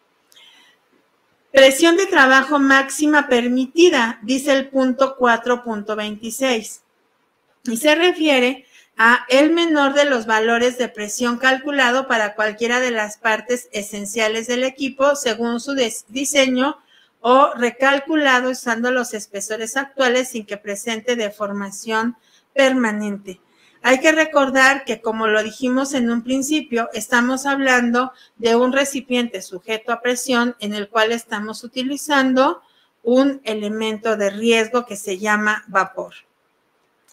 Presión de trabajo máxima permitida, dice el punto cuatro punto veintiséis, y se refiere a el menor de los valores de presión calculado para cualquiera de las partes esenciales del equipo según su diseño o recalculado usando los espesores actuales sin que presente deformación permanente. Hay que recordar que, como lo dijimos en un principio, estamos hablando de un recipiente sujeto a presión en el cual estamos utilizando un elemento de riesgo que se llama vapor.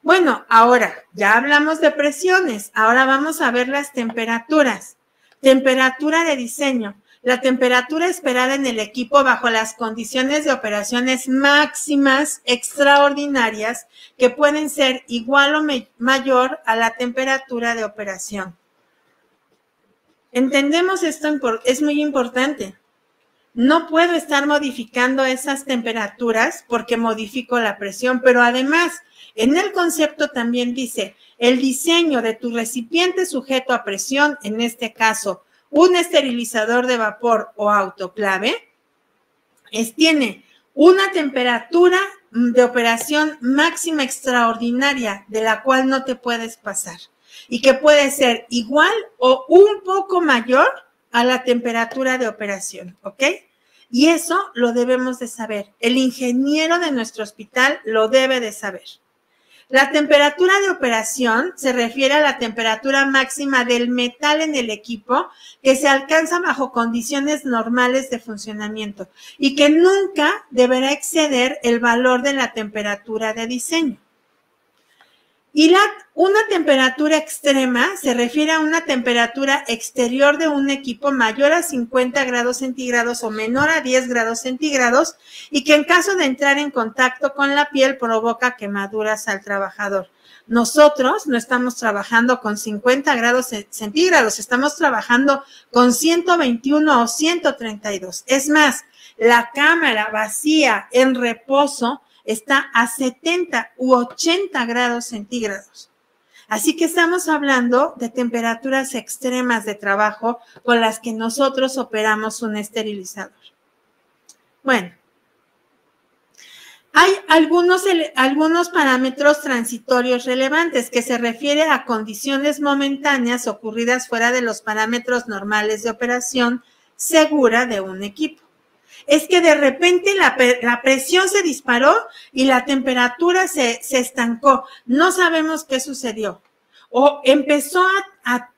Bueno, ahora ya hablamos de presiones, ahora vamos a ver las temperaturas. Temperatura de diseño. La temperatura esperada en el equipo bajo las condiciones de operaciones máximas extraordinarias que pueden ser igual o mayor a la temperatura de operación. Entendemos esto, es muy importante. No puedo estar modificando esas temperaturas porque modifico la presión, pero además, en el concepto también dice, el diseño de tu recipiente sujeto a presión, en este caso, un esterilizador de vapor o autoclave, es, tiene una temperatura de operación máxima extraordinaria de la cual no te puedes pasar y que puede ser igual o un poco mayor a la temperatura de operación, ¿ok? Y eso lo debemos de saber. El ingeniero de nuestro hospital lo debe de saber. La temperatura de operación se refiere a la temperatura máxima del metal en el equipo que se alcanza bajo condiciones normales de funcionamiento y que nunca deberá exceder el valor de la temperatura de diseño. Y la, una temperatura extrema se refiere a una temperatura exterior de un equipo mayor a cincuenta grados centígrados o menor a diez grados centígrados y que en caso de entrar en contacto con la piel provoca quemaduras al trabajador. Nosotros no estamos trabajando con cincuenta grados centígrados, estamos trabajando con ciento veintiuno o ciento treinta y dos. Es más, la cámara vacía en reposo está a setenta u ochenta grados centígrados. Así que estamos hablando de temperaturas extremas de trabajo con las que nosotros operamos un esterilizador. Bueno, hay algunos, algunos parámetros transitorios relevantes que se refiere a condiciones momentáneas ocurridas fuera de los parámetros normales de operación segura de un equipo. Es que de repente la, la presión se disparó y la temperatura se, se estancó. No sabemos qué sucedió. O empezó a,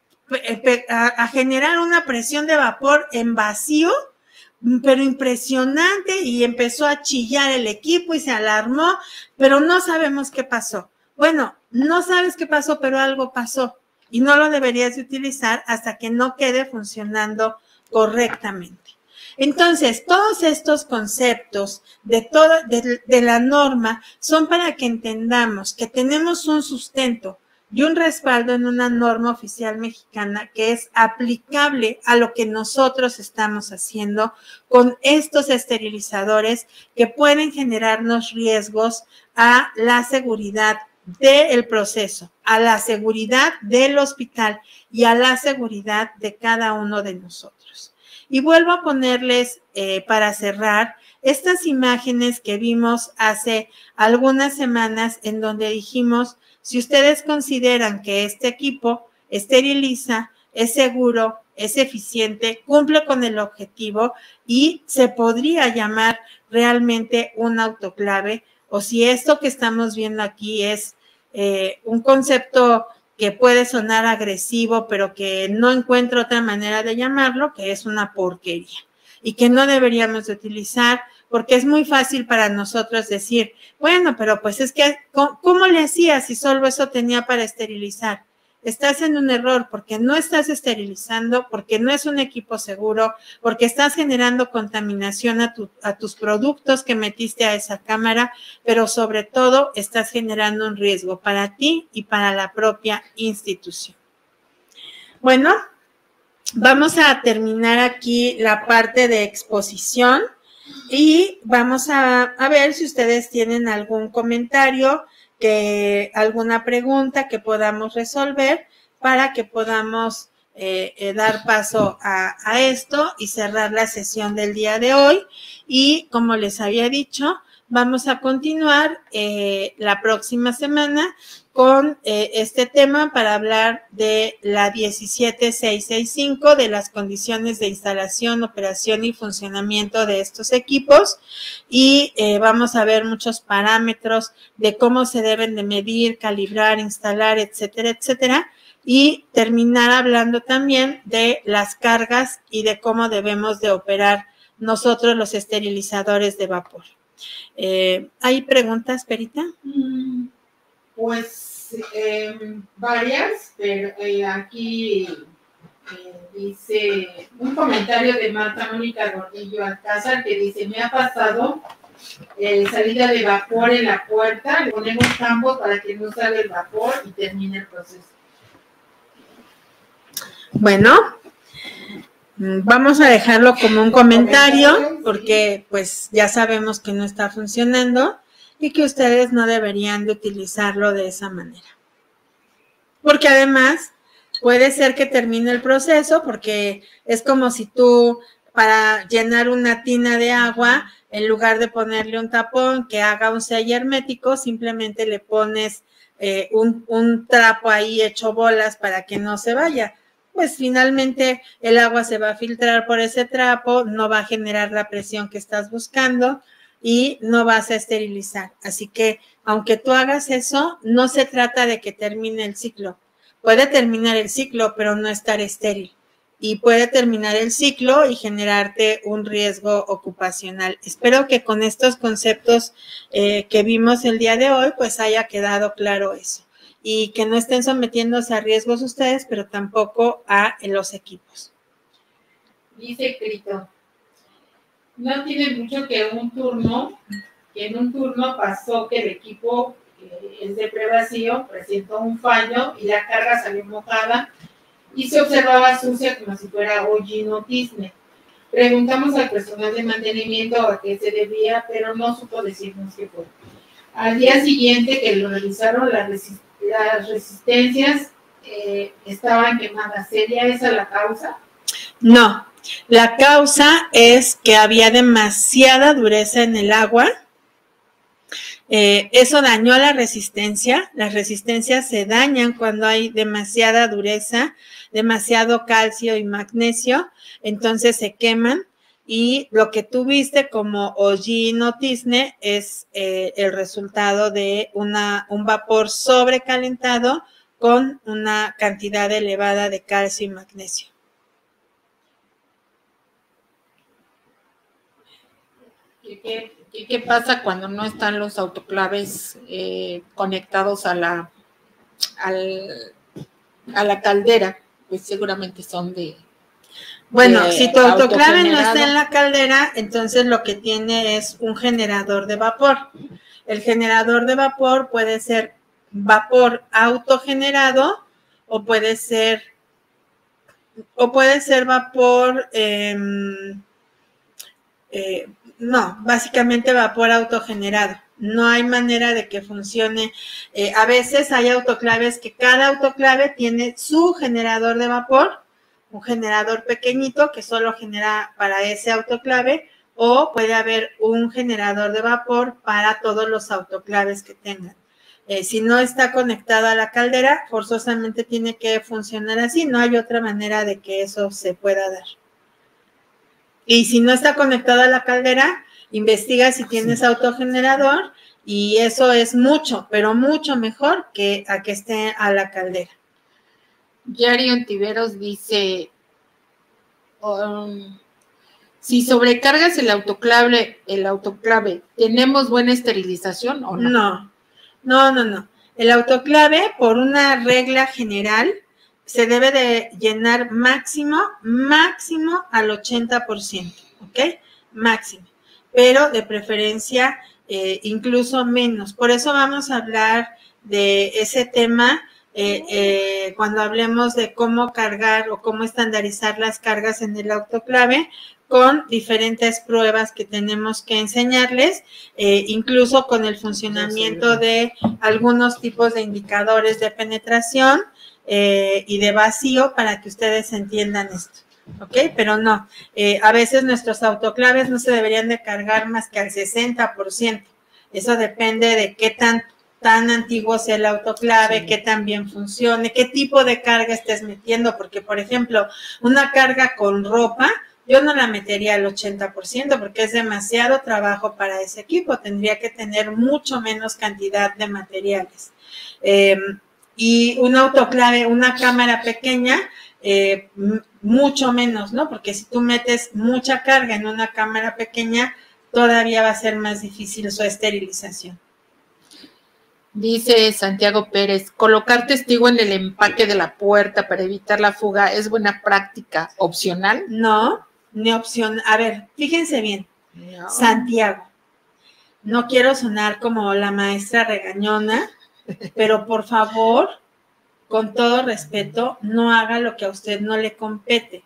a, a generar una presión de vapor en vacío, pero impresionante, y empezó a chillar el equipo y se alarmó, pero no sabemos qué pasó. Bueno, no sabes qué pasó, pero algo pasó y no lo deberías de utilizar hasta que no quede funcionando correctamente. Entonces, todos estos conceptos de, todo, de, de la norma son para que entendamos que tenemos un sustento y un respaldo en una norma oficial mexicana que es aplicable a lo que nosotros estamos haciendo con estos esterilizadores que pueden generarnos riesgos a la seguridad del proceso, a la seguridad del hospital y a la seguridad de cada uno de nosotros. Y vuelvo a ponerles, eh, para cerrar, estas imágenes que vimos hace algunas semanas en donde dijimos, si ustedes consideran que este equipo esteriliza, es seguro, es eficiente, cumple con el objetivo y se podría llamar realmente un autoclave, o si esto que estamos viendo aquí es eh, un concepto que puede sonar agresivo, pero que no encuentro otra manera de llamarlo, que es una porquería y que no deberíamos de utilizar porque es muy fácil para nosotros decir, bueno, pero pues es que, ¿cómo, cómo le hacías si solo eso tenía para esterilizar? Estás en un error porque no estás esterilizando, porque no es un equipo seguro, porque estás generando contaminación a, tu, a tus productos que metiste a esa cámara, pero sobre todo estás generando un riesgo para ti y para la propia institución. Bueno, vamos a terminar aquí la parte de exposición y vamos a, a ver si ustedes tienen algún comentario, que alguna pregunta que podamos resolver para que podamos eh, eh, dar paso a, a esto y cerrar la sesión del día de hoy. Y como les había dicho, vamos a continuar eh, la próxima semana con eh, este tema para hablar de la diecisiete seiscientos sesenta y cinco, de las condiciones de instalación, operación y funcionamiento de estos equipos, y eh, vamos a ver muchos parámetros de cómo se deben de medir, calibrar, instalar, etcétera, etcétera, y terminar hablando también de las cargas y de cómo debemos de operar nosotros los esterilizadores de vapor. Eh, ¿Hay preguntas, Perita? Mm. Pues eh, varias, pero eh, aquí eh, dice un comentario de Marta Mónica Gordillo Alcázar que dice, me ha pasado eh, salida de vapor en la puerta, le ponemos campos para que no salga el vapor y termine el proceso. Bueno, vamos a dejarlo como un comentario porque pues ya sabemos que no está funcionando y que ustedes no deberían de utilizarlo de esa manera. Porque además puede ser que termine el proceso porque es como si tú para llenar una tina de agua, en lugar de ponerle un tapón que haga un sello hermético, simplemente le pones eh, un, un trapo ahí hecho bolas para que no se vaya. Pues finalmente el agua se va a filtrar por ese trapo, no va a generar la presión que estás buscando y no vas a esterilizar. Así que aunque tú hagas eso, no se trata de que termine el ciclo. Puede terminar el ciclo, pero no estar estéril. Y puede terminar el ciclo y generarte un riesgo ocupacional. Espero que con estos conceptos eh, que vimos el día de hoy, pues haya quedado claro eso. Y que no estén sometiéndose a riesgos ustedes, pero tampoco a los equipos. Dice Crito, no tiene mucho que un turno, que en un turno pasó que el equipo eh, es de prevacío, presentó un fallo y la carga salió mojada y se observaba sucia como si fuera hollín o tizne. Preguntamos al personal de mantenimiento a qué se debía, pero no supo decirnos qué fue. Al día siguiente que lo realizaron, las, resist las resistencias eh, estaban quemadas. ¿Sería esa la causa? No, la causa es que había demasiada dureza en el agua. Eh, eso dañó la resistencia. Las resistencias se dañan cuando hay demasiada dureza, demasiado calcio y magnesio, entonces se queman y lo que tú viste como hollín o tizne es eh, el resultado de una, un vapor sobrecalentado con una cantidad elevada de calcio y magnesio. ¿Qué, qué, qué pasa cuando no están los autoclaves eh, conectados a la, al, a la caldera? Pues seguramente son de... Bueno, de si tu autoclave no está en la caldera, entonces lo que tiene es un generador de vapor. El generador de vapor puede ser vapor autogenerado o puede ser o puede ser vapor eh, eh, no, básicamente vapor autogenerado. No hay manera de que funcione. Eh, a veces hay autoclaves que cada autoclave tiene su generador de vapor, un generador pequeñito que solo genera para ese autoclave, o puede haber un generador de vapor para todos los autoclaves que tengan. Eh, si no está conectado a la caldera, forzosamente tiene que funcionar así. No hay otra manera de que eso se pueda dar. Y si no está conectado a la caldera, investiga si tienes autogenerador y eso es mucho, pero mucho mejor que a que esté a la caldera. Yari Ontiveros dice, um, si sobrecargas el autoclave, el autoclave, ¿tenemos buena esterilización o no? No, no, no, no. El autoclave, por una regla general, se debe de llenar máximo, máximo al ochenta por ciento, ¿ok? Máximo, pero de preferencia eh, incluso menos. Por eso vamos a hablar de ese tema eh, eh, cuando hablemos de cómo cargar o cómo estandarizar las cargas en el autoclave con diferentes pruebas que tenemos que enseñarles, eh, incluso con el funcionamiento de algunos tipos de indicadores de penetración, Eh, y de vacío para que ustedes entiendan esto, ¿ok? Pero no, eh, a veces nuestros autoclaves no se deberían de cargar más que al sesenta por ciento. Eso depende de qué tan, tan antiguo sea el autoclave, sí, qué tan bien funcione, qué tipo de carga estés metiendo, porque, por ejemplo, una carga con ropa, yo no la metería al ochenta por ciento porque es demasiado trabajo para ese equipo, tendría que tener mucho menos cantidad de materiales. Eh, Y un autoclave, una cámara pequeña, eh, mucho menos, ¿no? Porque si tú metes mucha carga en una cámara pequeña, todavía va a ser más difícil su esterilización. Dice Santiago Pérez, colocar testigo en el empaque de la puerta para evitar la fuga es buena práctica, opcional. No, ni opción. A ver, fíjense bien, No. Santiago, no quiero sonar como la maestra regañona, pero por favor, con todo respeto, no haga lo que a usted no le compete.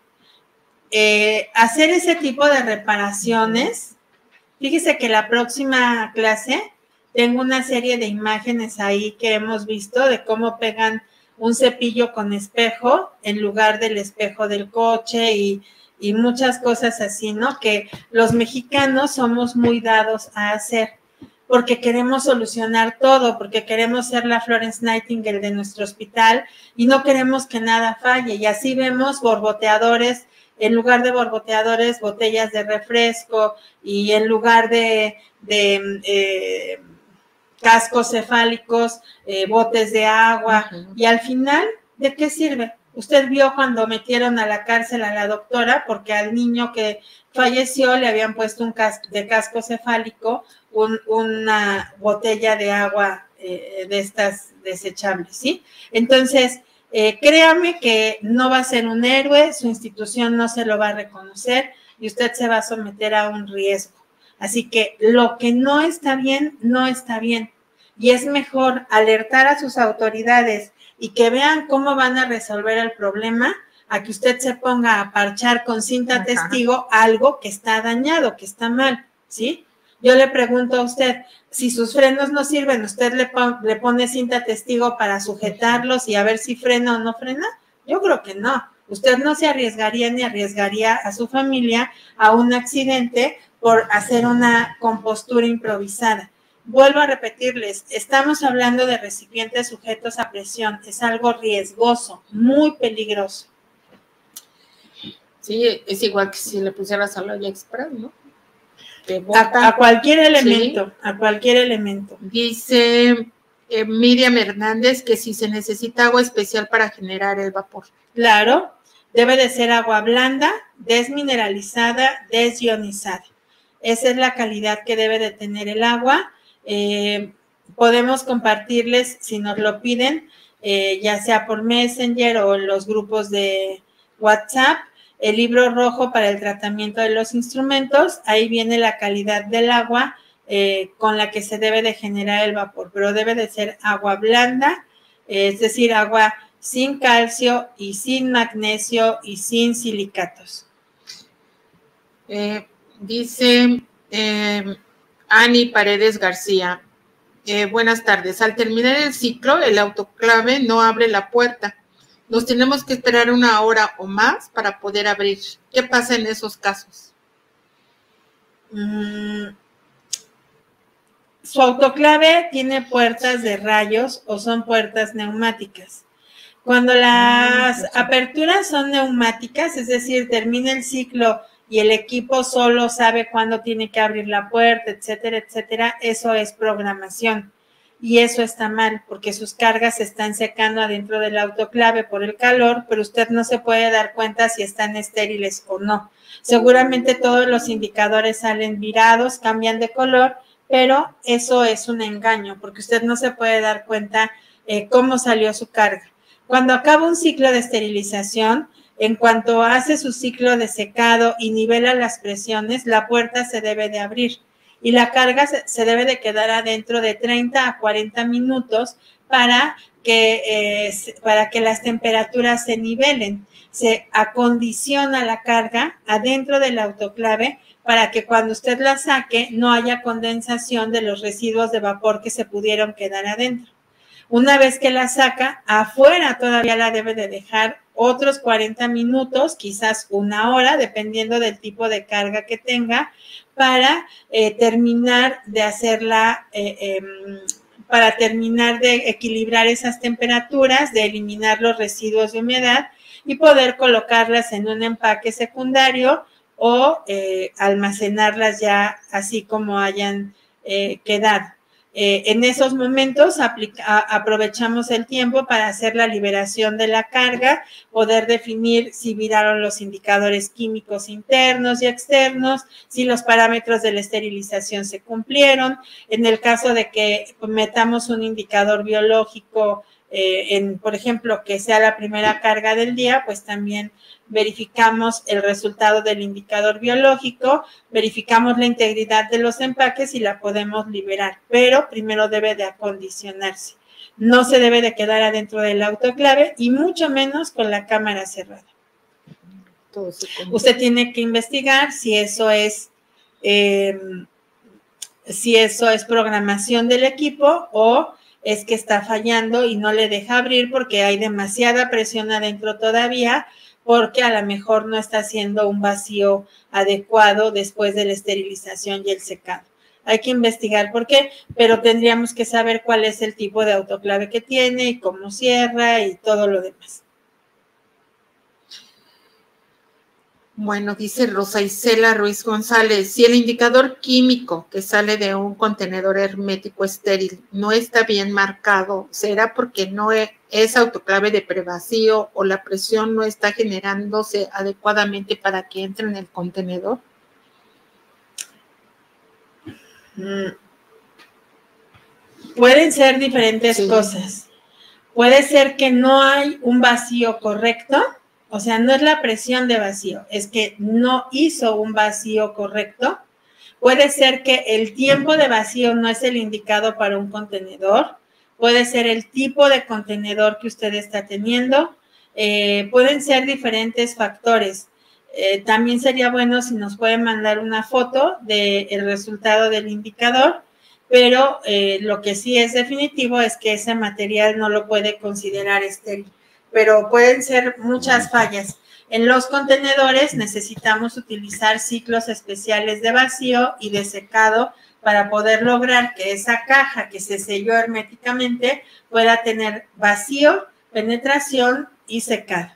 Eh, hacer ese tipo de reparaciones, fíjese que la próxima clase tengo una serie de imágenes ahí que hemos visto de cómo pegan un cepillo con espejo en lugar del espejo del coche y, y muchas cosas así, ¿no? Que los mexicanos somos muy dados a hacer porque queremos solucionar todo, porque queremos ser la Florence Nightingale de nuestro hospital y no queremos que nada falle. Y así vemos borboteadores, en lugar de borboteadores, botellas de refresco y en lugar de... de eh, cascos cefálicos, eh, botes de agua, uh-huh. Y al final, ¿de qué sirve? Usted vio cuando metieron a la cárcel a la doctora porque al niño que falleció le habían puesto un casco de casco cefálico, un, una botella de agua eh, de estas desechables, ¿sí? Entonces, eh, créame que no va a ser un héroe, su institución no se lo va a reconocer y usted se va a someter a un riesgo. Así que lo que no está bien, no está bien. Y es mejor alertar a sus autoridades y que vean cómo van a resolver el problema a que usted se ponga a parchar con cinta Ajá. testigo algo que está dañado, que está mal, ¿sí? Yo le pregunto a usted, si sus frenos no sirven, ¿usted le, pon, le pone cinta testigo para sujetarlos y a ver si frena o no frena? Yo creo que no. Usted no se arriesgaría ni arriesgaría a su familia a un accidente por hacer una compostura improvisada. Vuelvo a repetirles, estamos hablando de recipientes sujetos a presión, es algo riesgoso, muy peligroso. Sí, es igual que si le pusieras a la olla express, ¿no? A, a cualquier elemento, sí. a cualquier elemento. Dice eh, Miriam Hernández que si se necesita agua especial para generar el vapor. Claro, debe de ser agua blanda, desmineralizada, desionizada. Esa es la calidad que debe de tener el agua. Eh, podemos compartirles, si nos lo piden, eh, ya sea por Messenger o en los grupos de WhatsApp, el libro rojo para el tratamiento de los instrumentos. Ahí viene la calidad del agua eh, con la que se debe de generar el vapor, pero debe de ser agua blanda, eh, es decir, agua sin calcio y sin magnesio y sin silicatos. Eh, dice eh, Ani Paredes García, eh, buenas tardes. Al terminar el ciclo, el autoclave no abre la puerta. Nos tenemos que esperar una hora o más para poder abrir. ¿Qué pasa en esos casos? Mm, su autoclave tiene puertas de rayos o son puertas neumáticas. Cuando las aperturas son neumáticas, es decir, termina el ciclo y el equipo solo sabe cuándo tiene que abrir la puerta, etcétera, etcétera, eso es programación. Y eso está mal, porque sus cargas se están secando adentro del autoclave por el calor, pero usted no se puede dar cuenta si están estériles o no. Seguramente todos los indicadores salen virados, cambian de color, pero eso es un engaño, porque usted no se puede dar cuenta eh, cómo salió su carga. Cuando acaba un ciclo de esterilización, en cuanto hace su ciclo de secado y nivela las presiones, la puerta se debe de abrir y la carga se, se debe de quedar adentro de treinta a cuarenta minutos para que, eh, para que las temperaturas se nivelen. Se acondiciona la carga adentro del autoclave para que cuando usted la saque no haya condensación de los residuos de vapor que se pudieron quedar adentro. Una vez que la saca, afuera todavía la debe de dejar otros cuarenta minutos, quizás una hora, dependiendo del tipo de carga que tenga, para eh, terminar de hacerla, eh, eh, para terminar de equilibrar esas temperaturas, de eliminar los residuos de humedad y poder colocarlas en un empaque secundario o eh, almacenarlas ya así como hayan eh, quedado. Eh, en esos momentos aplica, a, aprovechamos el tiempo para hacer la liberación de la carga, poder definir si viraron los indicadores químicos internos y externos, si los parámetros de la esterilización se cumplieron. En el caso de que metamos un indicador biológico, eh, en, por ejemplo, que sea la primera carga del día, pues también verificamos el resultado del indicador biológico, verificamos la integridad de los empaques y la podemos liberar, pero primero debe de acondicionarse. No se debe de quedar adentro del autoclave y mucho menos con la cámara cerrada. Usted tiene que investigar si eso es, eh, si eso es programación del equipo o es que está fallando y no le deja abrir porque hay demasiada presión adentro todavía, porque a lo mejor no está haciendo un vacío adecuado después de la esterilización y el secado. Hay que investigar por qué, pero tendríamos que saber cuál es el tipo de autoclave que tiene y cómo cierra y todo lo demás. Bueno, dice Rosa Isela Ruiz González, si el indicador químico que sale de un contenedor hermético estéril no está bien marcado, ¿será porque no es autoclave de prevacío o la presión no está generándose adecuadamente para que entre en el contenedor? Pueden ser diferentes sí. cosas. Puede ser que no hay un vacío correcto. O sea, no es la presión de vacío, es que no hizo un vacío correcto. Puede ser que el tiempo de vacío no es el indicado para un contenedor. Puede ser el tipo de contenedor que usted está teniendo. Eh, pueden ser diferentes factores. Eh, también sería bueno si nos puede mandar una foto del resultado del indicador, pero eh, lo que sí es definitivo es que ese material no lo puede considerar estéril. Pero pueden ser muchas fallas. En los contenedores necesitamos utilizar ciclos especiales de vacío y de secado para poder lograr que esa caja que se selló herméticamente pueda tener vacío, penetración y secado.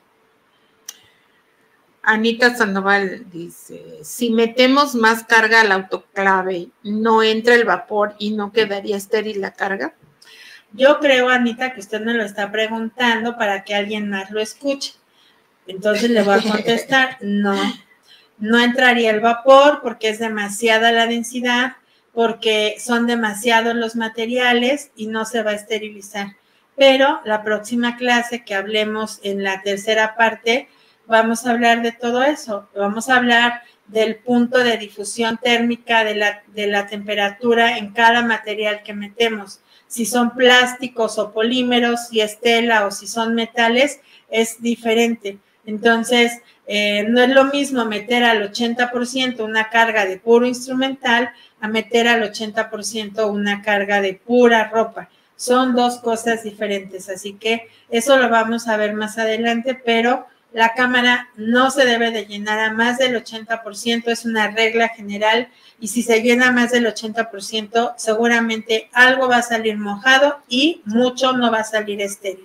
Anita Sandoval dice, si metemos más carga al autoclave, ¿no entra el vapor y no quedaría estéril la carga? Yo creo, Anita, que usted me lo está preguntando para que alguien más lo escuche. Entonces le voy a contestar, no, no entraría el vapor porque es demasiada la densidad, porque son demasiados los materiales y no se va a esterilizar. Pero la próxima clase que hablemos en la tercera parte, vamos a hablar de todo eso. Vamos a hablar del punto de difusión térmica de la, de la temperatura en cada material que metemos. Si son plásticos o polímeros, si es tela o si son metales, es diferente. Entonces, eh, no es lo mismo meter al ochenta por ciento una carga de puro instrumental a meter al ochenta por ciento una carga de pura ropa. Son dos cosas diferentes, así que eso lo vamos a ver más adelante, pero la cámara no se debe de llenar a más del ochenta por ciento, es una regla general, y si se llena más del ochenta por ciento, seguramente algo va a salir mojado y mucho no va a salir estéril.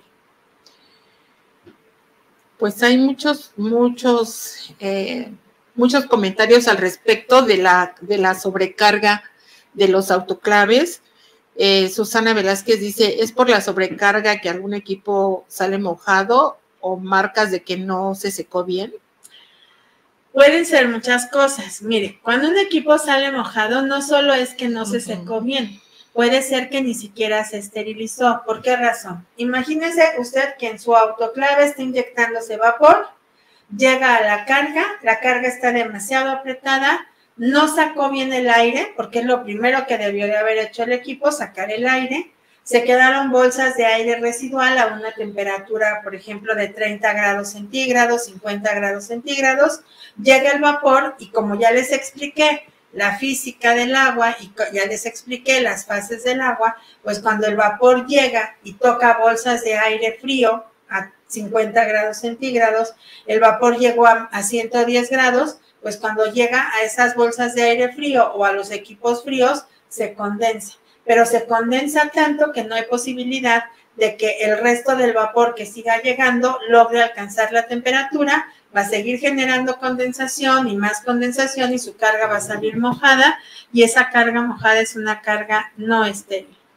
Pues hay muchos, muchos, eh, muchos comentarios al respecto de la, de la sobrecarga de los autoclaves. Eh, Susana Velázquez dice, ¿es por la sobrecarga que algún equipo sale mojado o marcas de que no se secó bien? Pueden ser muchas cosas. Mire, cuando un equipo sale mojado, no solo es que no uh-huh. se secó bien, puede ser que ni siquiera se esterilizó. ¿Por qué razón? Imagínese usted que en su autoclave está inyectándose vapor, llega a la carga, la carga está demasiado apretada, no sacó bien el aire, porque es lo primero que debió de haber hecho el equipo, sacar el aire. Se quedaron bolsas de aire residual a una temperatura, por ejemplo, de treinta grados centígrados, cincuenta grados centígrados. Llega el vapor y como ya les expliqué la física del agua y ya les expliqué las fases del agua, pues cuando el vapor llega y toca bolsas de aire frío a cincuenta grados centígrados, el vapor llegó a, a ciento diez grados, pues cuando llega a esas bolsas de aire frío o a los equipos fríos, se condensa. Pero se condensa tanto que no hay posibilidad de que el resto del vapor que siga llegando logre alcanzar la temperatura, va a seguir generando condensación y más condensación y su carga va a salir mojada y esa carga mojada es una carga no estéril.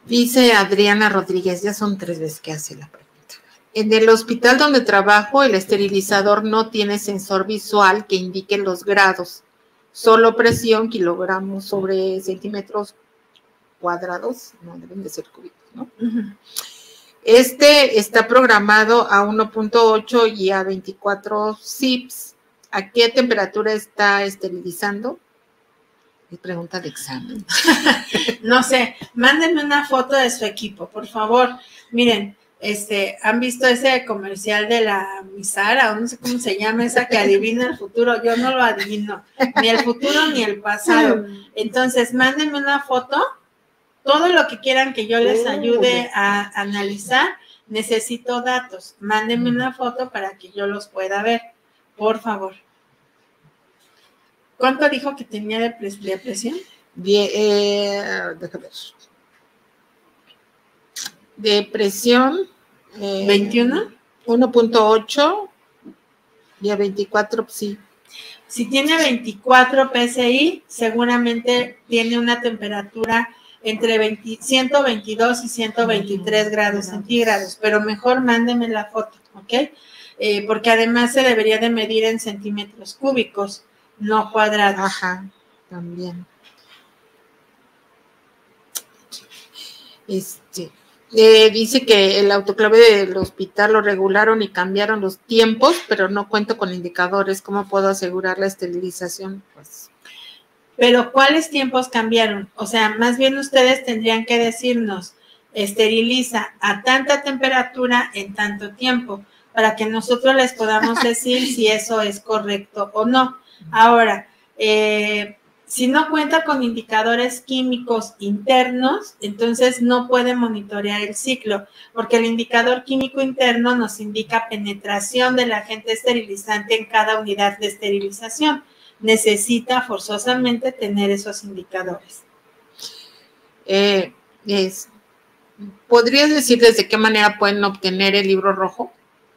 Dice Adriana Rodríguez, ya son tres veces que hace la pregunta. En el hospital donde trabajo, el esterilizador no tiene sensor visual que indique los grados, solo presión, kilogramos sobre centímetros cuadrados, no deben de ser cúbicos, ¿no? Uh-huh. Este está programado a uno punto ocho y a veinticuatro sips. ¿A qué temperatura está esterilizando? Es pregunta de examen. No sé, mándenme una foto de su equipo, por favor. Miren, este, ¿han visto ese comercial de la Misara, o no sé cómo se llama, esa que adivina el futuro? Yo no lo adivino, ni el futuro ni el pasado. Entonces, mándenme una foto. Todo lo que quieran que yo les ayude a analizar, necesito datos. Mándenme una foto para que yo los pueda ver, por favor. ¿Cuánto dijo que tenía de, pres de presión? De, eh, déjame ver. De presión. Eh, ¿veintiuno? uno punto ocho y a veinticuatro, sí. Si tiene veinticuatro P S I, seguramente tiene una temperatura entre veinte, ciento veintidós y ciento veintitrés grados centígrados, pero mejor mándenme la foto, ¿ok? Eh, porque además se debería de medir en centímetros cúbicos, no cuadrados. Ajá, también. Este, eh, dice que el autoclave del hospital lo regularon y cambiaron los tiempos, pero no cuento con indicadores. ¿Cómo puedo asegurar la esterilización? Pues... Pero ¿cuáles tiempos cambiaron? O sea, más bien ustedes tendrían que decirnos, esteriliza a tanta temperatura en tanto tiempo, para que nosotros les podamos decir si eso es correcto o no. Ahora, eh, si no cuenta con indicadores químicos internos, entonces no puede monitorear el ciclo, porque el indicador químico interno nos indica penetración del agente esterilizante en cada unidad de esterilización. Necesita forzosamente tener esos indicadores. Eh, es, ¿podrías decirles de qué manera pueden obtener el libro rojo?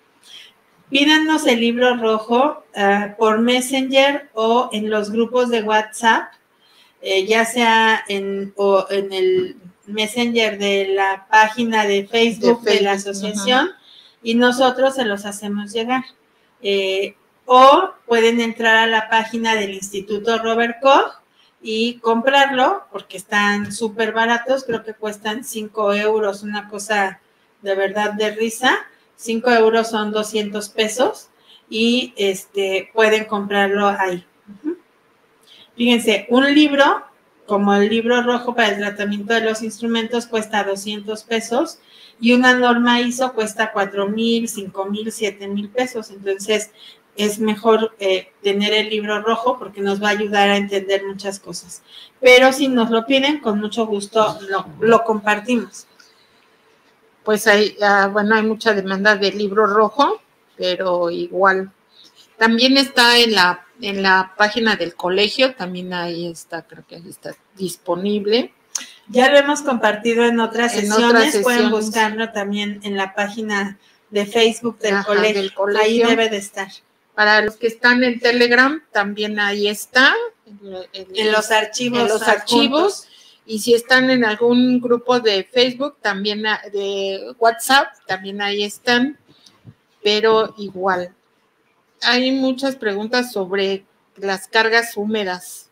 Pídanos el libro rojo uh, por Messenger o en los grupos de WhatsApp, eh, ya sea en, o en el Messenger de la página de Facebook de, Facebook, de la asociación, uh-huh. Y nosotros se los hacemos llegar. Eh, O pueden entrar a la página del Instituto Robert Koch y comprarlo, porque están súper baratos, creo que cuestan cinco euros, una cosa de verdad de risa. cinco euros son doscientos pesos y este, pueden comprarlo ahí. Uh-huh. Fíjense, un libro, como el libro rojo para el tratamiento de los instrumentos, cuesta doscientos pesos y una norma I S O cuesta cuatro mil, cinco mil, siete mil pesos. Entonces, es mejor eh, tener el libro rojo porque nos va a ayudar a entender muchas cosas. Pero si nos lo piden, con mucho gusto lo, lo compartimos. Pues hay, uh, bueno, hay mucha demanda del libro rojo, pero igual. También está en la, en la página del colegio, también ahí está, creo que ahí está disponible. Ya lo hemos compartido en otras, en sesiones, otras sesiones, pueden buscarlo también en la página de Facebook del, Ajá, colegio. del colegio, ahí debe de estar. Para los que están en Telegram, también ahí está. En, en, en los archivos. En los archivos. Y si están en algún grupo de Facebook, también de WhatsApp, también ahí están. Pero igual. Hay muchas preguntas sobre las cargas húmedas.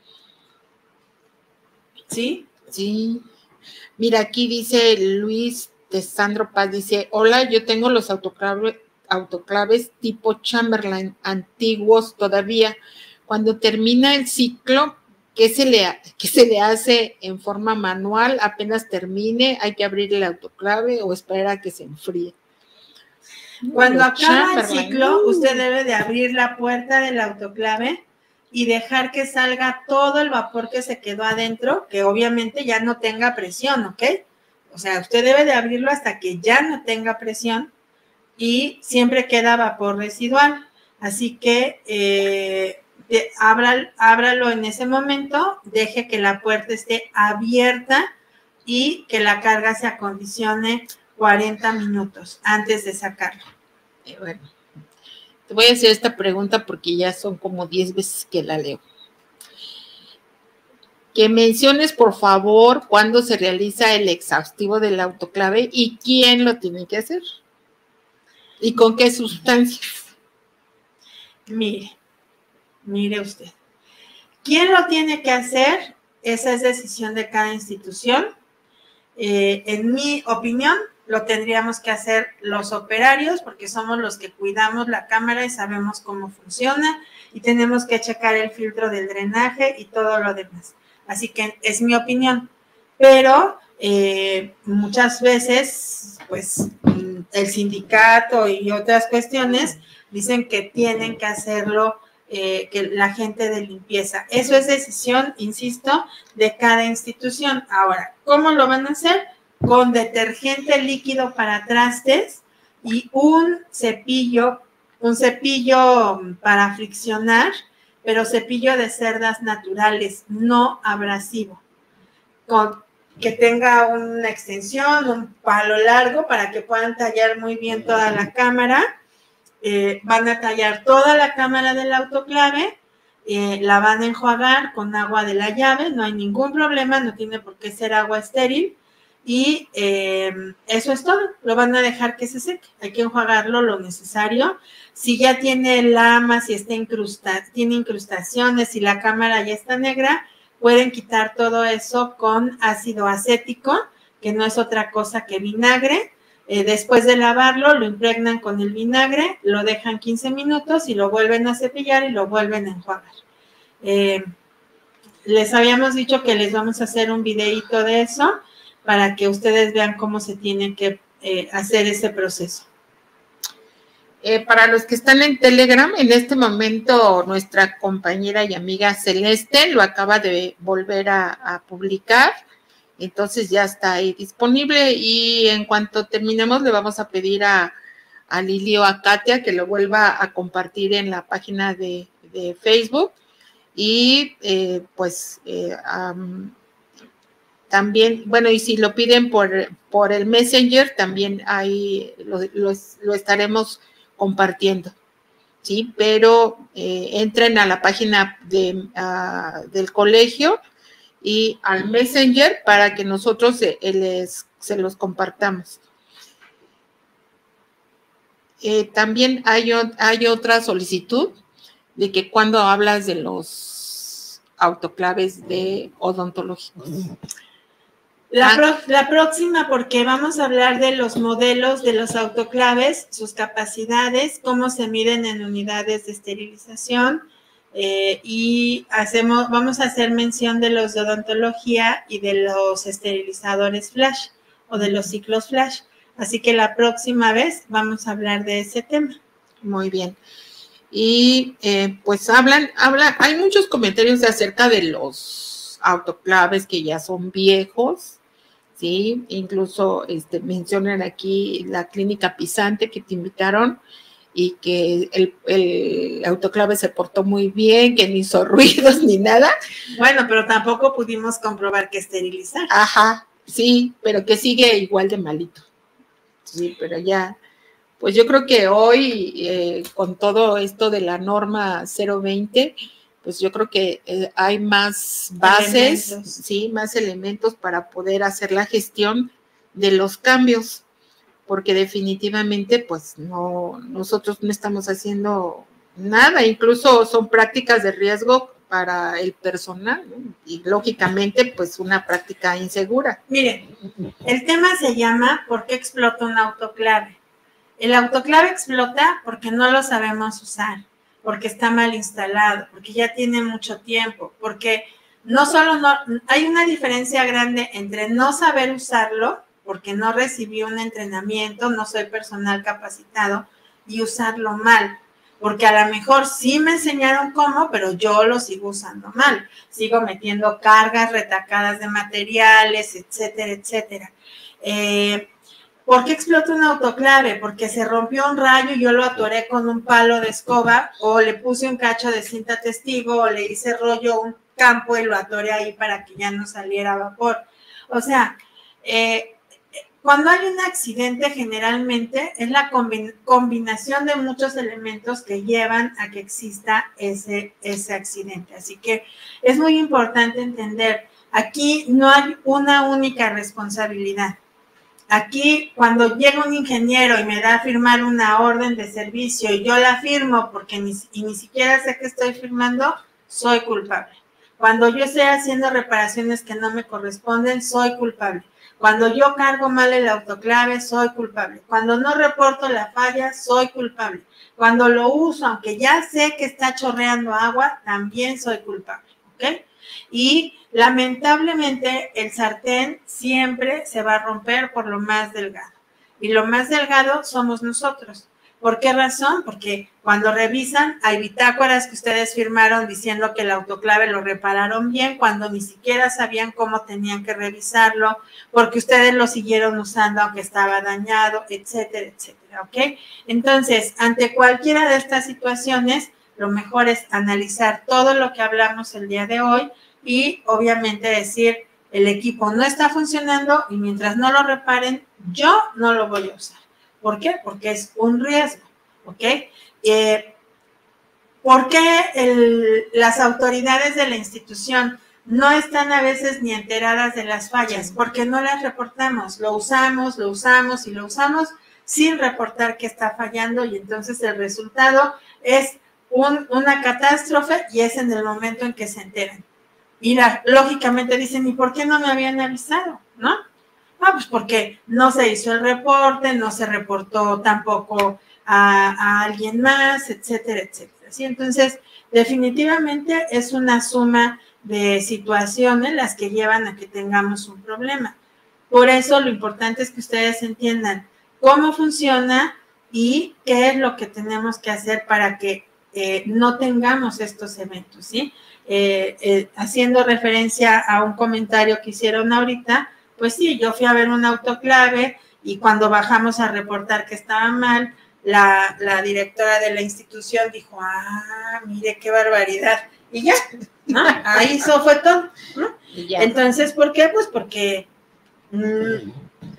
¿Sí? Sí. Mira, aquí dice Luis de Sandro Paz, dice, hola, yo tengo los autoclaves autoclaves tipo Chamberlain, antiguos todavía. Cuando termina el ciclo, ¿qué se le, qué se le hace en forma manual? Apenas termine, ¿hay que abrir el autoclave o esperar a que se enfríe? Cuando acaba el ciclo, usted debe de abrir la puerta del autoclave y dejar que salga todo el vapor que se quedó adentro, que obviamente ya no tenga presión, ¿ok? O sea, usted debe de abrirlo hasta que ya no tenga presión, y siempre queda vapor residual, así que eh, de, abra, ábralo en ese momento, deje que la puerta esté abierta y que la carga se acondicione cuarenta minutos antes de sacarlo. Eh, bueno, te voy a hacer esta pregunta porque ya son como diez veces que la leo. que menciones, por favor, cuándo se realiza el exhaustivo del autoclave y quién lo tiene que hacer. ¿Y con qué sustancias? Mire, mire usted. ¿Quién lo tiene que hacer? Esa es decisión de cada institución. Eh, en mi opinión, lo tendríamos que hacer los operarios, porque somos los que cuidamos la cámara y sabemos cómo funciona, y tenemos que checar el filtro del drenaje y todo lo demás. Así que es mi opinión. Pero eh, muchas veces, pues, el sindicato y otras cuestiones dicen que tienen que hacerlo eh, que la gente de limpieza. Eso es decisión, insisto, de cada institución. Ahora, ¿cómo lo van a hacer? Con detergente líquido para trastes y un cepillo, un cepillo para friccionar, pero cepillo de cerdas naturales, no abrasivo, con que tenga una extensión, un palo largo para que puedan tallar muy bien toda la cámara. Eh, van a tallar toda la cámara del autoclave, eh, la van a enjuagar con agua de la llave, no hay ningún problema, no tiene por qué ser agua estéril, y eh, eso es todo, lo van a dejar que se seque, hay que enjuagarlo lo necesario. Si ya tiene lama, si está incrusta, tiene incrustaciones, si la cámara ya está negra, pueden quitar todo eso con ácido acético, que no es otra cosa que vinagre. Eh, después de lavarlo, lo impregnan con el vinagre, lo dejan quince minutos y lo vuelven a cepillar y lo vuelven a enjuagar. Eh, les habíamos dicho que les vamos a hacer un videíto de eso para que ustedes vean cómo se tiene que eh, hacer ese proceso. Eh, para los que están en Telegram, en este momento nuestra compañera y amiga Celeste lo acaba de volver a, a publicar. Entonces ya está ahí disponible y en cuanto terminemos le vamos a pedir a, a Lili o a Katia que lo vuelva a compartir en la página de, de Facebook y eh, pues eh, um, también, bueno, y si lo piden por, por el Messenger también ahí lo, lo, lo estaremos compartiendo, ¿sí? Pero eh, entren a la página de, uh, del colegio y al Messenger para que nosotros eh, les, se los compartamos. Eh, también hay, hay otra solicitud de que cuando hablas de los autoclaves de odontológicos. La, pro, la próxima, porque vamos a hablar de los modelos de los autoclaves, sus capacidades, cómo se miden en unidades de esterilización, Eh, y hacemos, vamos a hacer mención de los de odontología y de los esterilizadores flash o de los ciclos flash. Así que la próxima vez vamos a hablar de ese tema. Muy bien. Y eh, pues hablan, hablan, hay muchos comentarios acerca de los autoclaves que ya son viejos, ¿sí? Incluso este, mencionan aquí la clínica Pisante que te invitaron y que el, el autoclave se portó muy bien, que no hizo ruidos ni nada. Bueno, pero tampoco pudimos comprobar que esterilizar. Ajá, sí, pero que sigue igual de malito. Sí, pero ya, pues yo creo que hoy, eh, con todo esto de la norma cero veinte, pues yo creo que eh, hay más bases, elementos. sí, más elementos para poder hacer la gestión de los cambios. Porque definitivamente, pues, no, nosotros no estamos haciendo nada, incluso son prácticas de riesgo para el personal, ¿no? Y lógicamente, pues, una práctica insegura. Miren, el tema se llama ¿por qué explota un autoclave? El autoclave explota porque no lo sabemos usar, porque está mal instalado, porque ya tiene mucho tiempo, porque no solo no, hay una diferencia grande entre no saber usarlo, porque no recibí un entrenamiento, no soy personal capacitado, y usarlo mal, porque a lo mejor sí me enseñaron cómo, pero yo lo sigo usando mal, sigo metiendo cargas retacadas de materiales, etcétera, etcétera. Eh, ¿Por qué explota un autoclave? Porque se rompió un rayo y yo lo atoré con un palo de escoba, o le puse un cacho de cinta testigo, o le hice rollo un campo y lo atoré ahí para que ya no saliera vapor. O sea, eh, cuando hay un accidente, generalmente es la combin combinación de muchos elementos que llevan a que exista ese, ese accidente. Así que es muy importante entender, aquí no hay una única responsabilidad. Aquí, cuando llega un ingeniero y me da a firmar una orden de servicio y yo la firmo porque ni, y ni siquiera sé que estoy firmando, soy culpable. Cuando yo estoy haciendo reparaciones que no me corresponden, soy culpable. Cuando yo cargo mal el autoclave, soy culpable. Cuando no reporto la falla, soy culpable. Cuando lo uso, aunque ya sé que está chorreando agua, también soy culpable, ¿ok? Y lamentablemente el sartén siempre se va a romper por lo más delgado. Y lo más delgado somos nosotros. ¿Por qué razón? Porque cuando revisan, hay bitácoras que ustedes firmaron diciendo que el autoclave lo repararon bien, cuando ni siquiera sabían cómo tenían que revisarlo, porque ustedes lo siguieron usando aunque estaba dañado, etcétera, etcétera, ¿ok? Entonces, ante cualquiera de estas situaciones, lo mejor es analizar todo lo que hablamos el día de hoy y obviamente decir, el equipo no está funcionando y mientras no lo reparen, yo no lo voy a usar. ¿Por qué? Porque es un riesgo, ¿ok? Eh, ¿Por qué el, las autoridades de la institución no están a veces ni enteradas de las fallas? Porque no las reportamos, lo usamos, lo usamos y lo usamos sin reportar que está fallando y entonces el resultado es un, una catástrofe y es en el momento en que se enteran. Y la, lógicamente dicen, ¿y por qué no me habían avisado? ¿No? Ah, pues porque no se hizo el reporte, no se reportó tampoco a, a alguien más, etcétera, etcétera. ¿Sí? Entonces, definitivamente es una suma de situaciones las que llevan a que tengamos un problema. Por eso lo importante es que ustedes entiendan cómo funciona y qué es lo que tenemos que hacer para que eh, no tengamos estos eventos, ¿sí? Eh, eh, haciendo referencia a un comentario que hicieron ahorita, pues sí, yo fui a ver un autoclave y cuando bajamos a reportar que estaba mal, la, la directora de la institución dijo, ah, mire qué barbaridad. Y ya, ¿no? Ahí eso fue todo, ¿no? Entonces, ¿por qué? Pues porque mmm,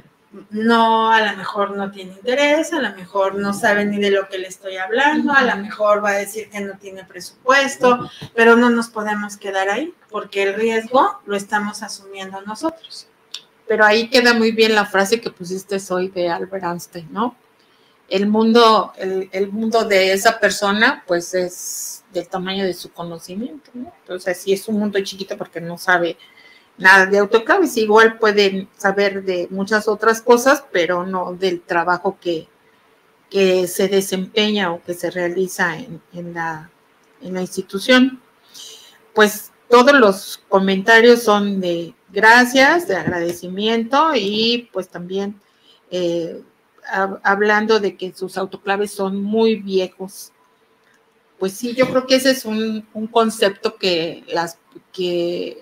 no, a lo mejor no tiene interés, a lo mejor no sabe ni de lo que le estoy hablando, a lo mejor va a decir que no tiene presupuesto, pero no nos podemos quedar ahí, porque el riesgo lo estamos asumiendo nosotros. Pero ahí queda muy bien la frase que pusiste hoy de Albert Einstein, ¿no? El mundo, el, el mundo de esa persona, pues es del tamaño de su conocimiento, ¿no? Entonces, sí es un mundo chiquito porque no sabe nada de autoclaves, igual pueden saber de muchas otras cosas, pero no del trabajo que, que se desempeña o que se realiza en, en, la, en la institución. Pues todos los comentarios son de gracias, de agradecimiento y pues también eh, hab- hablando de que sus autoclaves son muy viejos. Pues sí, yo creo que ese es un, un concepto que las que,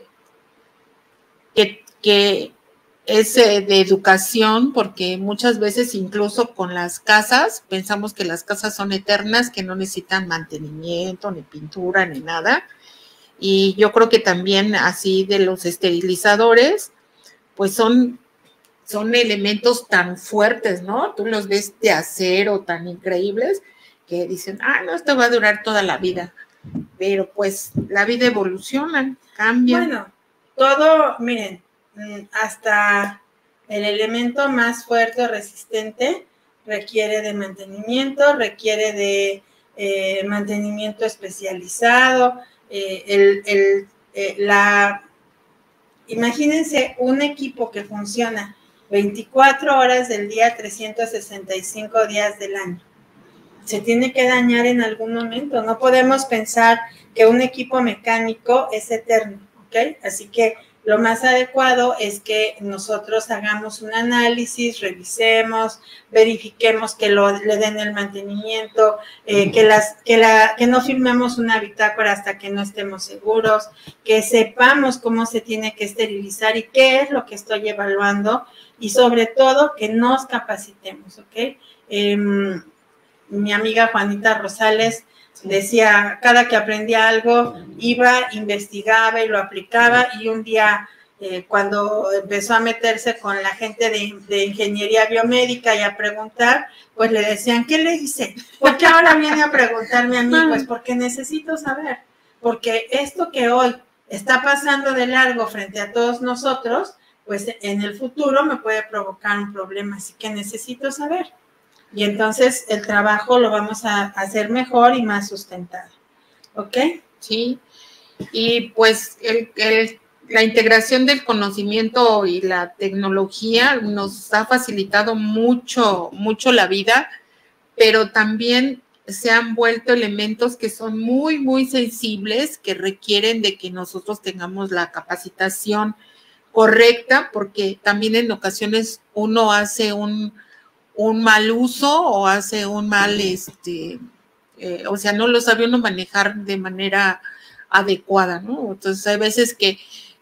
que, que es eh, de educación, porque muchas veces incluso con las casas, pensamos que las casas son eternas, que no necesitan mantenimiento, ni pintura, ni nada. Y yo creo que también así de los esterilizadores, pues son, son elementos tan fuertes, ¿no? Tú los ves de acero tan increíbles que dicen, ah, no, esto va a durar toda la vida. Pero pues la vida evoluciona, cambia. Bueno, todo, miren, hasta el elemento más fuerte o resistente requiere de mantenimiento, requiere de eh, mantenimiento especializado. Eh, el, el, eh, la, imagínense un equipo que funciona veinticuatro horas del día, trescientos sesenta y cinco días del año. Se tiene que dañar en algún momento. No podemos pensar que un equipo mecánico es eterno, ¿ok? Así que lo más adecuado es que nosotros hagamos un análisis, revisemos, verifiquemos que lo, le den el mantenimiento, eh, que, las, que, la, que no firmemos una bitácora hasta que no estemos seguros, que sepamos cómo se tiene que esterilizar y qué es lo que estoy evaluando y sobre todo que nos capacitemos, ¿ok? Eh, mi amiga Juanita Rosales decía, cada que aprendía algo, iba, investigaba y lo aplicaba, y un día eh, cuando empezó a meterse con la gente de, de ingeniería biomédica y a preguntar, pues le decían, ¿qué le hice? ¿Por qué ahora viene a preguntarme a mí? Pues porque necesito saber, porque esto que hoy está pasando de largo frente a todos nosotros, pues en el futuro me puede provocar un problema, así que necesito saber. Y entonces el trabajo lo vamos a hacer mejor y más sustentado. ¿Ok? Sí, y pues el, el, la integración del conocimiento y la tecnología nos ha facilitado mucho, mucho la vida, pero también se han vuelto elementos que son muy, muy sensibles, que requieren de que nosotros tengamos la capacitación correcta, porque también en ocasiones uno hace un, un mal uso o hace un mal, este, eh, o sea, no lo sabe uno manejar de manera adecuada, ¿no? Entonces hay veces que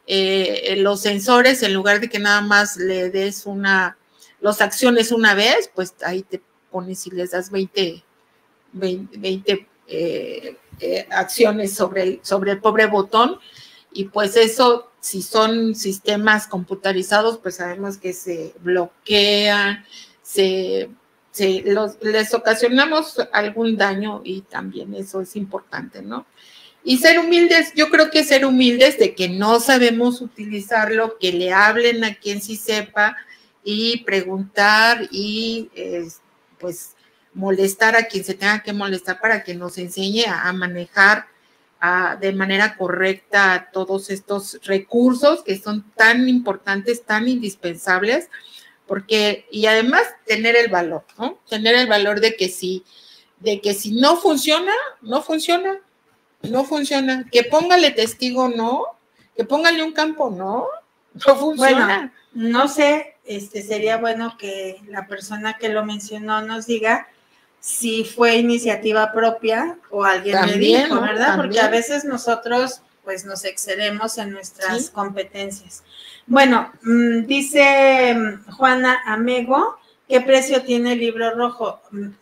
eh, los sensores, en lugar de que nada más le des una, los acciones una vez, pues ahí te pones y les das veinte, veinte, veinte eh, eh, acciones sobre el, sobre el pobre botón, y pues eso, si son sistemas computarizados, pues sabemos que se bloquean, se, se los, les ocasionamos algún daño, y también eso es importante, ¿no? Y ser humildes, yo creo que ser humildes de que no sabemos utilizarlo, que le hablen a quien sí sepa y preguntar y eh, pues molestar a quien se tenga que molestar para que nos enseñe a, a manejar a, de manera correcta todos estos recursos que son tan importantes, tan indispensables, porque, y además tener el valor, ¿no? Tener el valor de que si, de que si no funciona, no funciona. No funciona. Que póngale testigo, no. Que póngale un campo, no. No funciona. Bueno, no sé, este, sería bueno que la persona que lo mencionó nos diga si fue iniciativa propia o alguien También, le dijo, ¿no? ¿verdad? También. Porque a veces nosotros pues nos excedemos en nuestras Sí. competencias. Bueno, mmm, dice Juana Amego, ¿qué precio tiene el libro rojo?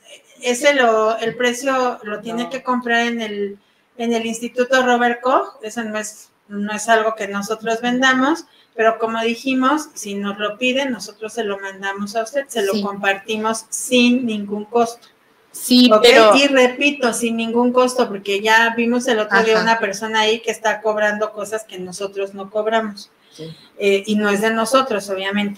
Ese lo, el precio lo tiene No. que comprar en el en el Instituto Robert Koch, eso no es, no es algo que nosotros vendamos, pero como dijimos, si nos lo piden, nosotros se lo mandamos a usted, se Sí. lo compartimos sin ningún costo. Sí, ¿Okay? pero... Y repito, sin ningún costo, porque ya vimos el otro Ajá. día una persona ahí que está cobrando cosas que nosotros no cobramos. Sí. Eh, y no es de nosotros, obviamente.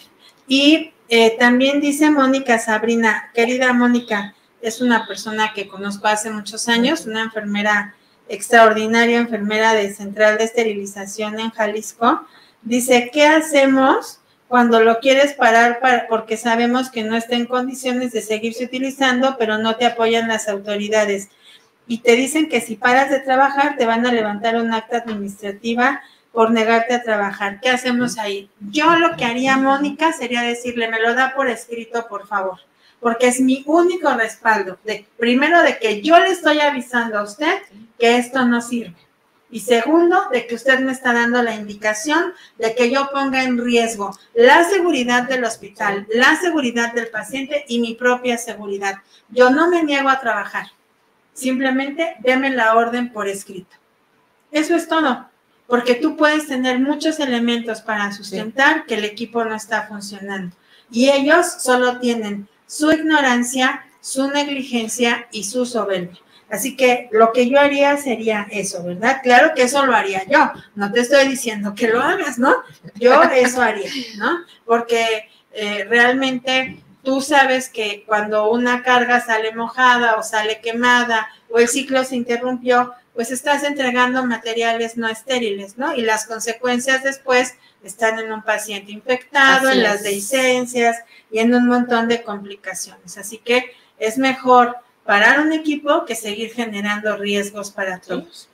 Y eh, también dice Mónica Sabrina, querida Mónica, es una persona que conozco hace muchos años, una enfermera extraordinaria, enfermera de Central de Esterilización en Jalisco, dice, ¿qué hacemos cuando lo quieres parar para, porque sabemos que no está en condiciones de seguirse utilizando, pero no te apoyan las autoridades? Y te dicen que si paras de trabajar, te van a levantar un acta administrativa por negarte a trabajar. ¿Qué hacemos ahí? Yo lo que haría, Mónica, sería decirle, me lo da por escrito, por favor, porque es mi único respaldo. De, primero, de que yo le estoy avisando a usted que esto no sirve. Y segundo, de que usted me está dando la indicación de que yo ponga en riesgo la seguridad del hospital, la seguridad del paciente y mi propia seguridad. Yo no me niego a trabajar. Simplemente deme la orden por escrito. Eso es todo. Porque tú puedes tener muchos elementos para sustentar sí. que el equipo no está funcionando. Y ellos solo tienen su ignorancia, su negligencia y su soberbia. Así que lo que yo haría sería eso, ¿verdad? Claro que eso lo haría yo. No te estoy diciendo que lo hagas, ¿no? Yo eso haría, ¿no? Porque eh, realmente tú sabes que cuando una carga sale mojada o sale quemada o el ciclo se interrumpió, pues estás entregando materiales no estériles, ¿no? Y las consecuencias después están en un paciente infectado, Así en es. las dehiscencias y en un montón de complicaciones. Así que es mejor parar un equipo que seguir generando riesgos para todos.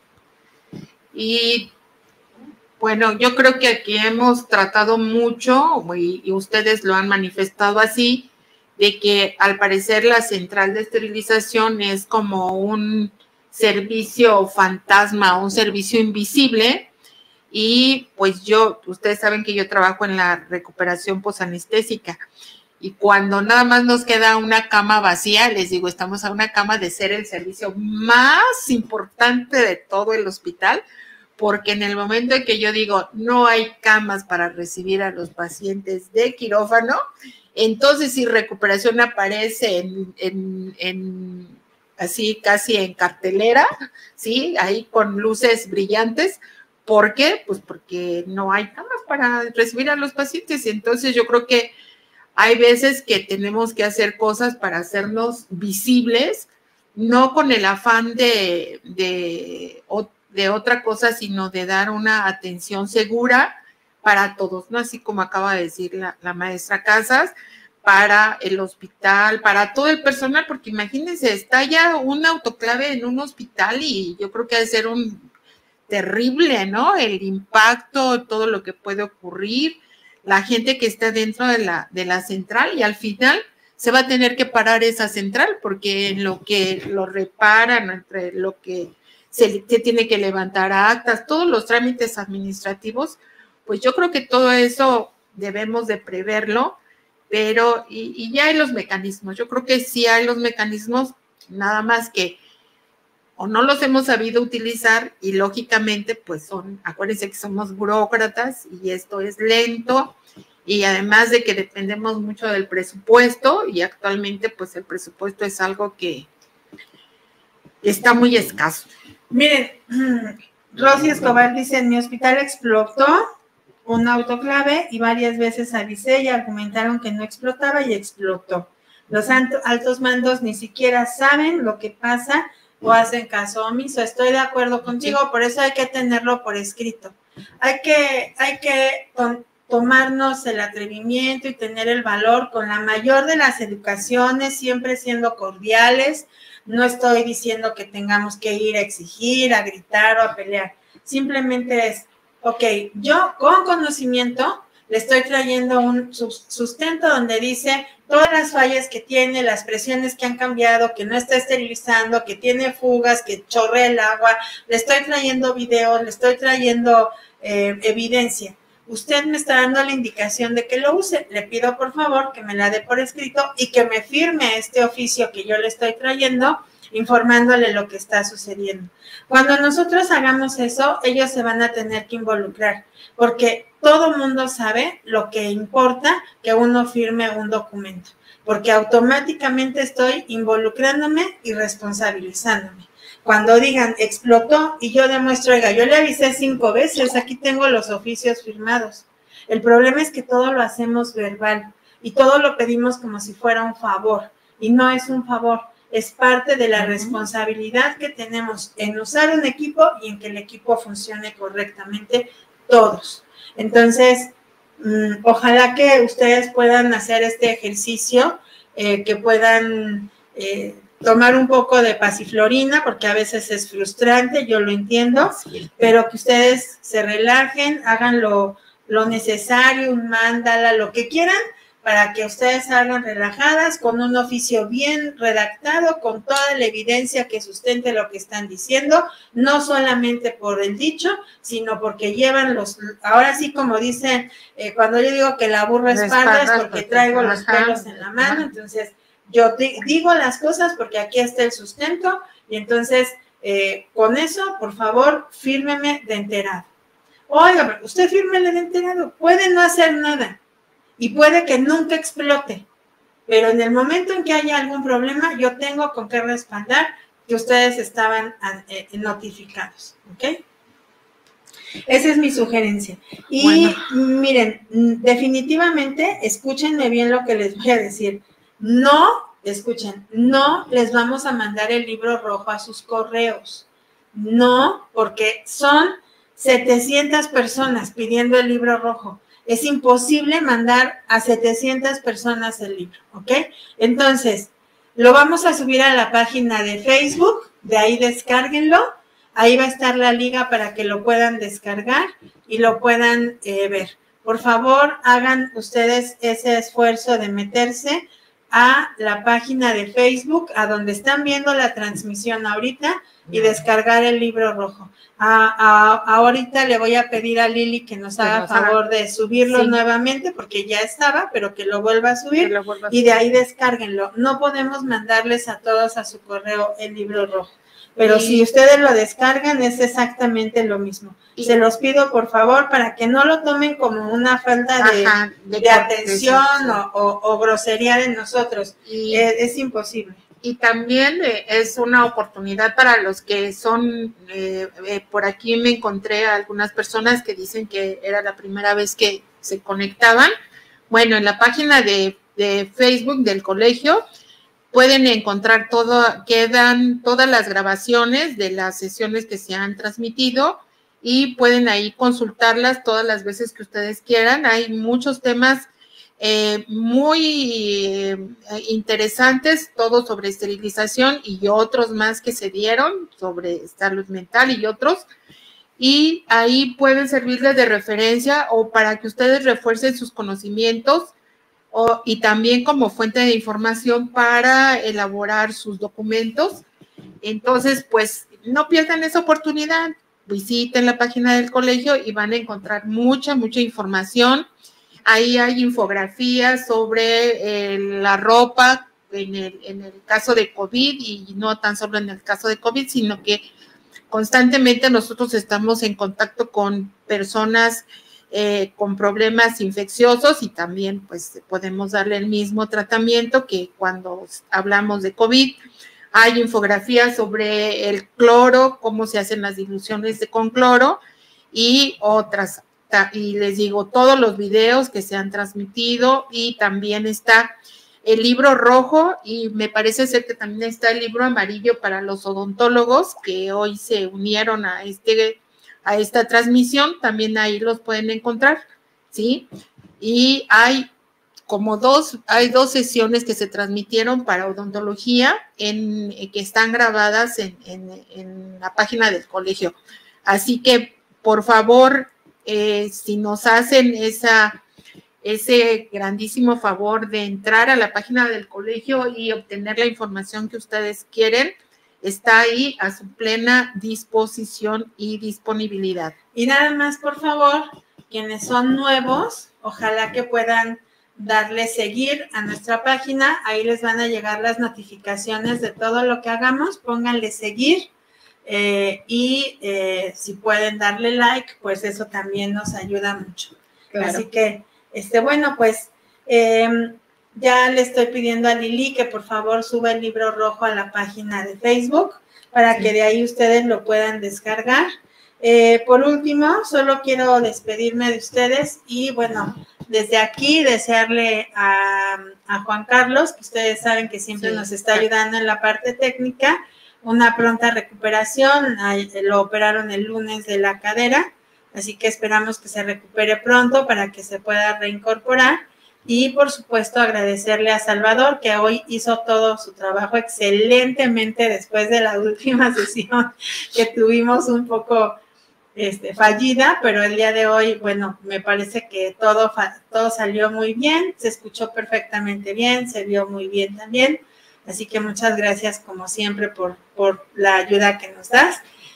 Y bueno, yo creo que aquí hemos tratado mucho, y, y ustedes lo han manifestado así, de que al parecer la central de esterilización es como un servicio fantasma, un servicio invisible, y pues yo, ustedes saben que yo trabajo en la recuperación posanestésica, y cuando nada más nos queda una cama vacía, les digo, estamos a una cama de ser el servicio más importante de todo el hospital, porque en el momento en que yo digo no hay camas para recibir a los pacientes de quirófano, entonces si recuperación aparece en, en, en así casi en cartelera, ¿sí? Ahí con luces brillantes. ¿Por qué? Pues porque no hay camas para recibir a los pacientes. Entonces yo creo que hay veces que tenemos que hacer cosas para hacernos visibles, no con el afán de, de, de otra cosa, sino de dar una atención segura para todos, ¿no? Así como acaba de decir la, la maestra Casas, para el hospital, para todo el personal, porque imagínense, está ya un autoclave en un hospital y yo creo que ha de ser un terrible, ¿no? El impacto, todo lo que puede ocurrir, la gente que está dentro de la, de la central y al final se va a tener que parar esa central porque en lo que lo reparan, entre lo que se, se tiene que levantar actas, todos los trámites administrativos, pues yo creo que todo eso debemos de preverlo, pero y, y ya hay los mecanismos, yo creo que sí hay los mecanismos, nada más que o no los hemos sabido utilizar y lógicamente pues son, acuérdense que somos burócratas y esto es lento y además de que dependemos mucho del presupuesto y actualmente pues el presupuesto es algo que está muy escaso. Miren, Rosy Escobar dice, en mi hospital explotó un autoclave y varias veces avisé y argumentaron que no explotaba y explotó. Los altos mandos ni siquiera saben lo que pasa o hacen caso omiso. Estoy de acuerdo contigo, por eso hay que tenerlo por escrito. Hay que, hay que to- tomarnos el atrevimiento y tener el valor con la mayor de las educaciones, siempre siendo cordiales. No estoy diciendo que tengamos que ir a exigir, a gritar o a pelear. Simplemente es, ok, yo con conocimiento le estoy trayendo un sustento donde dice todas las fallas que tiene, las presiones que han cambiado, que no está esterilizando, que tiene fugas, que chorrea el agua, le estoy trayendo videos, le estoy trayendo eh, evidencia. Usted me está dando la indicación de que lo use, le pido por favor que me la dé por escrito y que me firme este oficio que yo le estoy trayendo, informándole lo que está sucediendo. Cuando nosotros hagamos eso, ellos se van a tener que involucrar, porque todo mundo sabe lo que importa que uno firme un documento, porque automáticamente estoy involucrándome y responsabilizándome. Cuando digan explotó y yo demuestro, oiga, yo le avisé cinco veces, aquí tengo los oficios firmados. El problema es que todo lo hacemos verbal y todo lo pedimos como si fuera un favor, y no es un favor. Es parte de la responsabilidad que tenemos en usar un equipo y en que el equipo funcione correctamente todos. Entonces, mmm, ojalá que ustedes puedan hacer este ejercicio, eh, que puedan eh, tomar un poco de pasiflorina, porque a veces es frustrante, yo lo entiendo, pero que ustedes se relajen, hagan lo, lo necesario, un mándala, lo que quieran, para que ustedes salgan relajadas, con un oficio bien redactado, con toda la evidencia que sustente lo que están diciendo, no solamente por el dicho, sino porque llevan los, ahora sí como dicen, eh, cuando yo digo que la burra es parda es porque traigo los pelos en la mano, entonces yo digo las cosas porque aquí está el sustento, y entonces eh, con eso, por favor, fírmeme de enterado. Oiga, usted fírmele de enterado, puede no hacer nada, y puede que nunca explote, pero en el momento en que haya algún problema, yo tengo con qué respaldar que ustedes estaban eh, notificados, ¿ok? Esa es mi sugerencia. Y bueno, miren, definitivamente, escúchenme bien lo que les voy a decir. No, escuchen, no les vamos a mandar el libro rojo a sus correos. No, porque son setecientas personas pidiendo el libro rojo. Es imposible mandar a setecientas personas el libro, ¿ok? Entonces, lo vamos a subir a la página de Facebook, de ahí descárguenlo, ahí va a estar la liga para que lo puedan descargar y lo puedan eh, ver. Por favor, hagan ustedes ese esfuerzo de meterse a la página de Facebook, a donde están viendo la transmisión ahorita, y descargar el libro rojo. A, a, ahorita le voy a pedir a Lili que nos haga favor de subirlo sí. nuevamente, porque ya estaba, pero que lo vuelva a subir, vuelva a y de ahí descárguenlo. No podemos mandarles a todos a su correo el libro rojo. pero y, si ustedes lo descargan es exactamente lo mismo. Y, Se los pido por favor para que no lo tomen como una falta de, ajá, de, de atención sí. o, o, o grosería de nosotros. Y, es, es imposible. Y también eh, es una oportunidad para los que son, eh, eh, por aquí me encontré a algunas personas que dicen que era la primera vez que se conectaban. Bueno, en la página de, de Facebook del colegio pueden encontrar todo, quedan todas las grabaciones de las sesiones que se han transmitido y pueden ahí consultarlas todas las veces que ustedes quieran. Hay muchos temas eh, muy eh, interesantes, todos sobre esterilización y otros más que se dieron sobre salud mental y otros. Y ahí pueden servirles de referencia o para que ustedes refuercen sus conocimientos o, y también como fuente de información para elaborar sus documentos. Entonces, pues, no pierdan esa oportunidad. Visiten la página del colegio y van a encontrar mucha, mucha información. Ahí hay infografías sobre eh, la ropa en el, en el caso de COVID y no tan solo en el caso de COVID, sino que constantemente nosotros estamos en contacto con personas eh, con problemas infecciosos y también pues podemos darle el mismo tratamiento que cuando hablamos de COVID. Hay infografías sobre el cloro, cómo se hacen las diluciones de, con cloro y otras. Y les digo, todos los videos que se han transmitido y también está el libro rojo y me parece ser que también está el libro amarillo para los odontólogos que hoy se unieron a este a esta transmisión, también ahí los pueden encontrar, ¿sí? Y hay como dos, hay dos sesiones que se transmitieron para odontología en, que están grabadas en, en, en la página del colegio. Así que, por favor, eh, si nos hacen esa, ese grandísimo favor de entrar a la página del colegio y obtener la información que ustedes quieren, está ahí a su plena disposición y disponibilidad. Y nada más, por favor, quienes son nuevos, ojalá que puedan darle seguir a nuestra página, ahí les van a llegar las notificaciones de todo lo que hagamos, pónganle seguir eh, y eh, si pueden darle like, pues eso también nos ayuda mucho. Claro. Así que, este, bueno, pues eh, ya le estoy pidiendo a Lili que por favor suba el libro rojo a la página de Facebook para sí. que de ahí ustedes lo puedan descargar. Eh, por último, solo quiero despedirme de ustedes y bueno, desde aquí desearle a, a Juan Carlos, que ustedes saben que siempre sí. nos está ayudando en la parte técnica, una pronta recuperación. Lo operaron el lunes de la cadera, así que esperamos que se recupere pronto para que se pueda reincorporar. Y, por supuesto, agradecerle a Salvador, que hoy hizo todo su trabajo excelentemente después de la última sesión que tuvimos un poco este, fallida, pero el día de hoy, bueno, me parece que todo, todo salió muy bien, se escuchó perfectamente bien, se vio muy bien también. Así que muchas gracias, como siempre, por, por la ayuda que nos das.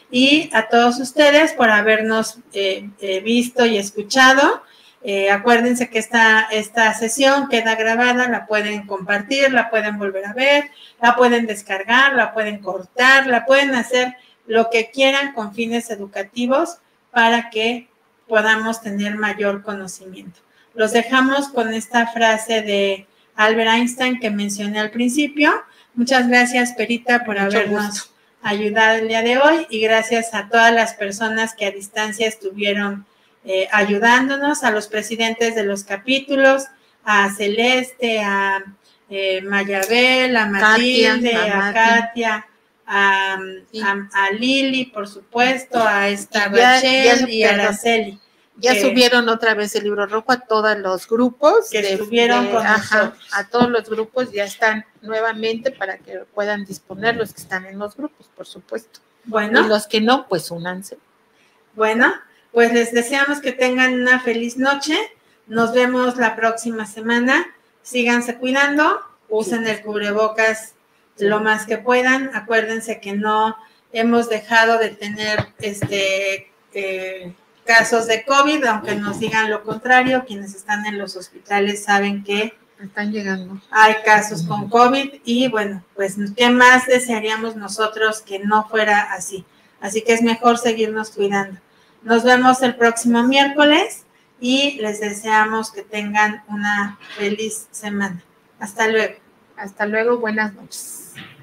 Y a todos ustedes por habernos eh, eh, visto y escuchado. Eh, acuérdense que esta, esta sesión queda grabada, la pueden compartir, la pueden volver a ver, la pueden descargar, la pueden cortar, la pueden hacer lo que quieran con fines educativos para que podamos tener mayor conocimiento. Los dejamos con esta frase de Albert Einstein que mencioné al principio. Muchas gracias, Perita, por Mucho habernos gusto. ayudado el día de hoy y gracias a todas las personas que a distancia estuvieron Eh, ayudándonos, a los presidentes de los capítulos, a Celeste, a eh, Mayabel, a Matilde, Katia, a Katia, a, sí. a, a Lili, por supuesto, a esta Rachel y a Araceli. Ya que, subieron otra vez el libro rojo a todos los grupos. Que de, estuvieron de, con ajá, nosotros. A todos los grupos ya están nuevamente para que puedan disponer los que están en los grupos, por supuesto. Bueno. Y los que no, pues únanse. Bueno. Pues les deseamos que tengan una feliz noche. Nos vemos la próxima semana. Síganse cuidando, usen el cubrebocas sí. lo más que puedan. Acuérdense que no hemos dejado de tener este eh, casos de COVID, aunque nos digan lo contrario. Quienes están en los hospitales saben que Están llegando. Hay casos con COVID y bueno, pues ¿qué más desearíamos nosotros que no fuera así? Así que es mejor seguirnos cuidando. Nos vemos el próximo miércoles y les deseamos que tengan una feliz semana. Hasta luego. Hasta luego, buenas noches.